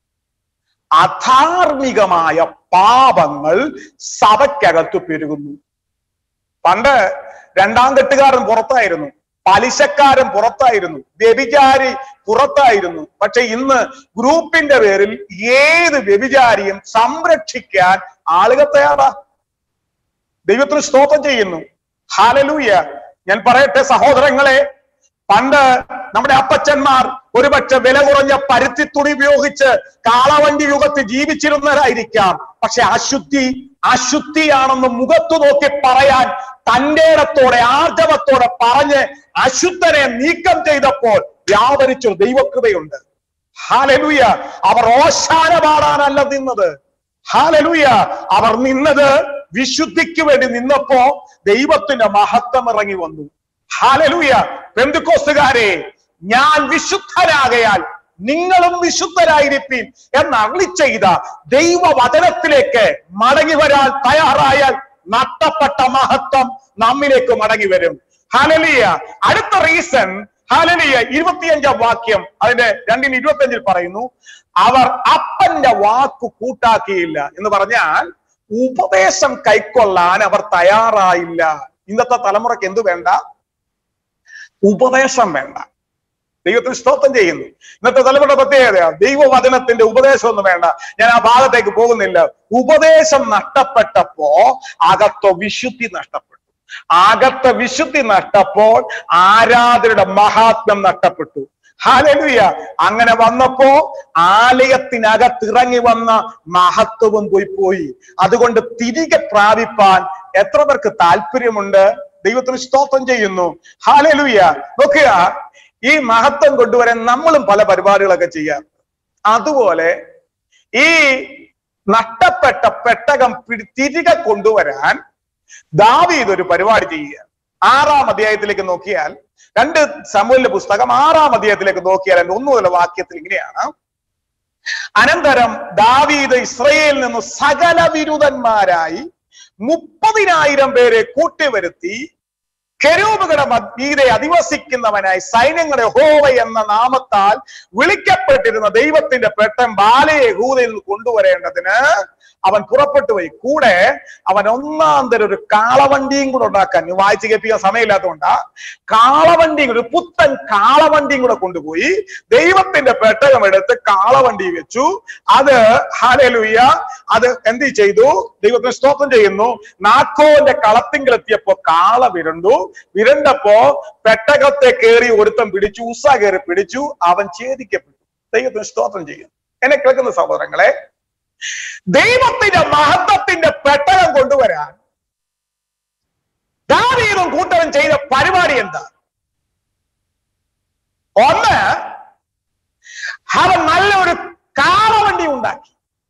അധാർമികമായ പാപങ്ങൾ സഭയ്ക്കകത്ത് പെരുകുന്നു. പണ്ട് രണ്ടാം കെട്ടുകാരൻ പുറത്തായിരുന്നു, പലിശക്കാരൻ പുറത്തായിരുന്നു, വ്യഭിചാരി പുറത്തായിരുന്നു. പക്ഷെ ഇന്ന് ഗ്രൂപ്പിന്റെ പേരിൽ ഏത് വ്യഭിചാരിയും സംരക്ഷിക്കാൻ ആളുകൾ തയ്യാറാ. ദൈവത്തിന് സ്തോത്രം ചെയ്യുന്നു. ഹല്ലേലൂയ. ഞാൻ പറയട്ടെ സഹോദരങ്ങളെ, പണ്ട് നമ്മുടെ അപ്പച്ചന്മാർ ഒരുപക്ഷെ വില കുറഞ്ഞ പരുത്തി തുണി ഉപയോഗിച്ച് കാളവണ്ടി യുഗത്തിൽ ജീവിച്ചിരുന്നവരായിരിക്കാം. പക്ഷെ അശുദ്ധി അശുദ്ധിയാണെന്ന് മുഖത്തു നോക്കി പറയാൻ തന്റെ ഇടത്തോടെ ആർജവത്തോടെ പറഞ്ഞ് അശുദ്ധനെ നീക്കം ചെയ്തപ്പോൾ വ്യാപരിച്ചൊരു ദൈവകൃപയുണ്ട്. ഹല്ലേലൂയ. അവർ ഓശാന പാടാനല്ല നിന്നത്. ഹല്ലേലൂയ. അവർ നിന്നത് വിശുദ്ധിക്ക് വേണ്ടി നിന്നപ്പോ ദൈവത്തിന്റെ മഹത്വം ഇറങ്ങി വന്നു. ഹല്ലേലൂയ. പെന്തക്കോസ്തുകാരെ, ഞാൻ വിശുദ്ധരാകയാൽ നിങ്ങളും വിശുദ്ധരായിരിപ്പീൻ എന്ന് അരുളി ചെയ്ത ദൈവവചനത്തിലേക്ക് മടങ്ങി വരാൻ തയ്യാറായാൽ നഷ്ടപ്പെട്ട മഹത്വം നമ്മിലേക്ക് മടങ്ങി വരും. ഹല്ലേലൂയ. അടുത്ത റീസൺ ഹല്ലേലൂയ ഇരുപത്തിയഞ്ചാം വാക്യം അതിന്റെ രണ്ടിന് ഇരുപത്തിയഞ്ചിൽ പറയുന്നു, അവർ അപ്പന്റെ വാക്കു കൂട്ടാക്കിയില്ല എന്ന് പറഞ്ഞാൽ ഉപദേശം കൈക്കൊള്ളാൻ അവർ തയ്യാറായില്ല. ഇന്നത്തെ തലമുറയ്ക്ക് എന്തു വേണ്ട? ഉപദേശം വേണ്ട. ദൈവത്തിന് സ്തോത്രം ചെയ്യുന്നു. ഇന്നത്തെ തലമുറയുടെ പ്രത്യേകത ദൈവവചനത്തിന്റെ ഉപദേശം ഒന്നും വേണ്ട. ഞാൻ ആ ഭാഗത്തേക്ക് പോകുന്നില്ല. ഉപദേശം നഷ്ടപ്പെട്ടപ്പോ അകത്ത വിശുദ്ധി നഷ്ടപ്പെട്ടു. അകത്ത വിശുദ്ധി നഷ്ടപ്പോൾ ആരാധനയുടെ മഹാത്മ്യം നഷ്ടപ്പെട്ടു. ഹല്ലേലൂയ. അങ്ങനെ വന്നപ്പോ ആലയത്തിനകത്ത് ഇറങ്ങി വന്ന മഹത്വവും പോയി പോയി അതുകൊണ്ട് തിരികെ പ്രാപിപ്പാൻ എത്ര പേർക്ക് താല്പര്യമുണ്ട്? ദൈവത്തിന് സ്തോത്രം ചെയ്യുന്നു. ഹല്ലേലൂയ. നോക്കുക, ഈ മഹത്വം കൊണ്ടുവരാൻ നമ്മളും പല പരിപാടികളൊക്കെ ചെയ്യാം. അതുപോലെ ഈ നഷ്ടപ്പെട്ട പെട്ടകം തിരികെ കൊണ്ടുവരാൻ ദാവീദ് ഒരു പരിപാടി ചെയ്യുക. ആറാം അധ്യായത്തിലേക്ക് നോക്കിയാൽ, രണ്ട് ശമൂവേലിന്റെ പുസ്തകം ആറാം അധ്യായത്തിലേക്ക് നോക്കിയാൽ എന്റെ ഒന്നു മുതൽ വാക്യത്തിൽ ഇങ്ങനെയാണ്: അനന്തരം ദാവീദ് ഇസ്രയേലിൽ നിന്ന് സകല വിരുദ്ധന്മാരായി മുപ്പതിനായിരം പേരെ കൂട്ടിവരുത്തി കെരൂബുകളുടെ മധ്യേ അധിവസിക്കുന്നവനായി സൈന്യങ്ങളുടെ യഹോവ എന്ന നാമത്താൽ വിളിക്കപ്പെട്ടിരുന്ന ദൈവത്തിന്റെ പെട്ടൻ ബാലയെ യഹൂദയിൽ നിന്ന് കൊണ്ടുവരേണ്ടതിന് അവൻ പുറപ്പെട്ടു പോയി. കൂടെ അവൻ ഒന്നാം തരം ഒരു കാളവണ്ടിയും കൂടെ ഉണ്ടാക്കാൻ, വായിച്ചു കേൾപ്പിക്കാൻ സമയമില്ലാത്തതുകൊണ്ടാ, കാളവണ്ടിയും ഒരു പുത്തൻ കാളവണ്ടിയും കൂടെ കൊണ്ടുപോയി ദൈവത്തിന്റെ പെട്ടകം എടുത്ത് കാളവണ്ടി വെച്ചു. അത് ഹല്ലേലൂയ, അത് എന്ത് ചെയ്തു? ദൈവത്തിന് സ്തോത്രം ചെയ്യുന്നു. നാക്കോന്റെ കളത്തിങ്കിലെത്തിയപ്പോ കാള വിരണ്ടു. വിരണ്ടപ്പോ പെട്ടകത്തെ കയറി ഒരുത്തം പിടിച്ചു, ഉസ കയറി പിടിച്ചു, അവൻ ഛേദിക്കപ്പെട്ടു. ദൈവത്തിന് സ്തോത്രം ചെയ്യുന്നു. എന്നെ കേൾക്കുന്ന സഹോദരങ്ങളെ, ദൈവത്തിന്റെ മഹത്വത്തിന്റെ പെട്ടകം കൊണ്ടുവരാൻ ദാവീദും കൂട്ടരും ചെയ്ത പരിപാടി എന്താ? ഒന്ന്, അവൻ നല്ലൊരു കാളവണ്ടി ഉണ്ടാക്കി.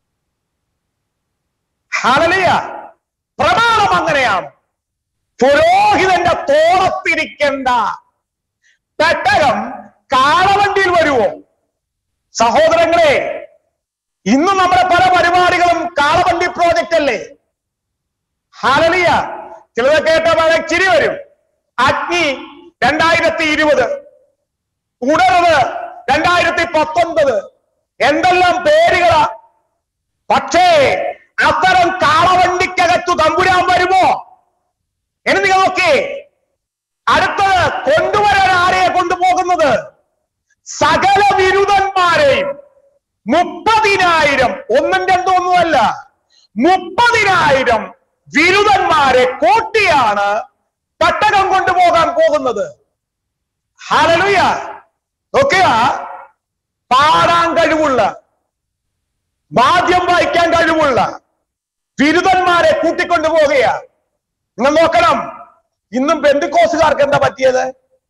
ഹല്ലേലൂയ. പ്രമാണം അങ്ങനെയാണ്. പുരോഹിതന്റെ തോളത്തിരിക്കേണ്ട പെട്ടകം കാളവണ്ടിയിൽ വരുവോ? സഹോദരങ്ങളെ, ഇന്ന് നമ്മുടെ പല പരിപാടികളും കാളവണ്ടി പ്രോജക്റ്റ് അല്ലേ? ഹല്ലേലൂയ. ചിലത് കേട്ട ചിരി വരും. അഗ്നി രണ്ടായിരത്തി ഇരുപത് ഉണർവ് രണ്ടായിരത്തി പത്തൊൻപത് എന്തെല്ലാം പേരുകളാ. പക്ഷേ അത്തരം കാളവണ്ടിക്കകത്തു തമ്പുരാൻ വരുമോ എന്ന് നിങ്ങൾ നോക്കി. അടുത്തത് കൊണ്ടുവരാൻ ആരെയെ കൊണ്ടുപോകുന്നത്? സകല വിരുദ്ധന്മാരെയും മുപ്പതിനായിരം, ഒന്നും രണ്ടും ഒന്നുമല്ല, മുപ്പതിനായിരം വിരുദ്ധന്മാരെ കൂട്ടിയാണ് തട്ടകം കൊണ്ടുപോകാൻ പോകുന്നത്. ഹല്ലേലൂയ. നോക്കുക, പാടാൻ കഴിവുള്ള, വാദ്യം വായിക്കാൻ കഴിവുള്ള വിരുദ്ധന്മാരെ കൂട്ടിക്കൊണ്ടുപോകുക. നിങ്ങൾ നോക്കണം, ഇന്നും പെന്തിക്കോസ്തുകാർക്ക് എന്താ പറ്റിയത്?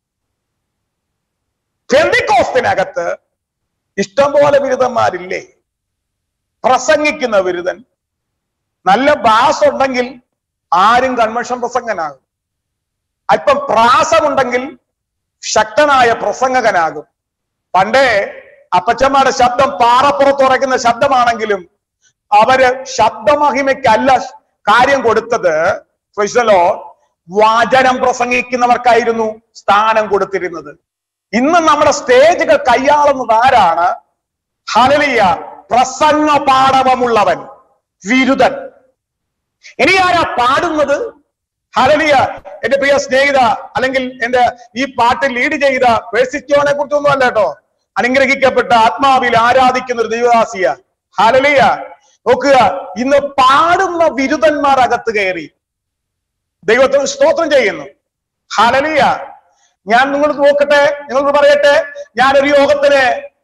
പെന്തിക്കോസ്തിനകത്ത് ഇഷ്ടംപോലെ ബിരുദന്മാരില്ലേ? പ്രസംഗിക്കുന്ന ബിരുദൻ, നല്ല ബാസ് ഉണ്ടെങ്കിൽ ആരും കൺവെൻഷൻ പ്രസംഗനാകും. അല്പം പ്രാസമുണ്ടെങ്കിൽ ശക്തനായ പ്രസംഗകനാകും. പണ്ടേ അപ്പച്ചന്മാരുടെ ശബ്ദം പാറപ്പുറത്തുറയ്ക്കുന്ന ശബ്ദമാണെങ്കിലും അവര് ശബ്ദമഹിമയ്ക്കല്ല കാര്യം കൊടുത്തത്. വചനം പ്രസംഗിക്കുന്നവർക്കായിരുന്നു സ്ഥാനം കൊടുത്തിരുന്നത്. ഇന്ന് നമ്മുടെ സ്റ്റേജുകൾ കൈയാളുന്നത് ആരാണ്? ഹല്ലേലൂയ. പ്രസംഗ പാടവമുള്ളവൻ, വിരുദ്ധൻ. ഇനി ആരാ പാടുന്നത്? ഹല്ലേലൂയ. എന്റെ പ്രിയ സ്നേഹിത, അല്ലെങ്കിൽ എന്റെ ഈ പാട്ട് ലീഡ് ചെയ്ത പേഴ്സിറ്റോനെ കുറിച്ചൊന്നും അല്ല കേട്ടോ. അനുഗ്രഹിക്കപ്പെട്ട ആത്മാവിൽ ആരാധിക്കുന്ന ഒരു ദൈവദാസിയ. ഹല്ലേലൂയ. നോക്കുക, ഇന്ന് പാടുന്ന വിരുദ്ധന്മാർ അകത്ത് കയറി ദൈവത്തിന് സ്തോത്രം ചെയ്യുന്നു. ഹല്ലേലൂയ. ഞാൻ നിങ്ങൾ നോക്കട്ടെ, നിങ്ങൾ പറയട്ടെ, ഞാനൊരു യോഗത്തിന്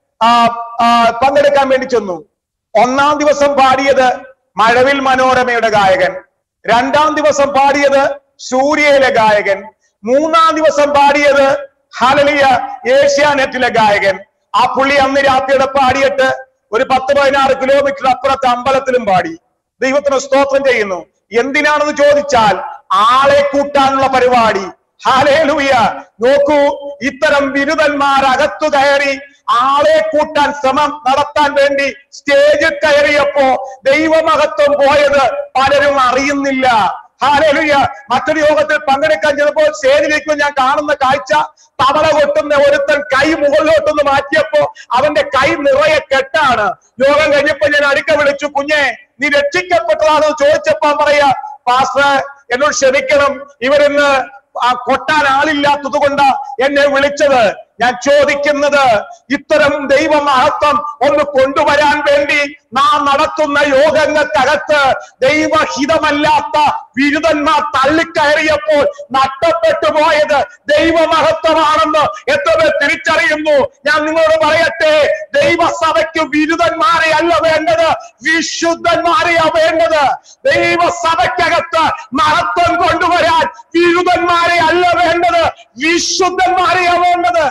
പങ്കെടുക്കാൻ വേണ്ടി ചെന്നു. ഒന്നാം ദിവസം പാടിയത് മഴവിൽ മനോരമയുടെ ഗായകൻ, രണ്ടാം ദിവസം പാടിയത് സൂര്യയിലെ ഗായകൻ, മൂന്നാം ദിവസം പാടിയത് ഹല്ലേലൂയ ഏഷ്യാനെറ്റിലെ ഗായകൻ. ആ പുള്ളി അന്ന് രാത്രിയുടെ പാടിയിട്ട് ഒരു പത്ത് പതിനാറ് കിലോമീറ്റർ അപ്പുറത്തെ അമ്പലത്തിലും പാടി. ദൈവത്തിന് സ്തോത്രം ചെയ്യുന്നു. എന്തിനാണെന്ന് ചോദിച്ചാൽ ആളെ കൂട്ടാനുള്ള പരിപാടി. ഹല്ലേലൂയ. നോക്കൂ, ഇത്തരം ബിരുദന്മാർ അകത്തു കയറി ആളെ കൂട്ടാൻ ശ്രമം നടത്താൻ വേണ്ടി സ്റ്റേജിൽ കയറിയപ്പോ ദൈവമഹത്വം പോയത് പലരും അറിയുന്നില്ല. ഹല്ലേലൂയ. മറ്റൊരു യോഗത്തിൽ പങ്കെടുക്കാൻ ചെന്നപ്പോൾ സ്റ്റേജിലേക്ക് ഞാൻ കാണുന്ന കാഴ്ച, തവള കൊട്ടുന്ന ഒരുത്തൻ കൈ മുകളിലോട്ടൊന്ന് മാറ്റിയപ്പോ അവന്റെ കൈ നിറയെ കെട്ടാണ്. യോഗം കഴിഞ്ഞപ്പോ ഞാൻ അടുക്ക വിളിച്ചു, കുഞ്ഞെ നീ രക്ഷിക്കപ്പെട്ടതാണെന്ന് ചോദിച്ചപ്പോ പറയാ, പാസ്റ്റർ എന്നോട് ക്ഷമിക്കണം, ഇവരിന്ന് ആ കൊട്ടാൻ ആളില്ലാത്തത് കൊണ്ട് എന്നെ വിളിച്ചത്. ഞാൻ ചോദിക്കുന്നത്, ഇത്തരം ദൈവമഹത്വം ഒന്ന് കൊണ്ടുവരാൻ വേണ്ടി നാം നടത്തുന്ന യോഗങ്ങൾക്കകത്ത് ദൈവഹിതമല്ലാത്ത വിരുദ്ധന്മാർ തള്ളിക്കയറിയപ്പോൾ നഷ്ടപ്പെട്ടു പോയത് ദൈവമഹത്വമാണെന്ന് എത്ര പേർ തിരിച്ചറിയുന്നു? ഞാൻ നിങ്ങളോട് പറയട്ടെ, ദൈവസഭയ്ക്ക് വിരുദ്ധന്മാരെ അല്ല വേണ്ടത്, വിശുദ്ധന്മാരെയാ വേണ്ടത്. ദൈവസഭയ്ക്കകത്ത് മഹത്വം കൊണ്ടുവരാൻ വിരുദ്ധന്മാരെ അല്ല വേണ്ടത്, വിശുദ്ധന്മാരെയാ വേണ്ടത്.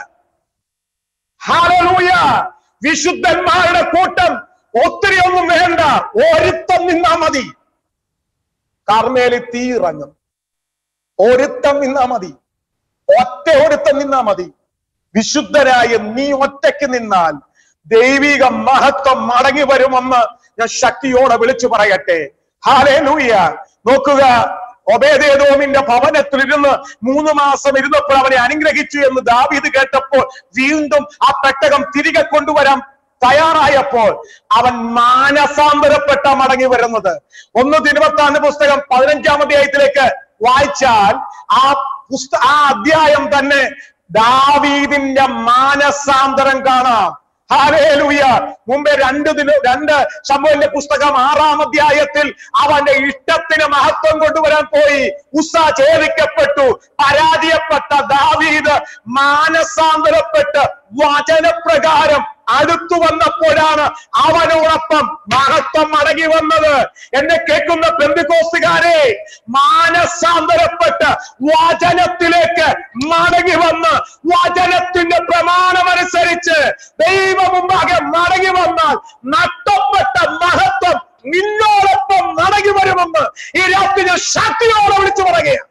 ഹല്ലേലൂയ. വിശുദ്ധന്മാരുടെ കൂട്ടം ഒത്തിരി ഒന്നും വേണ്ട, ഒരുത്തം നിന്നാ മതി. കർമ്മേലിൽ തീ ഇറങ്ങും, ഒരുത്തം നിന്നാ മതി, ഒറ്റ ഒരുത്തം നിന്നാ മതി. വിശുദ്ധരായ നീ ഒറ്റയ്ക്ക് നിന്നാൽ ദൈവിക മഹത്വം മടങ്ങി വരുമെന്ന് ഞാൻ ശക്തിയോടെ വിളിച്ചു പറയട്ടെ. ഹല്ലേലൂയ. നോക്കുക, ഒബേദേദോമിന്റെ ഭവനത്തിലിരുന്ന് മൂന്ന് മാസം ഇരുന്നപ്പോൾ അവനെ അനുഗ്രഹിച്ചു എന്ന് ദാവീദ് കേട്ടപ്പോൾ വീണ്ടും ആ പെട്ടകം തിരികെ കൊണ്ടുവരാൻ തയ്യാറായപ്പോൾ അവൻ മാനസാന്തരപ്പെട്ട മടങ്ങി വരുന്നത്. ഒന്ന് ദിനവൃത്താന്ത പുസ്തകം പതിനഞ്ചാം അധ്യായത്തിലേക്ക് വായിച്ചാൽ ആ പുസ്ത ആ അധ്യായം തന്നെ ദാവീദിന്റെ മാനസാന്തരം കാണാം. ഹല്ലേലൂയ. മുമ്പേ രണ്ട് ദിന രണ്ട് ശമൂവേലിന്റെ പുസ്തകം ആറാം അധ്യായത്തിൽ അവന്റെ ഇഷ്ടത്തിന് മഹത്വം കൊണ്ടുവരാൻ പോയി. ഉസ്സ ഛേദിക്കപ്പെട്ടു, പരാജയപ്പെട്ട ദാവീദ് മാനസാന്തരപ്പെട്ട് വചനപ്രകാരം അടുത്തു വന്നപ്പോഴാണ് അവനോടൊപ്പം മഹത്വം മടങ്ങി വന്നത്. എന്നെ കേൾക്കുന്ന പെന്തിക്കോസ്തുകാരെ, മാനസാന്തരപ്പെട്ട് വചനത്തിലേക്ക് മടങ്ങി വന്ന് വചനത്തിന്റെ പ്രമാണമനുസരിച്ച് ദൈവ മുമ്പാകെ മടങ്ങി വന്നാൽ നഷ്ടപ്പെട്ട മഹത്വം നിന്നോടൊപ്പം മടങ്ങി വരുമെന്ന് ഈ രാത്രി ഞാൻ ശക്തിയോടെ വിളിച്ചു പറയുക.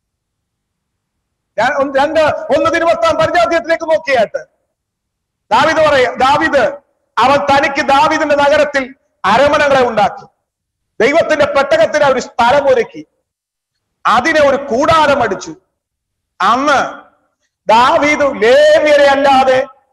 രണ്ട് ഒന്ന് ദിനവൃത്താന്ത പതിനഞ്ചാമധ്യായത്തിലേക്ക് നോക്കിയാട്ട് ദാവീദ് പറയാ, ദാവീദ് അവൻ തനിക്ക് ദാവീദിന്റെ നഗരത്തിൽ അരമനകളെ ഉണ്ടാക്കി, ദൈവത്തിന്റെ പെട്ടകത്തിന് ഒരു സ്ഥലം ഒരുക്കി, അതിനെ ഒരു കൂടാരം അടിച്ചു. അന്ന് ദാവീദ് ലേവ്യരെ അല്ലാതെ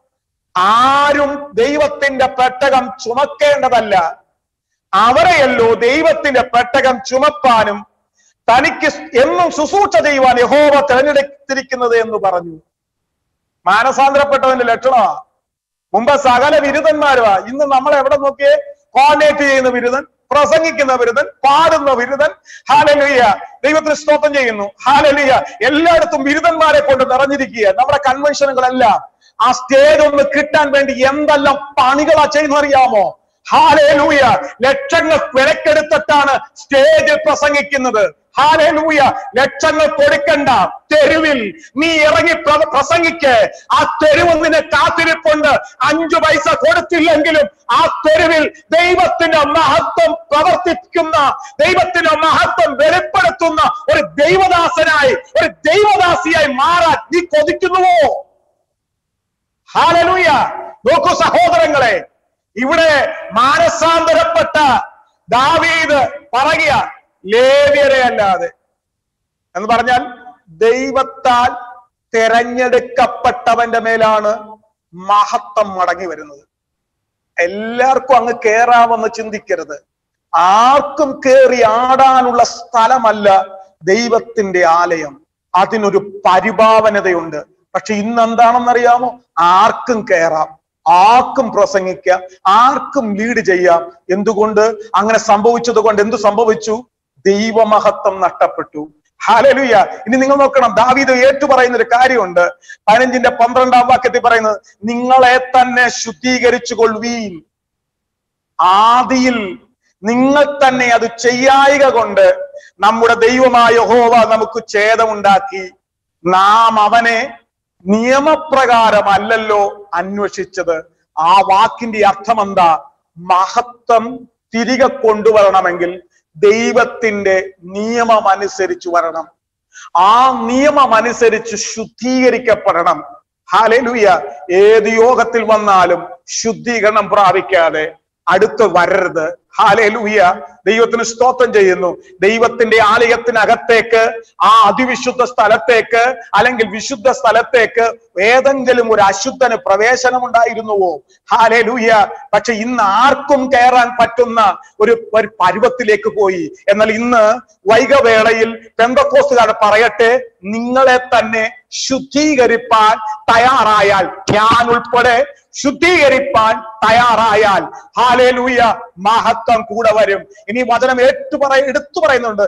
ആരും ദൈവത്തിന്റെ പെട്ടകം ചുമക്കേണ്ടതല്ല, അവരെയല്ലോ ദൈവത്തിന്റെ പെട്ടകം ചുമപ്പാനും തനിക്ക് എന്നും ശുശ്രൂഷ ചെയ്യുവാൻ യഹോവ തിരഞ്ഞെടുത്തിരിക്കുന്നത് എന്ന് പറഞ്ഞു. മാനസാന്തരപ്പെട്ടവന്റെ ലക്ഷണമാ. മുമ്പ് സകല ബിരുദന്മാരുമാ. ഇന്ന് നമ്മൾ എവിടെ നോക്കിയേ? കോർഡിനേറ്റ് ചെയ്യുന്ന ബിരുദൻ, പ്രസംഗിക്കുന്ന ബിരുദൻ, പാടുന്ന ബിരുദൻ. ഹല്ലേലൂയ, ദൈവത്തിന് സ്തോത്രം ചെയ്യുന്നു. ഹല്ലേലൂയ, എല്ലായിടത്തും ബിരുദന്മാരെ കൊണ്ട് നിറഞ്ഞിരിക്കുക. നമ്മുടെ കൺവെൻഷനുകളെല്ലാം ആ സ്റ്റേജ് ഒന്ന് കിട്ടാൻ വേണ്ടി എന്തെല്ലാം പണികളാ ചെയ്യുന്ന അറിയാമോ? ഹല്ലേലൂയ, ലക്ഷങ്ങൾ വിലക്കെടുത്തിട്ടാണ് സ്റ്റേജിൽ പ്രസംഗിക്കുന്നത്. ഹല്ലേലൂയ, ലക്ഷങ്ങൾ കൊടുക്കണ്ട, തെരുവിൽ നീ ഇറങ്ങി പ്രസംഗിക്ക്. ആ തെരുവ് നിന്നെ കാത്തിരിപ്പുണ്ട്. അഞ്ചു പൈസ കൊടുത്തില്ലെങ്കിലും ആ തെരുവിൽ ദൈവത്തിന്റെ മഹത്വം പ്രവർത്തിക്കുന്ന, ദൈവത്തിന്റെ മഹത്വം വെളിപ്പെടുത്തുന്ന ഒരു ദൈവദാസനായി, ഒരു ദൈവദാസിയായി മാറാൻ നീ കൊതിക്കുന്നുവോ? ഹല്ലേലൂയ. നോക്കൂ സഹോദരങ്ങളെ, ഇവിടെ മാനസാന്തരപ്പെട്ട ദാവീദ് പറയുക, ലേവ്യരെ അല്ലാതെ എന്ന് പറഞ്ഞാൽ ദൈവത്താൽ തെരഞ്ഞെടുക്കപ്പെട്ടവന്റെ മേലാണ് മഹത്വം മടങ്ങി വരുന്നത്. എല്ലാവർക്കും അങ്ങ് കേറാമെന്ന് ചിന്തിക്കരുത്. ആർക്കും കേറി ആടാനുള്ള സ്ഥലമല്ല ദൈവത്തിന്റെ ആലയം. അതിനൊരു പരിഭാവനതയുണ്ട്. പക്ഷെ ഇന്ന് എന്താണെന്നറിയാമോ? ആർക്കും കേറാം, ആർക്കും പ്രസംഗിക്കാം, ആർക്കും ലീഡ് ചെയ്യാം. എന്തുകൊണ്ട് അങ്ങനെ സംഭവിച്ചത് കൊണ്ട് എന്തു സംഭവിച്ചു? ദൈവമഹത്വം നഷ്ടപ്പെട്ടു. ഹല്ലേലൂയ. ഇനി നിങ്ങൾ നോക്കണം, ദാവീദ് ഏറ്റു പറയുന്ന ഒരു കാര്യമുണ്ട്. പതിനഞ്ചിന്റെ പന്ത്രണ്ടാം വാക്യത്തിൽ പറയുന്നത്, നിങ്ങളെ തന്നെ ശുദ്ധീകരിച്ചു കൊള്ളുവീൻ. ആദിയിൽ നിങ്ങൾ തന്നെ അത് ചെയ്യായിക കൊണ്ട് നമ്മുടെ ദൈവമായ യഹോവ നമുക്ക് ഛേദമുണ്ടാക്കി. നാം അവനെ നിയമപ്രകാരമല്ലല്ലോ അന്വേഷിച്ചത്. ആ വാക്കിന്റെ അർത്ഥം എന്താ? മഹത്വം തിരികെ കൊണ്ടുവരണമെങ്കിൽ ദൈവത്തിന്റെ നിയമം അനുസരിച്ച് വരണം. ആ നിയമം അനുസരിച്ച് ശുദ്ധീകരിക്കപ്പെടണം. ഹല്ലേലൂയ. ഏത് യോഗത്തിൽ വന്നാലും ശുദ്ധീകരണം പ്രാപിക്കാതെ അടുത്ത് വരരുത്. ഹല്ലേലൂയ, ദൈവത്തിന് സ്തോത്രം ചെയ്യുന്നു. ദൈവത്തിന്റെ ആലയത്തിനകത്തേക്ക്, ആ അതിവിശുദ്ധ സ്ഥലത്തേക്ക് അല്ലെങ്കിൽ വിശുദ്ധ സ്ഥലത്തേക്ക് ഏതെങ്കിലും ഒരു അശുദ്ധന് പ്രവേശനം ഉണ്ടായിരുന്നുവോ? ഹല്ലേലൂയ. പക്ഷെ ഇന്ന് ആർക്കും കയറാൻ പറ്റുന്ന ഒരു ഒരു പരുവത്തിലേക്ക് പോയി. എന്നാൽ ഇന്ന് വൈകവേളയിൽ പെന്തക്കോസ്തുകാർ പറയട്ടെ, നിങ്ങളെ തന്നെ ശുദ്ധീകരിപ്പാൻ തയ്യാറായാൽ, ഞാൻ ഉൾപ്പെടെ ശുദ്ധീകരിപ്പാൻ തയ്യാറായാൽ, ഹല്ലേലൂയ, മഹത്വം കൂടെ വരും. ഇനി വചനം ഏറ്റു പറയ എടുത്തു പറയുന്നുണ്ട്,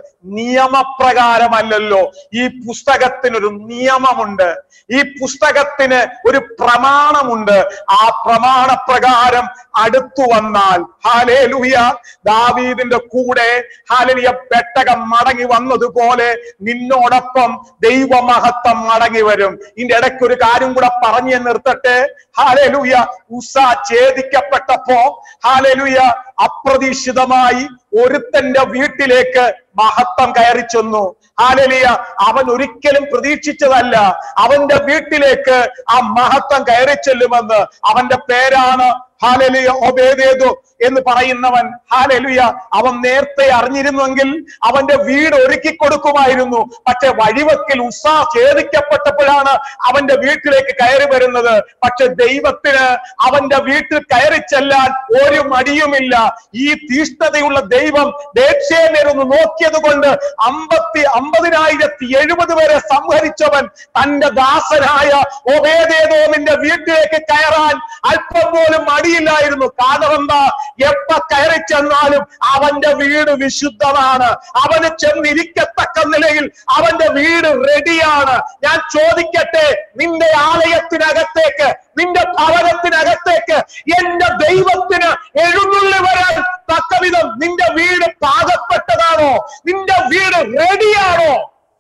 നിയമപ്രകാരമല്ലല്ലോ. ഈ പുസ്തകത്തിനൊരു നിയമമുണ്ട്, ഈ പുസ്തകത്തിന് ഒരു പ്രമാണമുണ്ട്. ആ പ്രമാണപ്രകാരം അടുത്തു വന്നാൽ, ഹല്ലേലൂയ, ദാവീദിന്റെ കൂടെ ഹല്ലേലൂയ പെട്ടകം മടങ്ങി വന്നതുപോലെ നിന്നോടൊപ്പം ദൈവമഹത്വം മടങ്ങി വരും. ഇതിന്റെ ഇടയ്ക്ക് ഒരു കാര്യം കൂടെ പറഞ്ഞു നിർത്തട്ടെ. ഹല്ലേലൂയ, ഉസ്സ ഛേദിക്കപ്പെട്ടപ്പോ ഹല്ലേലൂയ അപ്രതീക്ഷിതമായി ഒരുത്തന്റെ വീട്ടിലേക്ക് മഹത്വം കയറി ചെന്നു. ഹല്ലേലൂയ, അവൻ ഒരിക്കലും പ്രതീക്ഷിച്ചതല്ല അവന്റെ വീട്ടിലേക്ക് ആ മഹത്വം കയറി ചെല്ലുമെന്ന്. അവന്റെ പേരാണ് ഹല്ലേലൂയ ഒബേദേദോം എന്ന് പറയുന്നവൻ. ഹല്ലേലൂയ, അവൻ നേരത്തെ അറിഞ്ഞിരുന്നെങ്കിൽ അവന്റെ വീട് ഒരുക്കി കൊടുക്കുമായിരുന്നു. പക്ഷെ വഴിവക്കിൽ ഉസ്സ ഛേദിക്കപ്പെട്ടപ്പോഴാണ് അവന്റെ വീട്ടിലേക്ക് കയറി വരുന്നത്. പക്ഷെ ദൈവത്തിന് അവന്റെ വീട്ടിൽ കയറി ചെല്ലാൻ ഒരു മടിയുമില്ല. ഈ തീഷ്ണതയുള്ള ദൈവം ദേഷ്യമേരൊന്ന് നോക്കിയത് കൊണ്ട് അമ്പത്തി അമ്പതിനായിരത്തി എഴുപത് പേരെ സംഹരിച്ചവൻ തന്റെ ദാസനായ ഒബേദേദോമിന്റെ വീട്ടിലേക്ക് കയറാൻ അല്പം പോലും മടിയില്ലായിരുന്നു. കാരണം എന്താ? എപ്പ കയറി ചെന്നാലും അവന്റെ വീട് വിശുദ്ധമാണ്. അവന് ചെന്നിരിക്കത്തക്ക നിലയിൽ അവന്റെ വീട് റെഡിയാണ്. ഞാൻ ചോദിക്കട്ടെ, നിന്റെ ആലയത്തിനകത്തേക്ക്, നിന്റെ ഭവനത്തിനകത്തേക്ക് എന്റെ ദൈവത്തിന് എഴുന്നള്ളി വരാൻ തക്കവിധം നിന്റെ വീട് പാകപ്പെട്ടതാണോ? നിന്റെ വീട് റെഡിയാണോ?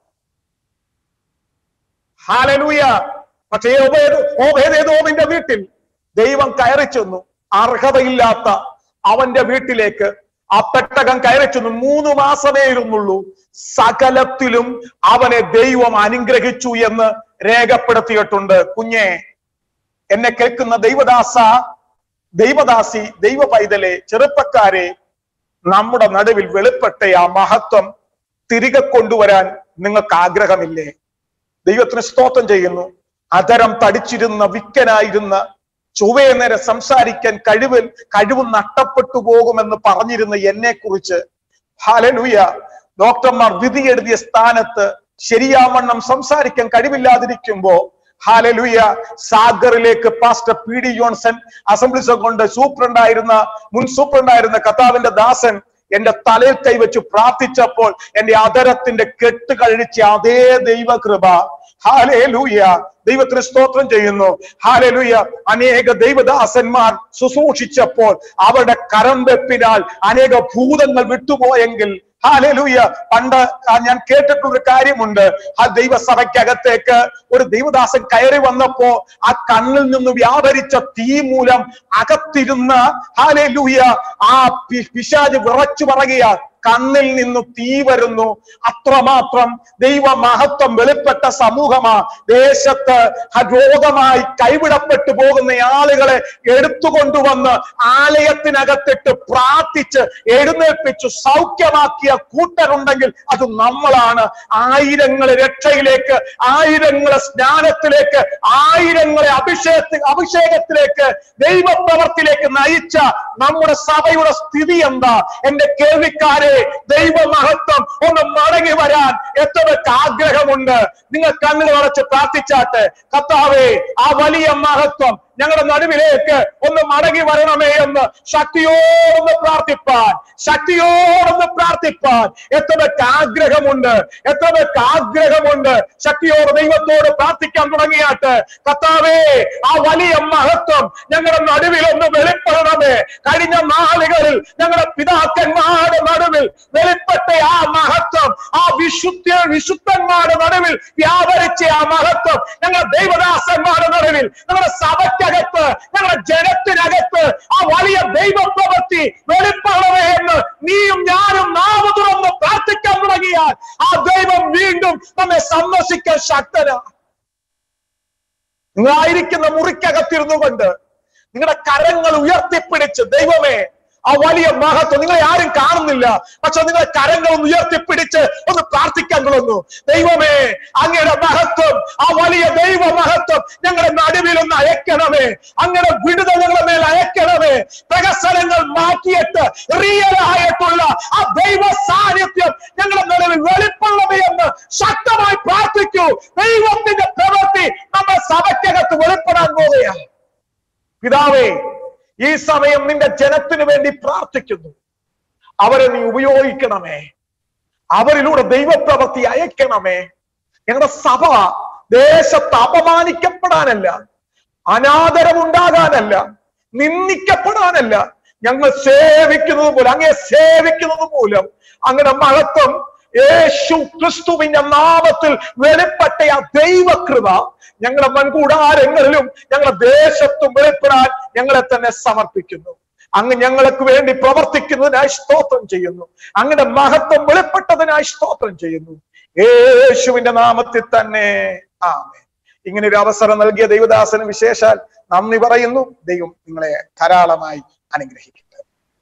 ഹല്ലേലൂയ. പക്ഷേ ഓബേദേദോമിന്റെ വീട്ടിൽ ദൈവം കയറി ചെന്നു. അർഹതയില്ലാത്ത അവന്റെ വീട്ടിലേക്ക് ആ പെട്ടകം കയറി ചെന്നു. മൂന്ന് മാസമേ ഇരുന്നുള്ളൂ. സകലത്തിലും അവനെ ദൈവം അനുഗ്രഹിച്ചു എന്ന് രേഖപ്പെടുത്തിയിട്ടുണ്ട്. കുഞ്ഞെ, എന്നെ കേൾക്കുന്ന ദൈവദാസ, ദൈവദാസി, ദൈവ പൈതലെ, ചെറുപ്പക്കാരെ, നമ്മുടെ നടുവിൽ വെളിപ്പെട്ട ആ മഹത്വം തിരികെ കൊണ്ടുവരാൻ നിങ്ങൾക്ക് ആഗ്രഹമില്ലേ? ദൈവത്തിന് സ്തോത്രം ചെയ്യുന്നു. അധരം തടിച്ചിരുന്ന വിക്കനായിരുന്ന ചൊവ്വേ നേരെ സംസാരിക്കാൻ കഴിവ് കഴിവ് നഷ്ടപ്പെട്ടു പോകുമെന്ന് പറഞ്ഞിരുന്ന എന്നെ കുറിച്ച് ഹല്ലേലൂയ ഡോക്ടർമാർ വിധി എഴുതിയ സ്ഥാനത്ത് ശരിയാവണ്ണം സംസാരിക്കാൻ കഴിവില്ലാതിരിക്കുമ്പോ ഹല്ലേലൂയ സാഗറിലേക്ക് pastor P D Johnson assemblies കൊണ്ട് സൂപ്രണ്ടായിരുന്ന മുൻ സൂപ്രണ്ടായിരുന്ന കർത്താവിന്റെ ദാസൻ എന്റെ തലയിൽ കൈവച്ച് പ്രാർത്ഥിച്ചപ്പോൾ എന്റെ അധരത്തിന്റെ കെട്ട് കഴിച്ച അതേ ദൈവകൃപ ഹല്ലേലൂയ ദൈവത്തിന് സ്തോത്രം ചെയ്യുന്നു. ഹല്ലേലൂയ അനേക ദൈവദാസന്മാർ ശുശ്രൂഷിച്ചപ്പോൾ അവരുടെ കരം വെപ്പിനാൽ അനേക ഭൂതങ്ങൾ വിട്ടുപോയെങ്കിൽ ഹല്ലേലൂയ പണ്ട് ഞാൻ കേട്ടിട്ടുള്ളൊരു കാര്യമുണ്ട്. ആ ദൈവസഭയ്ക്കകത്തേക്ക് ഒരു ദൈവദാസൻ കയറി വന്നപ്പോ ആ കണ്ണിൽ നിന്ന് വ്യാപരിച്ച തീ മൂലം അകത്തിരുന്ന ഹല്ലേലൂയ ആ പിശാച് വിറച്ചു പറയുക, കണ്ണിൽ നിന്ന് തീ വരുന്നു. അത്രമാത്രം ദൈവ മഹത്വം വെളിപ്പെട്ട സമൂഹമാ ദേശത്ത്. രോഗമായി കൈവിടപ്പെട്ടു പോകുന്ന ആളുകളെ എടുത്തുകൊണ്ടുവന്ന് ആലയത്തിനകത്തിട്ട് പ്രാർത്ഥിച്ച് എഴുന്നേൽപ്പിച്ചു സൗഖ്യമാക്കിയ കൂട്ടരുണ്ടെങ്കിൽ അത് നമ്മളാണ്. ആയിരങ്ങളെ രക്ഷയിലേക്ക്, ആയിരങ്ങളെ സ്നാനത്തിലേക്ക്, ആയിരങ്ങളെ അഭിഷേകത്തി അഭിഷേകത്തിലേക്ക് ദൈവപ്രവർത്തിയിലേക്ക് നയിച്ച നമ്മുടെ സഭയുടെ സ്ഥിതി എന്താ? എന്റെ കേൾവിക്കാരെ, ദൈവമഹത്വം ഒന്ന് മടങ്ങി വരാൻ എത്രയൊക്കെ ആഗ്രഹമുണ്ട്. നിങ്ങൾ കണ്ണുകൾ അടച്ച് പ്രാർത്ഥിച്ചാട്ടെ. കർത്താവേ, ആ വലിയ മഹത്വം ഞങ്ങളുടെ നടുവിലേക്ക് ഒന്ന് മടങ്ങി വരണമേ എന്ന് ശക്തിയോടൊന്ന് പ്രാർത്ഥിപ്പാൻ, ശക്തിയോടൊന്ന് പ്രാർത്ഥിപ്പാൻ എത്രയൊക്കെ ആഗ്രഹമുണ്ട്, എത്രയൊക്കെ ആഗ്രഹമുണ്ട്. ശക്തിയോട് ദൈവത്തോട് പ്രാർത്ഥിക്കാൻ തുടങ്ങിയാട്ടെ. കർത്താവേ, ആ വലിയ മഹത്വം ഞങ്ങളുടെ നടുവിൽ ഒന്ന് വെളിപ്പെടണമേ. കഴിഞ്ഞ നാളുകളിൽ ഞങ്ങളുടെ പിതാക്കന്മാരുടെ നടുവിൽ വെളിപ്പെട്ട ആ മഹത്വം, ആ വിശുദ്ധ വിശുദ്ധന്മാരുടെ നടുവിൽ വ്യാപരിച്ച ആ മഹത്വം ഞങ്ങളുടെ ദൈവദാസന്മാരുടെ നടുവിൽ, ഞങ്ങളുടെ സഭയ്ക്കകത്ത്, ഞങ്ങളുടെ ജനത്തിനകത്ത് ആ വലിയ ദൈവപ്രവൃത്തി വെളിപ്പെടണമേ എന്ന് നീയും ഞാനും നാവ് തുറന്ന് പ്രാർത്ഥിക്കാൻ തുടങ്ങിയാൽ ആ ദൈവം വീണ്ടും നമ്മെ സന്ദർശിക്കാൻ ശക്തനാണ്. നിങ്ങളായിരിക്കുന്ന മുറിക്കകത്തിരുന്നു കൊണ്ട് നിങ്ങളുടെ കരങ്ങൾ ഉയർത്തിപ്പിടിച്ച് ദൈവമേ, ആ വലിയ മഹത്വം നിങ്ങളെ ആരും കാണുന്നില്ല, പക്ഷെ നിങ്ങളെ കരങ്ങൾ ഒന്ന് ഉയർത്തിപ്പിടിച്ച് ഒന്ന് പ്രാർത്ഥിക്കാൻ തുടങ്ങുന്നു. ദൈവമേ, അങ്ങയുടെ മഹത്വം, ആ വലിയ ദൈവ മഹത്വം ഞങ്ങളുടെ നടുവിൽ ഒന്ന് അയക്കണമേ. അങ്ങനെ വിടുതൽ ഞങ്ങളുടെ മേൽ അയക്കണമേ. പ്രഹസനങ്ങൾ മാറ്റിയിട്ട് റിയൽ ആയിട്ടുള്ള ആ ദൈവ സാന്നിധ്യം ഞങ്ങളുടെ നടുവിൽ വെളിപ്പെടണമേ എന്ന് ശക്തമായി പ്രാർത്ഥിക്കൂ. ദൈവത്തിന്റെ പ്രവൃത്തി നമ്മുടെ സഭയ്ക്കകത്ത് വെളിപ്പെടാൻ പോവുകയാണ്. പിതാവേ, ഈ സമയം നിന്റെ ജനത്തിനു വേണ്ടി പ്രാർത്ഥിക്കുന്നു. അവരെ നീ ഉപയോഗിക്കണമേ. അവരിലൂടെ ദൈവപ്രവൃത്തി അയക്കണമേ. ഞങ്ങളുടെ സഭ ദേശത്ത് അപമാനിക്കപ്പെടാനല്ല, അനാദരവുണ്ടാകാനല്ല, നിന്ദിക്കപ്പെടാനല്ല, ഞങ്ങൾ സേവിക്കുന്നത് മൂലം, അങ്ങേ സേവിക്കുന്നത് മൂലം അങ്ങനെ മഹത്വം യേശു ക്രിസ്തുവിന്റെ നാമത്തിൽ വെളിപ്പെട്ട ആ ദൈവകൃപ ഞങ്ങളുടെ മൺകൂടാരങ്ങളിലും ഞങ്ങളുടെ ദേശത്തും വെളിപ്പെടാൻ ഞങ്ങളെ തന്നെ സമർപ്പിക്കുന്നു. അങ്ങ് ഞങ്ങൾക്ക് വേണ്ടി പ്രവർത്തിക്കുന്നതിനായി സ്തോത്രം ചെയ്യുന്നു. അങ്ങയുടെ മഹത്വം വെളിപ്പെട്ടതിനായി സ്തോത്രം ചെയ്യുന്നു. യേശുവിന്റെ നാമത്തിൽ തന്നെ ആമേൻ. ഇങ്ങനെ ഒരു അവസരം നൽകിയ ദൈവദാസന് വിശേഷാൽ നന്ദി പറയുന്നു. ദൈവം നിങ്ങളെ ധാരാളമായി അനുഗ്രഹിക്കട്ടെ.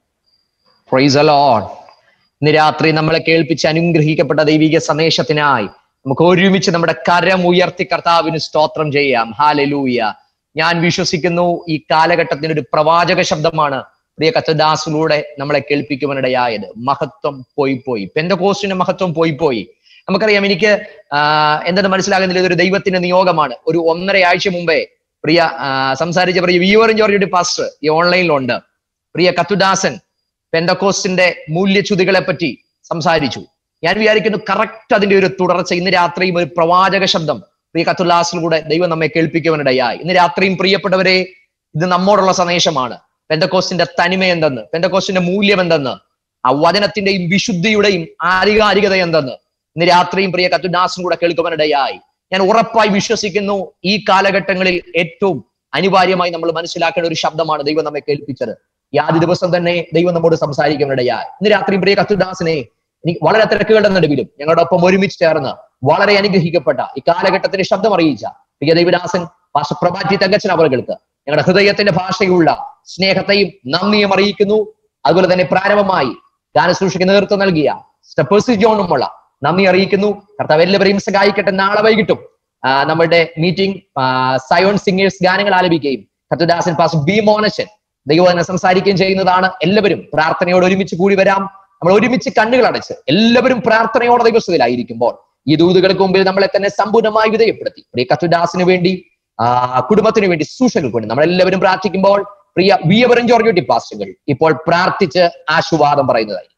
Praise the Lord. ഇന്ന് രാത്രി നമ്മളെ കേൾപ്പിച്ച് അനുഗ്രഹിക്കപ്പെട്ട ദൈവിക സന്ദേശത്തിനായി നമുക്ക് ഒരുമിച്ച് നമ്മുടെ കരം ഉയർത്തി കർത്താവിന് സ്തോത്രം ചെയ്യാം. ഹല്ലേലൂയ. ഞാൻ വിശ്വസിക്കുന്നു ഈ കാലഘട്ടത്തിന് ഒരു പ്രവാചക ശബ്ദമാണ് പ്രിയ കർത്തദാസിലൂടെ നമ്മളെ കേൾപ്പിക്കുവാനിടയായത്. മഹത്വം പോയി പോയി പെന്തക്കോസ്റ്റിന്റെ മഹത്വം പോയി പോയി നമുക്കറിയാം. എനിക്ക് ആഹ് എന്തെന്ന് മനസ്സിലാകുന്നില്ല, ഇതൊരു ദൈവത്തിന്റെ നിയോഗമാണ്. ഒരു ഒന്നര ആഴ്ച മുമ്പേ പ്രിയ സംസാരിച്ച പ്രിയ വിയോറിൻ ജോർജിയുടെ പാസ്റ്റർ ഈ ഓൺലൈനിലുണ്ട്. പ്രിയ കത്തുദാസൻ പെന്തക്കോസ്റ്റിന്റെ മൂല്യച്യുതികളെ പറ്റി സംസാരിച്ചു. ഞാൻ വിചാരിക്കുന്നു കറക്റ്റ് അതിന്റെ ഒരു തുടർച്ച ഇന്ന് രാത്രിയും ഒരു പ്രവാചക ശബ്ദം പ്രിയ കത്തുദാസിലൂടെ ദൈവം നമ്മെ കേൾപ്പിക്കുവാനിടയായി. ഇന്ന് രാത്രിയും പ്രിയപ്പെട്ടവരെ, ഇത് നമ്മോടുള്ള സന്ദേശമാണ്. പെന്തക്കോസ്റ്റിന്റെ തനിമ എന്തെന്ന്, പെന്തക്കോസ്റ്റിന്റെ മൂല്യം എന്തെന്ന്, ആ വചനത്തിന്റെയും വിശുദ്ധിയുടെയും ആധികാരികത എന്തെന്ന് ഇന്ന് രാത്രിയും പ്രിയ കത്തുദാസിലൂടെ കേൾക്കുവാനിടയായി. ഞാൻ ഉറപ്പായി വിശ്വസിക്കുന്നു ഈ കാലഘട്ടങ്ങളിൽ ഏറ്റവും അനിവാര്യമായി നമ്മൾ മനസ്സിലാക്കേണ്ട ഒരു ശബ്ദമാണ് ദൈവം നമ്മെ കേൾപ്പിച്ചത്. ഈ ആദ്യ ദിവസം തന്നെ ദൈവം നമ്മോട് സംസാരിക്കുവാനിടയായി. ഇന്ന് രാത്രി പ്രിയ കത്തുദാസിനെ എനിക്ക് വളരെ തിരക്കുകളുടെ നടുവിലും ഞങ്ങളുടെ ഒപ്പം ഒരുമിച്ച് ചേർന്ന് വളരെ അനുഗ്രഹിക്കപ്പെട്ട ഈ കാലഘട്ടത്തിന്റെ ശബ്ദം അറിയിച്ച പ്രിയ ദൈവദാസൻ പാസ്റ്റർ പ്രഭാറ്റി തങ്കച്ചൻ അവർക്ക് ഞങ്ങളുടെ ഹൃദയത്തിന്റെ ഭാഷയുള്ള സ്നേഹത്തെയും നന്ദിയും അറിയിക്കുന്നു. അതുപോലെ തന്നെ പ്രാരംഭമായി ഗാനശുശ്രൂഷയ്ക്ക് നേതൃത്വം നൽകിയ സ്റ്റെപ്പേഴ്സി ജോണുമുള്ള നന്ദി അറിയിക്കുന്നു. കർത്താവ് എല്ലാവരെയും സഹായിക്കട്ടെ. നാളെ വൈകിട്ടും നമ്മുടെ മീറ്റിംഗ് സയോൺ സിംഗേഴ്സ് ഗാനങ്ങൾ ആലപിക്കുകയും കർത്തദാസൻ പാസ് ബി മോനച്ചൻ ദൈവവചനം സംസാരിക്കുകയും ചെയ്യുന്നതാണ്. എല്ലാവരും പ്രാർത്ഥനയോട് ഒരുമിച്ച് കൂടി വരാം. നമ്മൾ ഒരുമിച്ച് കണ്ണുകൾ അടച്ച് എല്ലാവരും പ്രാർത്ഥനയോടെ ദൈവസ്ഥയിലായിരിക്കുമ്പോൾ ഈ ദൂതുകൾക്ക് മുമ്പിൽ നമ്മളെ തന്നെ സമ്പൂർണ്ണമായി വിധേയപ്പെടുത്തി പ്രിയ കർത്തദാസിന് വേണ്ടി, ആ കുടുംബത്തിന് വേണ്ടി, ശുശ്രൂഷകൾക്ക് വേണ്ടി നമ്മളെല്ലാവരും പ്രാർത്ഥിക്കുമ്പോൾ പ്രിയ വി എവറൻ ജോർജ് ഡിപ്പാസ്റ്ററുകൾ ഇപ്പോൾ പ്രാർത്ഥിച്ച് ആശീർവാദം പറയുന്നതായിരിക്കും.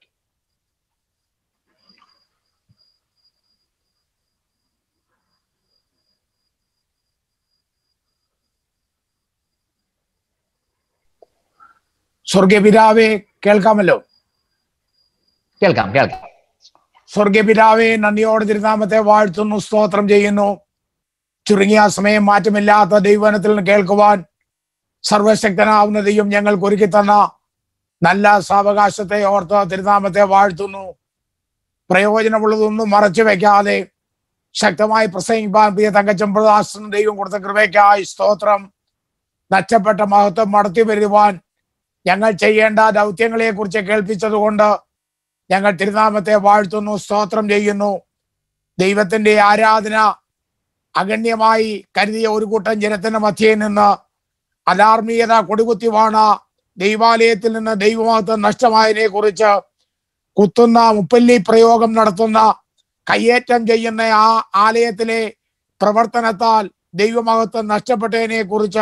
സ്വർഗപിതാവേ, കേൾക്കാമല്ലോ? കേൾക്കാം കേൾക്കാം സ്വർഗപിതാവേ, നന്ദിയോടെ തിരുനാമത്തെ വാഴ്ത്തുന്നു, സ്തോത്രം ചെയ്യുന്നു. ചുരുങ്ങിയ സമയം മാറ്റമില്ലാത്ത ദൈവവചനത്തിൽ നിന്ന് കേൾക്കുവാൻ സർവശക്തനാവുന്ന ദൈവം ഞങ്ങൾക്ക് ഒരുക്കി തന്ന നല്ല സാവകാശത്തെ ഓർത്ത് തിരുനാമത്തെ വാഴ്ത്തുന്നു. പ്രയോജനമുള്ളതൊന്നും മറച്ചു വെക്കാതെ ശക്തമായി പ്രസംഗിപ്പാൻ പ്രിയ തങ്കച്ചൻ പ്രദാസന് ദൈവം കൊടുത്ത കൃപയ്ക്കായി സ്തോത്രം. നഷ്ടപ്പെട്ട മഹത്വം മടത്തി വരുവാൻ ഞങ്ങൾ ചെയ്യേണ്ട ദൗത്യങ്ങളെ കുറിച്ച് കേൾപ്പിച്ചത് കൊണ്ട് ഞങ്ങൾ തിരുനാമത്തെ വാഴ്ത്തുന്നു, സ്തോത്രം ചെയ്യുന്നു. ദൈവത്തിന്റെ ആരാധന അഗണ്യമായി കരുതിയ ഒരു കൂട്ടം ജനത്തിന്റെ മധ്യയിൽ നിന്ന് അധാർമികത കൊടികുത്തിവാണ ദൈവാലയത്തിൽ നിന്ന് ദൈവമഹത്വം നഷ്ടമായതിനെ കുറിച്ച് കുത്തുന്ന മുപ്പല്ലി പ്രയോഗം നടത്തുന്ന കയ്യേറ്റം ചെയ്യുന്ന ആ ആലയത്തിലെ പ്രവർത്തനത്താൽ ദൈവമഹത്വം നഷ്ടപ്പെട്ടതിനെ കുറിച്ച്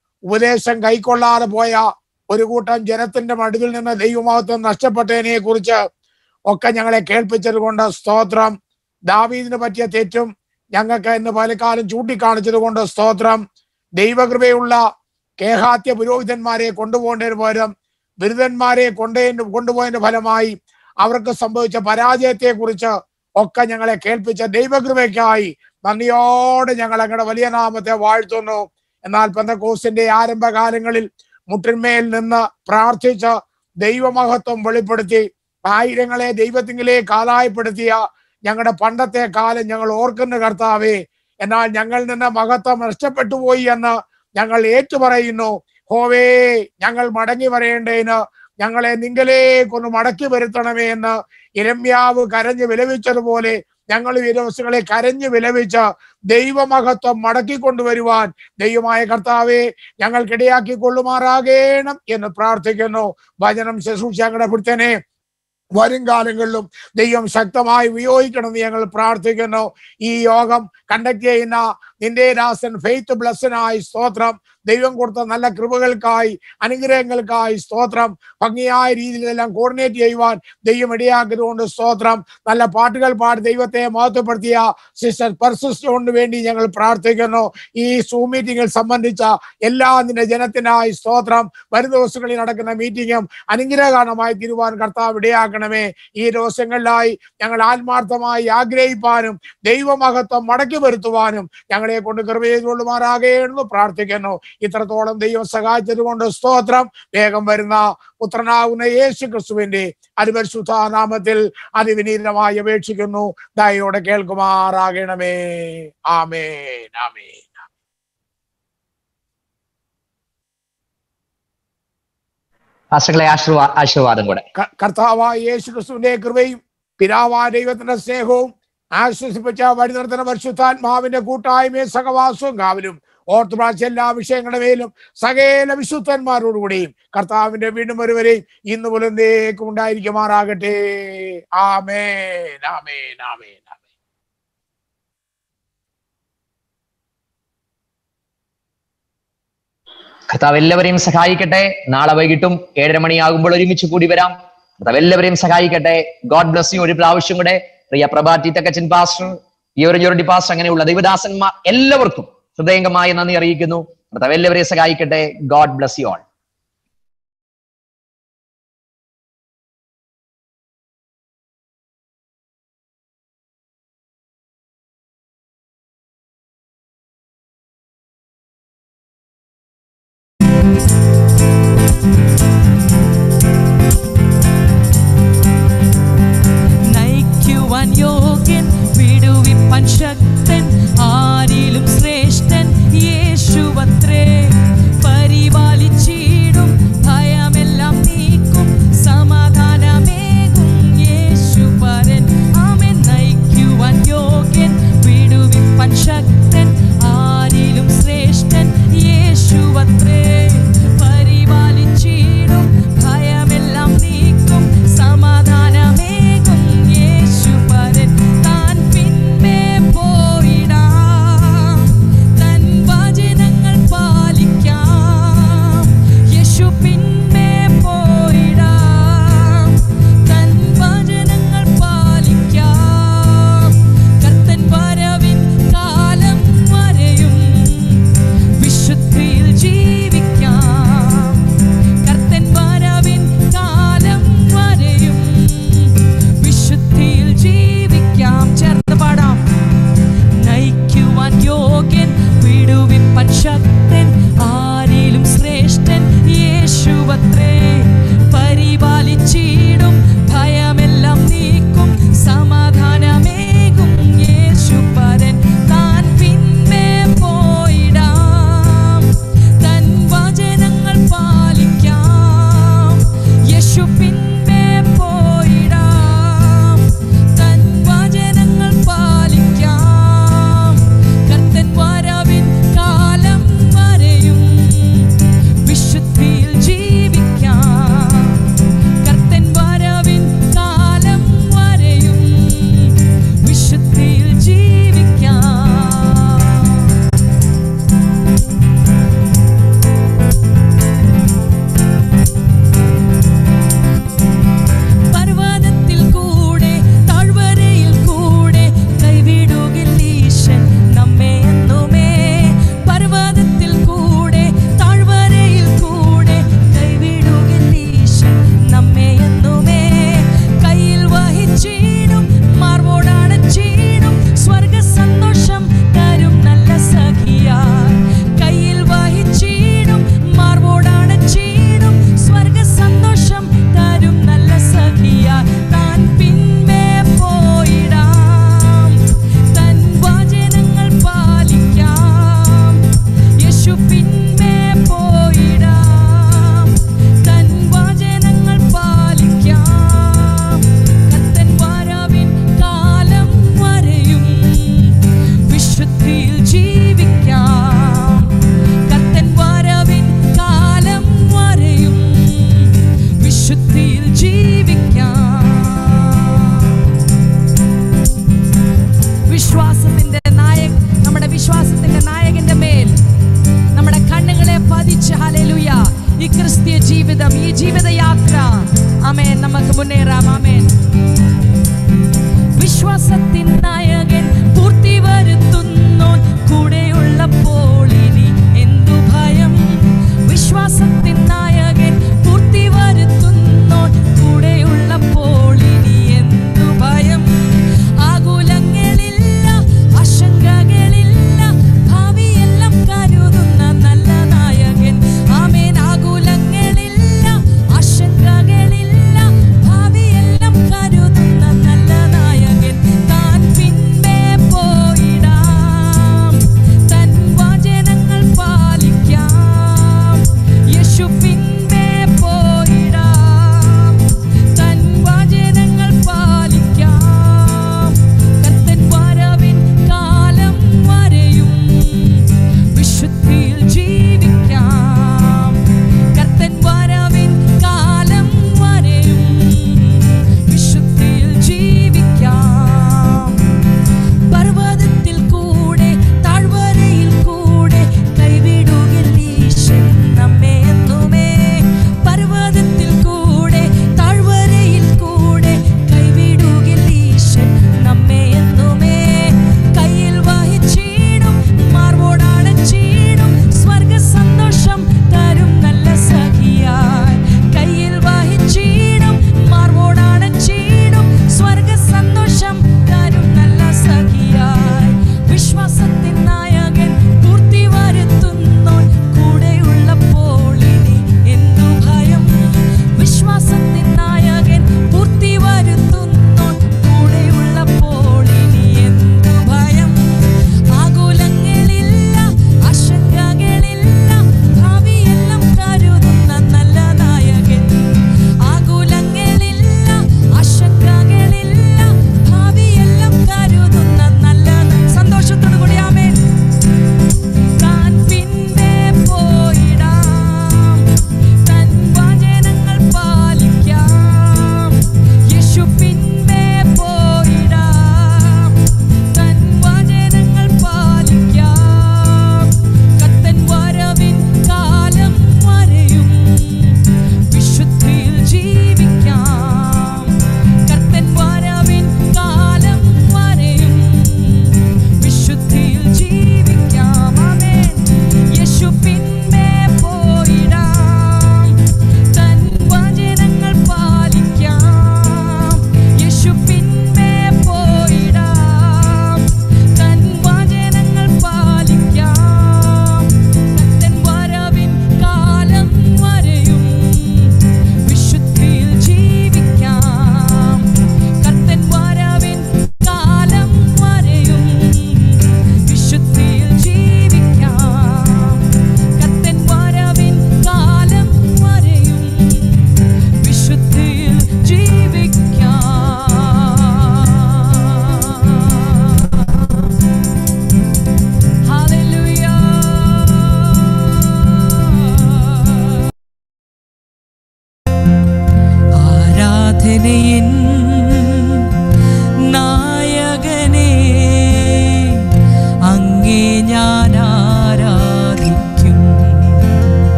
ഉപദേശം കൈക്കൊള്ളാതെ പോയ ഒരു കൂട്ടം ജനത്തിന്റെ നടുവിൽ നിന്ന് ദൈവമഹത്വം നഷ്ടപ്പെട്ടതിനെ കുറിച്ച് ഒക്കെ ഞങ്ങളെ കേൾപ്പിച്ചത് കൊണ്ട് സ്തോത്രം. ദാവീദിന് പറ്റിയ തെറ്റും ഞങ്ങൾക്ക് ഇന്ന് പലകാലം ചൂണ്ടിക്കാണിച്ചത് കൊണ്ട് സ്തോത്രം. ദൈവകൃപയുള്ള കേഹാത്യ പുരോഹിതന്മാരെ കൊണ്ടുപോകേണ്ടതിന് പകരം ബിരുദന്മാരെ കൊണ്ടേ കൊണ്ടുപോയതിന്റെ ഫലമായി അവർക്ക് സംഭവിച്ച പരാജയത്തെ കുറിച്ച് ഒക്കെ ഞങ്ങളെ കേൾപ്പിച്ച ദൈവകൃപയ്ക്കായി നന്ദിയോടെ ഞങ്ങൾ ഞങ്ങളുടെ വലിയ നാമത്തെ വാഴ്ത്തുന്നു. എന്നാൽ പെന്തക്കോസ്തിന്റെ ആരംഭകാലങ്ങളിൽ മുട്ടിന്മേൽ നിന്ന് പ്രാർത്ഥിച്ച് ദൈവമഹത്വം വെളിപ്പെടുത്തി ആയിരങ്ങളെ ദൈവത്തിങ്കിലേക്ക് ആദായപ്പെടുത്തിയ ഞങ്ങളുടെ പണ്ടത്തെ കാലം ഞങ്ങൾ ഓർക്കുന്ന കർത്താവേ. എന്നാൽ ഞങ്ങളിൽ നിന്ന് മഹത്വം നഷ്ടപ്പെട്ടു പോയി എന്ന് ഞങ്ങൾ ഏറ്റുപറയുന്നു. ഹോവേ, ഞങ്ങൾ മടങ്ങി വരേണ്ടതിന് ഞങ്ങളെ നിങ്കലേക്കൊന്ന് മടക്കി വരുത്തണമേ എന്ന് യിരെമ്യാവ് കരഞ്ഞു വിലപിച്ചതുപോലെ ഞങ്ങൾ ഈ ദിവസങ്ങളെ കരഞ്ഞു വിലപിച്ച് ദൈവമഹത്വം മടക്കി കൊണ്ടുവരുവാൻ ദൈവമായ കർത്താവെ ഞങ്ങൾക്കിടയാക്കി കൊള്ളുമാറാകണം എന്ന് പ്രാർത്ഥിക്കുന്നു. വചനം ശുശ്രൂഷ ഞങ്ങളുടെ പിടുത്തനെ വരും കാലങ്ങളിലും ദൈവം ശക്തമായി ഉപയോഗിക്കണമെന്ന് ഞങ്ങൾ പ്രാർത്ഥിക്കുന്നു. ഈ യോഗം കണ്ടക്ട് ചെയ്യുന്ന നിന്റെ ദാസൻ ഫെയ്ത്ത് ബ്ലസ്സനായി സ്തോത്രം. ദൈവം കൊടുത്ത നല്ല കൃപകൾക്കായി അനുഗ്രഹങ്ങൾക്കായി സ്തോത്രം. ഭംഗിയായ രീതിയിലെല്ലാം കോർഡിനേറ്റ് ചെയ്യുവാൻ ദൈവം ഇടയാക്കിയതുകൊണ്ട് സ്തോത്രം. നല്ല പാട്ടുകൾ പാടി ദൈവത്തെ മഹത്വപ്പെടുത്തിയ സിസ്റ്റർ പെർസിസ്റ്റോണിന് വേണ്ടി ഞങ്ങൾ പ്രാർത്ഥിക്കുന്നു. ഈ സൂം മീറ്റിംഗിൽ സംബന്ധിച്ച എല്ലാ നിന്റെ ജനത്തിനായി സ്തോത്രം. വരും ദിവസങ്ങളിൽ നടക്കുന്ന മീറ്റിംഗും അനുഗ്രഹകരമായി തീരുവാൻ കർത്താവ് ഇടയാക്കണമേ. ഈ ദിവസങ്ങളിലായി ഞങ്ങൾ ആത്മാർത്ഥമായി ആഗ്രഹിപ്പാനും ദൈവമഹത്വം മടക്കി വരുത്തുവാനും ഞങ്ങളെ കൊണ്ട് കൃപ ചെയ്തുകൊള്ളുമാറാകേണമെന്ന് പ്രാർത്ഥിക്കുന്നു. ഇത്രത്തോളം ദൈവം സഹായിച്ചത് കൊണ്ട് സ്തോത്രം. വേഗം വരുന്ന പുത്രനാകുന്ന യേശു ക്രിസ്തുവിന്റെ അതിപരിശുദ്ധ നാമത്തിൽ അതിവിനീതമായി അപേക്ഷിക്കുന്നു. ദയോടെ കേൾക്കുമാറാകണമേ. ആമേൻ, ആമേൻ. ആശീർവാദം കൂടെ. കർത്താവായ യേശു ക്രിസ്തുവിന്റെ കൃപയും പിതാവായ ദൈവത്തിന്റെ സ്നേഹവും ആശ്വസിപ്പിച്ച വഴി നിർത്തുന്ന പരിശുദ്ധാത്മാവിന്റെ കൂട്ടായ്മയും സഹവാസവും കാവലും ഓർത്തഡോക്സ് എല്ലാ വിഷയങ്ങളുടെ മേലും സകല വിശുദ്ധന്മാരോടുകൂടിയും കർത്താവിന്റെ വീണ്ടും ഒരുവരെയും ഇന്ന് മുതലേക്കും ഉണ്ടായിരിക്കുമാറാകട്ടെ. ആമേൻ, ആമേൻ, ആമേൻ, ആമേൻ. കർത്താവ് എല്ലാവരെയും സഹായിക്കട്ടെ. നാളെ വൈകിട്ടും ഏഴര മണിയാകുമ്പോൾ ഒരുമിച്ച് കൂടി വരാം. കർത്താവ് എല്ലാവരെയും സഹായിക്കട്ടെ. God bless you. ഒരു പ്രാവശ്യം കൂടെ പ്രിയ പ്രഭാതി തക്കച്ചൻ പാസ്റ്റർ, ഈ ഒരു ജോർഡി പാസ്റ്റർ, അങ്ങനെയുള്ള ദൈവദാസന്മാർ എല്ലാവർക്കും ഹൃദയംഗമായി നന്ദി അറിയിക്കുന്നു. കർത്താവ് എല്ലാവരെയും സഹായിക്കട്ടെ. God bless you all. നയിക്കുവാൻ യോഗ്യൻ, വിടുവിപ്പാൻ ശക്തൻ, ആരിലും ശ്രേഷ്ഠൻ യേശുവത്രേ. പരിപാലിച്ചിടും, ഭയമെല്ലാം നീക്കും, സമാധാനമേകും യേശുപരൻ. ആമേൻ. നയിക്കുവാൻ യോഗ്യൻ, വിടുവിപ്പാൻ ശക്തൻ, ആരിലും ശ്രേഷ്ഠൻ യേശുവത്രേ. വിശ്വാസത്തിൻ നായകൻ പൂർത്തി വരുത്തുന്നോൻ കൂടെയുള്ളപ്പോൾ ഇനി എന്തു ഭയം. വിശ്വാസത്തിൻ നായകൻ പൂർത്തി വരുത്തുന്നോൻ കൂടെയുള്ളപ്പോൾ ഇനി എന്തു ഭയം. ആകുലങ്ങളില്ല, ആശങ്കകളില്ല, ഭാവിയെല്ലാം കരുതുന്ന നല്ല നായകൻ. ആമേൻ. ആകുലങ്ങളില്ല, ആശങ്കകളില്ല, ഭാവിയെല്ലാം കരുതുന്ന നല്ല നായകൻ. താൻ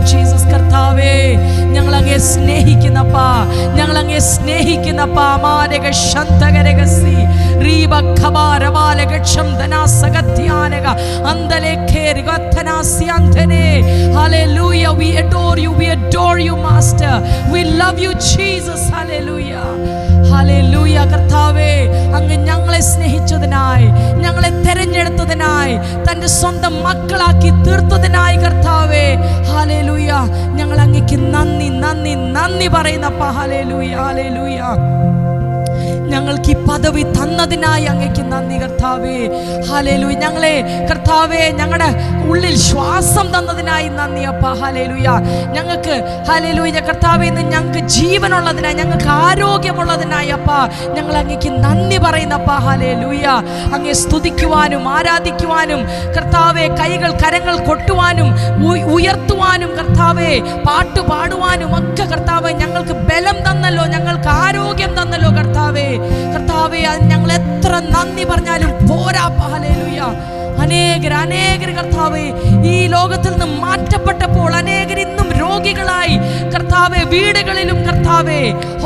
ജീസസ്. കർത്താവേ, ഞങ്ങൾ അങ്ങേ സ്നേഹിക്കുന്നപ്പാ, ഞങ്ങൾ അങ്ങേ സ്നേഹിക്കുന്നപ്പാ. മാരക ശന്തകരകസി Reeba ഖബാരവാലഗക്ഷം ധനാസഗത്യാനക അന്തലേഖേരി ഗത്തനാസ്യന്തനെ. Hallelujah, we adore you, we adore you master, we love you Jesus. Hallelujah, hallelujah. കർത്താവേ, അങ്ങ് ഞങ്ങളെ സ്നേഹിച്ചതിനായി, ഞങ്ങളെ തെരഞ്ഞെടുത്തതിനായി, തന്റെ സ്വന്തം മക്കളാക്കി തീർത്തതിനായി കർത്താവേ, ഹല്ലേലൂയ, ഞങ്ങൾ അങ്ങേക്ക് നന്ദി നന്ദി നന്ദി പറയുന്നപ്പാ. Hallelujah, hallelujah. ഞങ്ങൾക്ക് ഈ പദവി തന്നതിനായി അങ്ങേക്ക് നന്ദി കർത്താവേ. ഹല്ലേലൂയ. ഞങ്ങളെ കർത്താവേ, ഞങ്ങളുടെ ഉള്ളിൽ ശ്വാസം തന്നതിനായി നന്ദി അപ്പാ. ഹല്ലേലൂയ. ഞങ്ങൾക്ക് ഹല്ലേലൂയ കർത്താവേ, ഇന്ന് ഞങ്ങൾക്ക് ജീവനുള്ളതിനായി, ഞങ്ങൾക്ക് ആരോഗ്യമുള്ളതിനായി അപ്പാ ഞങ്ങൾ അങ്ങേക്ക് നന്ദി പറയുന്നപ്പാ. ഹല്ലേലൂയ. അങ്ങേ സ്തുതിക്കുവാനും ആരാധിക്കുവാനും കർത്താവേ, കൈകൾ കരങ്ങൾ കൊട്ടുവാനും ഉയർത്തുവാനും കർത്താവേ, പാട്ട് പാടുവാനും ഒക്കെ കർത്താവേ ഞങ്ങൾക്ക് ബലം തന്നല്ലോ, ഞങ്ങൾക്ക് ആരോഗ്യം തന്നല്ലോ കർത്താവേ. കർത്താവേ, അത് ഞങ്ങൾ എത്ര നന്ദി പറഞ്ഞാലും പോരാ. ഹല്ലേലൂയ. അനേകർ അനേകർ കർത്താവേ ഈ ലോകത്തിൽ നിന്ന് മാറ്റപ്പെട്ടപ്പോൾ അനേകർ ഇന്നും രോഗികളായി കർത്താവേ, വീടുകളിലും കർത്താവേ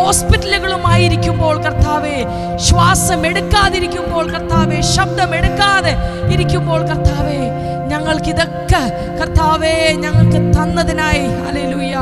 ഹോസ്പിറ്റലുകളുമായിരിക്കുമ്പോൾ കർത്താവേ, ശ്വാസം എടുക്കാതിരിക്കുമ്പോൾ കർത്താവേ, ശബ്ദം എടുക്കാതെ ഇരിക്കുമ്പോൾ കർത്താവേ, ഞങ്ങൾക്കിതൊക്കെ കർത്താവേ ഞങ്ങൾക്ക് തന്നതിനായി ഹല്ലേലൂയ,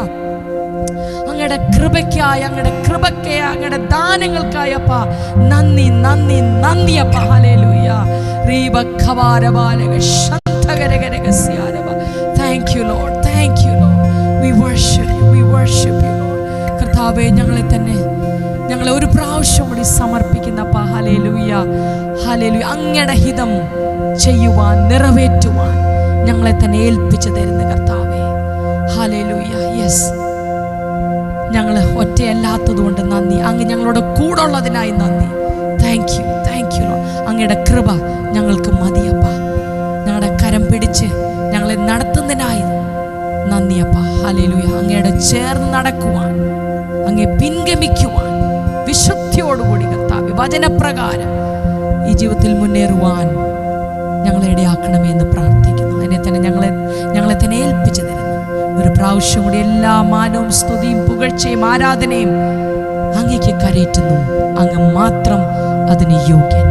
അങ്ങയുടെ കൃപയ്ക്കായി, അങ്ങയുടെ കൃപയ്ക്കായി, അങ്ങയുടെ ദാനങ്ങൾക്കായി അപ്പാ നന്ദി നന്ദി നന്ദി അപ്പാ. ഹല്ലേലൂയ. റീബ ഖബാരവാലഗ ശന്തഗരഗരഗസ്യാരവ. Thank you Lord, thank you Lord. We worship you, we worship you Lord. കർത്താവേ, ഞങ്ങളെ തന്നെ ഞങ്ങളെ ഒരു പ്രാവശ്യം കൂടി സമർപ്പിക്കുന്നപ്പാ. Hallelujah, hallelujah. അങ്ങയുടെ ഹിതം ചെയ്യുവാൻ, നിറവേറ്റുവാൻ ഞങ്ങളെ തന്നെ ഏൽപ്പിച്ചു തരുന്ന കർത്താവേ. ഹല്ലേലൂയ. യെസ്, ഞങ്ങൾ ഒറ്റയല്ലാത്തത് കൊണ്ട് നന്ദി. അങ്ങ് ഞങ്ങളോട് കൂടെ ഉള്ളതിനായി നന്ദി. Thank you, thank you Lord. അങ്ങയുടെ കൃപ ഞങ്ങൾക്ക് മതിയപ്പ. ഞങ്ങളുടെ കരം പിടിച്ച് ഞങ്ങളെ നടത്തുന്നതിനായി നന്ദിയപ്പ. ഹല്ലേലൂയ. അങ്ങയുടെ ചേർന്ന് നടക്കുവാൻ, അങ്ങേ പിൻഗമിക്കുവാൻ, വിശുദ്ധിയോടുകൂടി കർത്താവേ വചനപ്രകാരം ഈ ജീവിതത്തിൽ മുന്നേറുവാൻ ഞങ്ങളെ ഇടയാക്കണമെന്ന് പ്രാർത്ഥിക്കുന്നു. അതിനെ തന്നെ ഞങ്ങളെ ഞങ്ങളെ തന്നെ ഏൽപ്പിച്ചു തരുന്നു. ഒരു പ്രാവശ്യം കൂടി എല്ലാ മാനവും സ്തുതിയും പുകഴ്ചയും ആരാധനയും അങ്ങേക്ക് കരയറ്റുന്നു. അങ്ങ് മാത്രം അതിന് യോഗ്യൻ.